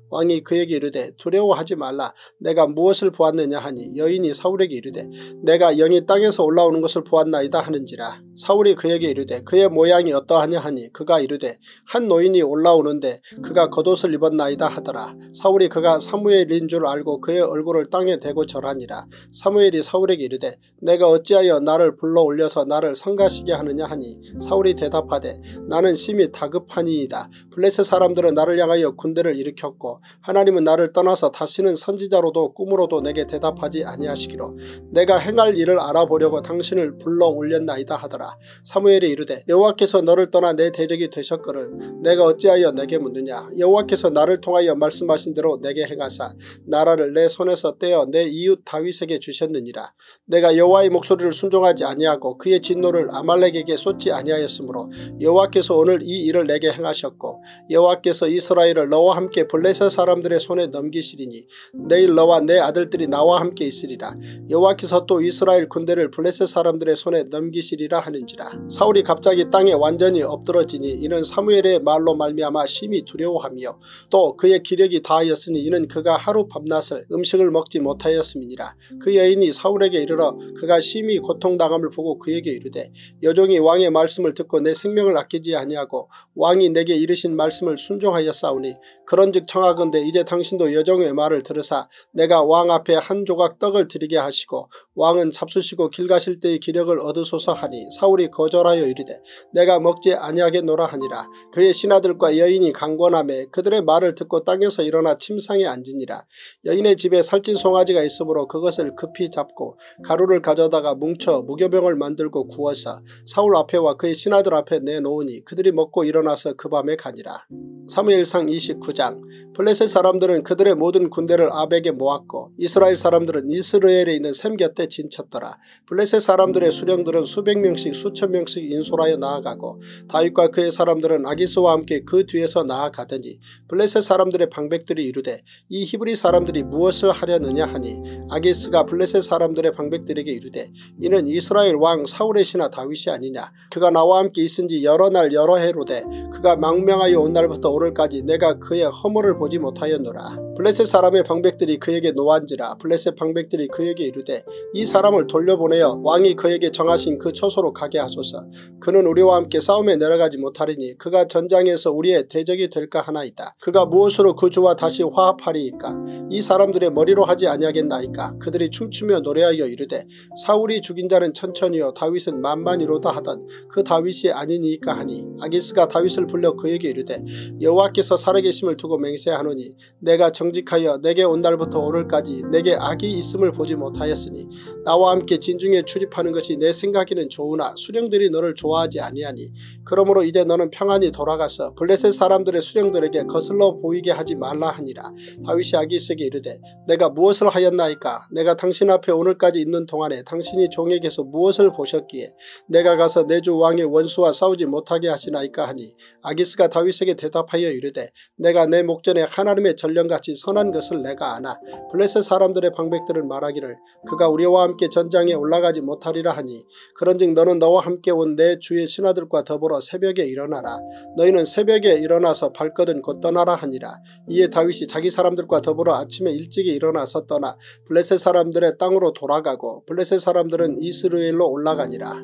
왕이 그에게 이르되 두려워하지 말라. 내가 무엇을 보았느냐 하니 여인이 사울에게 이르되 내가 영이 땅에서 올라오는 것을 보았나이다 하는지라. 사울이 그에게 이르되 그의 모양이 어떠하냐 하니 그가 이르되 한 노인이 올라오는데 그가 겉옷을 입었나이다 하더라. 사울이 그가 사무엘인 줄 알고 그의 얼굴을 땅에 대고 절하니라. 사무엘이 사울에게 이르되 내가 어찌하여 나를 불러 올려서 나를 성가시게 하느냐 하니 사울이 대답하되 나는 심히 다급하니이다. 블레셋 사람들은 나를 향하여 군대를 일으켰고 하나님은 나를 떠나서 다시는 선지자로도 꿈으로도 내게 대답하지 아니하시기로 내가 행할 일을 알아보려고 당신을 불러 올렸나이다 하더라. 사무엘이 이르되 여호와께서 너를 떠나 내 대적이 되셨거늘 내가 어찌하여 내게 묻느냐. 여호와께서 나를 통하여 말씀하신 대로 내게 행하사 나라를 내 손에서 떼어 내 이웃 다윗에게 주셨느니라. 내가 여호와의 목소리를 순종하지 아니하고 그의 진노를 아말렉에게 쏟지 아니하였으므로 여호와께서 오늘 이 일을 내게 행하셨고 여호와께서 이스라엘을 너와 함께 블레셋 사람들의 손에 넘기시리니 내일 너와 내 아들들이 나와 함께 있으리라. 여호와께서 또 이스라엘 군대를 블레셋 사람들의 손에 넘기시리라 하는지라. 사울이 갑자기 땅에 완전히 엎드러지니 이는 사무엘의 말로 말미암아 심히 두려워하며 또 그의 기력이 다하였으니 이는 그가 하루 밤낮을 음식을 먹지 못하였음이니라. 그 여인이 사울에게 이르러 그가 심히 고통당함을 보고 그에게 이르되 여종이 왕의 말씀을 듣고 내 생명을 아끼지 아니하고 왕이 내게 이르신 말씀을 순종하였사오니 그런즉 청하건대 이제 당신도 여종의 말을 들으사 내가 왕 앞에 한 조각 떡을 드리게 하시고 왕은 잡수시고 길 가실 때의 기력을 얻으소서 하니 사울이 거절하여 이르되 내가 먹지 아니하겠노라 하니라. 그의 신하들과 여인이 강권하매 그들의 말을 듣고 땅에서 일어나 침상에 앉으니라. 여인의 집에 살찐 송아지가 있으므로 그것을 급히 잡고 가루를 가져다가 뭉쳐 무교병을 만들고 구워서 사울 앞에와 그의 신하들 앞에 내놓으니 그들이 먹고 일어나서 그 밤에 가니라. 사무엘상 29장. 블레셋 사람들은 그들의 모든 군대를 아벡에 모았고 이스라엘 사람들은 이스라엘에 있는 샘 곁에 진쳤더라. 블레셋 사람들의 수령들은 수백 명씩 수천 명씩 인솔하여 나아가고 다윗과 그의 사람들은 아기스와 함께 그 뒤에서 나아가더니 블레셋 사람들의 방백들이 이르되 이 히브리 사람들이 무엇을 하려느냐 하니 아기스가 블레셋 사람들의 방백들에게 이르되 이는 이스라엘 왕 사울의 신하 다윗이 아니냐. 그가 나와 함께 있은 지 여러 날 여러 해로되 그가 망명하여 온 날부터 오늘까지 내가 그의 허물을 보지 못하였노라. 블레셋 사람의 방백들이 그에게 노한지라. 블레셋 방백들이 그에게 이르되 이 사람을 돌려보내어 왕이 그에게 정하신 그 처소로 가게 하소서. 그는 우리와 함께 싸움에 내려가지 못하리니 그가 전장에서 우리의 대적이 될까 하나이다. 그가 무엇으로 그 주와 다시 화합하리이까. 이 사람들의 머리로 하지 아니하겠나이까. 그들이 춤추며 노래하여 이르되 사울이 죽인 자는 천천히요 다윗은 만만이로다 하던 그 다윗이 아니니까 하니 아기스가 다윗을 불러 그에게 이르되 여호와께서 살아계심을 두고 맹세하노니 내가 정직하여 내게 온 날부터 오늘까지 내게 악이 있음을 보지 못하였으니 나와 함께 진중에 출입하는 것이 내 생각에는 좋으나 수령들이 너를 좋아하지 아니하니 그러므로 이제 너는 평안히 돌아가서 블레셋 사람들의 수령들에게 거슬러 보이게 하지 말라 하니라. 다윗이 아기스에게 이르되 내가 무엇을 하였나이까. 내가 당신 앞에 오늘까지 있는 동안에 당신이 종에게서 무엇을 보셨기에 내가 가서 내 주 왕의 원수와 싸우지 못하게 하시나이까 하니 아기스가 다윗에게 대답하여 이르되 내가 내 목전에 하나님의 전령같이 선한 것을 내가 아나 블레셋 사람들의 방백들은 말하기를 그가 우리와 함께 전장에 올라가지 못하리라 하니 그런즉 너는 너와 함께 온 내 주의 신하들과 더불어 새벽에 일어나라. 너희는 새벽에 일어나서 발거든 곧 떠나라 하니라. 이에 다윗이 자기 사람들과 더불어 아침에 일찍이 일어나서 떠나 블레셋 사람들의 땅으로 돌아가고 블레셋 사람들은 이스라엘로 올라가니라.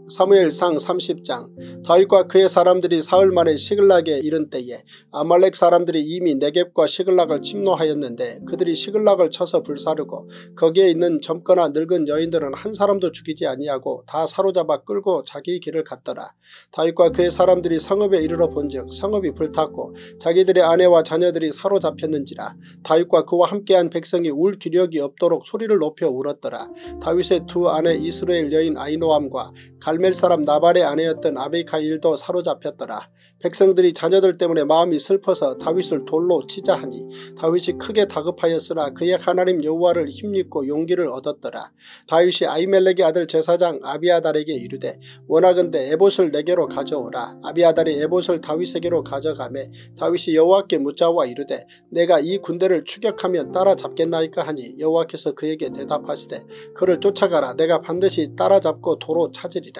사무엘상 30장. 다윗과 그의 사람들이 사흘 만에 시글락에 이른 때에 아말렉 사람들이 이미 네겝과 시글락을 침노하였는데 그들이 시글락을 쳐서 불사르고 거기에 있는 젊거나 늙은 여인들은 한 사람도 죽이지 아니하고 다 사로잡아 끌고 자기 길을 갔더라. 다윗과 그의 사람들이 성읍에 이르러 본즉 성읍이 불탔고 자기들의 아내와 자녀들이 사로잡혔는지라. 다윗과 그와 함께한 백성이 울 기력이 없도록 소리를 높여 울었더라. 다윗의 두 아내 이스라엘 여인 아히노암과 갈멜 사람 나발의 아내였던 아비가일도 사로잡혔더라. 백성들이 자녀들 때문에 마음이 슬퍼서 다윗을 돌로 치자 하니 다윗이 크게 다급하였으나 그의 하나님 여호와를 힘입고 용기를 얻었더라. 다윗이 아히멜렉의 아들 제사장 아비아달에게 이르되 원하건대 에봇을 내게로 가져오라. 아비아달이 에봇을 다윗에게로 가져가매 다윗이 여호와께 묻자와 이르되 내가 이 군대를 추격하면 따라잡겠나이까 하니 여호와께서 그에게 대답하시되 그를 쫓아가라. 내가 반드시 따라잡고 도로 찾으리라.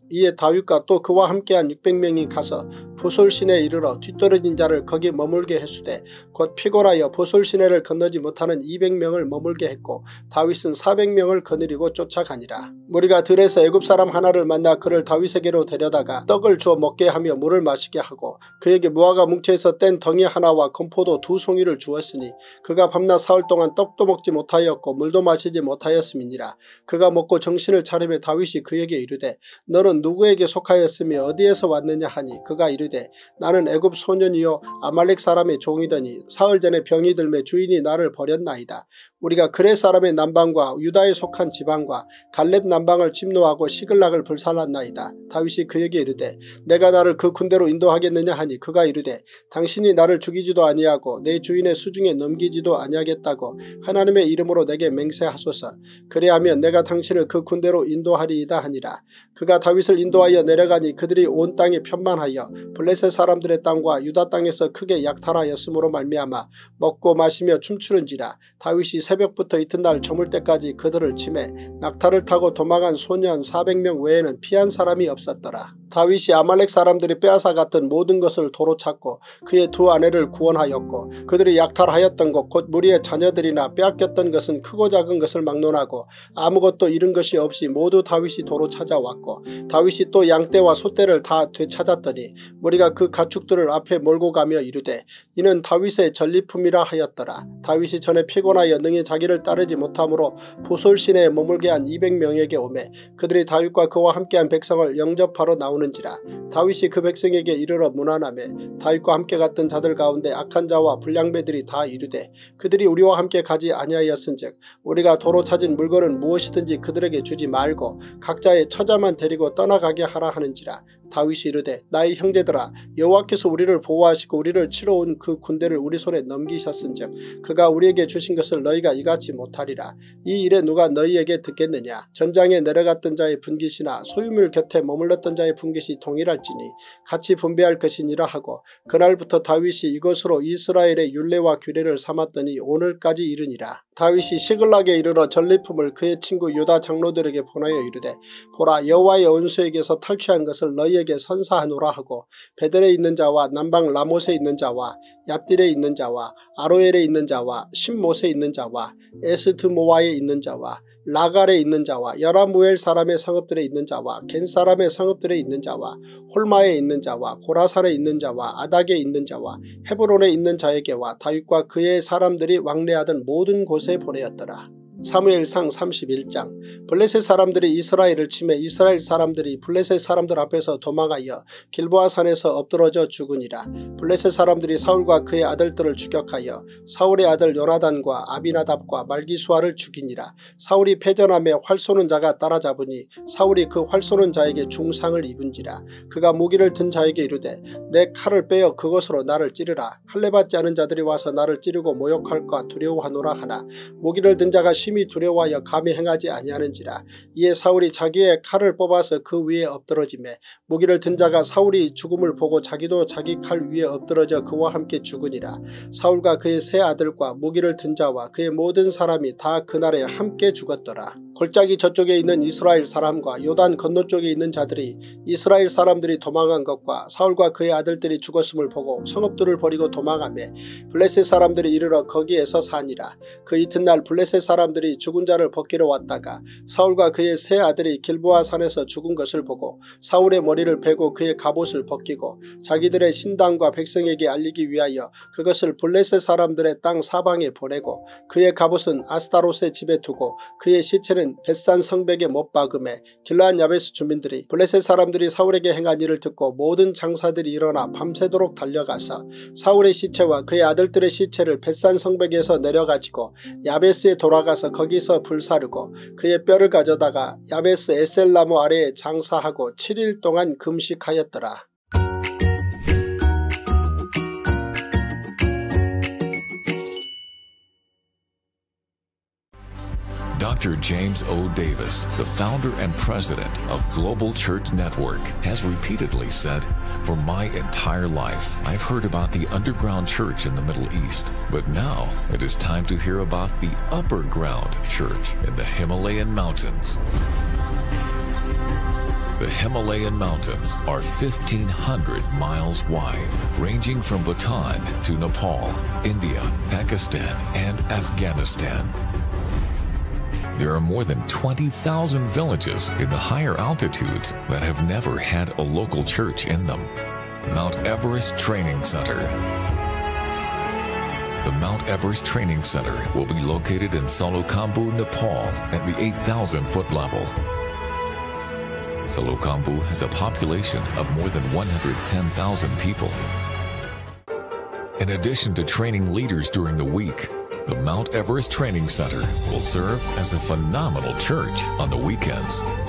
이에 다윗과 또 그와 함께한 600명이 가서 보솔 시내에 이르러 뒤떨어진 자를 거기 머물게 했으되 곧 피곤하여 보솔 시내를 건너지 못하는 200명을 머물게 했고 다윗은 400명을 거느리고 쫓아가니라. 무리가 들에서 애굽 사람 하나를 만나 그를 다윗에게로 데려다가 떡을 주어 먹게 하며 물을 마시게 하고 그에게 무화과 뭉쳐에서 뗀 덩이 하나와 건포도 2송이를 주었으니 그가 밤낮 사흘 동안 떡도 먹지 못하였고 물도 마시지 못하였음이니라. 그가 먹고 정신을 차리며 다윗이 그에게 이르되 너는 누구에게 속하였으며 어디에서 왔느냐 하니 그가 이르되 나는 애굽 소년이요 아말렉 사람의 종이더니 사흘 전에 병이 들매 주인이 나를 버렸나이다. 우리가 그레 사람의 남방과 유다에 속한 지방과 갈렙 남방을 침노하고 시글락을 불살랐나이다. 다윗이 그에게 이르되 내가 나를 그 군대로 인도하겠느냐 하니 그가 이르되 당신이 나를 죽이지도 아니하고 내 주인의 수중에 넘기지도 아니하겠다고 하나님의 이름으로 내게 맹세하소서. 그리하면 내가 당신을 그 군대로 인도하리이다 하니라. 그가 다윗을 인도하여 내려가니 그들이 온 땅에 편만하여 블레셋 사람들의 땅과 유다 땅에서 크게 약탈하였으므로 말미암아 먹고 마시며 춤추는지라. 다윗이 새벽부터 이튿날 저물 때까지 그들을 치매 낙타를 타고 도망한 소년 400명 외에는 피한 사람이 없었더라. 다윗이 아말렉 사람들이 빼앗아갔던 모든 것을 도로 찾고 그의 두 아내를 구원하였고 그들이 약탈하였던 것 곧 무리의 자녀들이나 빼앗겼던 것은 크고 작은 것을 막론하고 아무것도 잃은 것이 없이 모두 다윗이 도로 찾아왔고 다윗이 또 양떼와 소떼를 다 되찾았더니 무리가 그 가축들을 앞에 몰고 가며 이르되 이는 다윗의 전리품이라 하였더라. 다윗이 전에 피곤하여 능히 자기를 따르지 못하므로 보솔 시내에 머물게 한 200명에게 오매 그들이 다윗과 그와 함께한 백성을 영접하러 나오는지라. 다윗이 그 백성에게 이르러 문안하매 다윗과 함께 갔던 자들 가운데 악한 자와 불량배들이 다 이르되 그들이 우리와 함께 가지 아니하였은즉 우리가 도로 찾은 물건은 무엇이든지 그들에게 주지 말고 각자의 처자만 데리고 떠나가게 하라 하는지라. 다윗이 이르되 나의 형제들아 여호와께서 우리를 보호하시고 우리를 치러 온 그 군대를 우리 손에 넘기셨은즉 그가 우리에게 주신 것을 너희가 이같이 못하리라. 이 일에 누가 너희에게 듣겠느냐. 전장에 내려갔던 자의 분깃이나 소유물 곁에 머물렀던 자의 분깃이 동일할지니 같이 분배할 것이니라 하고 그날부터 다윗이 이것으로 이스라엘의 율례와 규례를 삼았더니 오늘까지 이르니라. 다윗이 시글락에 이르러 전리품을 그의 친구 유다 장로들에게 보내어 이르되 보라 여호와의 원수에게서 탈취한 것을 너희에게 선사하노라 하고 베델에 있는 자와 남방 라못에 있는 자와 얏딜에 있는 자와 아로엘에 있는 자와 신못에 있는 자와 에스드모아에 있는 자와 라갈에 있는 자와 여라무엘 사람의 성읍들에 있는 자와 겐 사람의 성읍들에 있는 자와 홀마에 있는 자와 고라산에 있는 자와 아닥에 있는 자와 헤브론에 있는 자에게와 다윗과 그의 사람들이 왕래하던 모든 곳에 보내었더라. 사무엘상 31장. 블레셋 사람들이 이스라엘을 치매 이스라엘 사람들이 블레셋 사람들 앞에서 도망하여 길보아 산에서 엎드러져 죽으니라. 블레셋 사람들이 사울과 그의 아들들을 추격하여 사울의 아들 요나단과 아비나답과 말기수아를 죽이니라. 사울이 패전하며 활 쏘는 자가 따라잡으니 사울이 그 활 쏘는 자에게 중상을 입은지라. 그가 무기를 든 자에게 이르되 내 칼을 빼어 그것으로 나를 찌르라. 할례받지 않은 자들이 와서 나를 찌르고 모욕할까 두려워하노라 하나 무기를 든 자가 심히 두려워하여 감히 행하지 아니하는지라. 이에 사울이 자기의 칼을 뽑아서 그 위에 엎드러지매 무기를 든 자가 사울이 죽음을 보고 자기도 자기 칼 위에 엎드러져 그와 함께 죽으니라. 사울과 그의 세 아들과 무기를 든 자와 그의 모든 사람이 다 그날에 함께 죽었더라. 골짜기 저쪽에 있는 이스라엘 사람과 요단 건너쪽에 있는 자들이 이스라엘 사람들이 도망한 것과 사울과 그의 아들들이 죽었음을 보고 성읍들을 버리고 도망하며 블레셋 사람들이 이르러 거기에서 사니라. 그 이튿날 블레셋 사람들이 죽은 자를 벗기러 왔다가 사울과 그의 세 아들이 길보아 산에서 죽은 것을 보고 사울의 머리를 베고 그의 갑옷을 벗기고 자기들의 신당과 백성에게 알리기 위하여 그것을 블레셋 사람들의 땅 사방에 보내고 그의 갑옷은 아스타롯의 집에 두고 그의 시체는 벳산 성벽에 못 박음에 길르앗 야베스 주민들이 블레셋 사람들이 사울에게 행한 일을 듣고 모든 장사들이 일어나 밤새도록 달려가서 사울의 시체와 그의 아들들의 시체를 벳산 성벽에서 내려가지고 야베스에 돌아가서 거기서 불사르고 그의 뼈를 가져다가 야베스 에셀나무 아래에 장사하고 7일 동안 금식하였더라. Dr. James O. Davis, the founder and president of Global Church Network, has repeatedly said, "For my entire life, I've heard about the underground church in the Middle East, but now it is time to hear about the upper ground church in the Himalayan mountains." The Himalayan mountains are 1,500 miles wide, ranging from Bhutan to Nepal, India, Pakistan, and Afghanistan. There are more than 20,000 villages in the higher altitudes that have never had a local church in them. Mount Everest Training Center. The Mount Everest Training Center will be located in Salokhambu, Nepal at the 8,000-foot level. Salokhambu has a population of more than 110,000 people. In addition to training leaders during the week, the Mount Everest Training Center will serve as a phenomenal church on the weekends.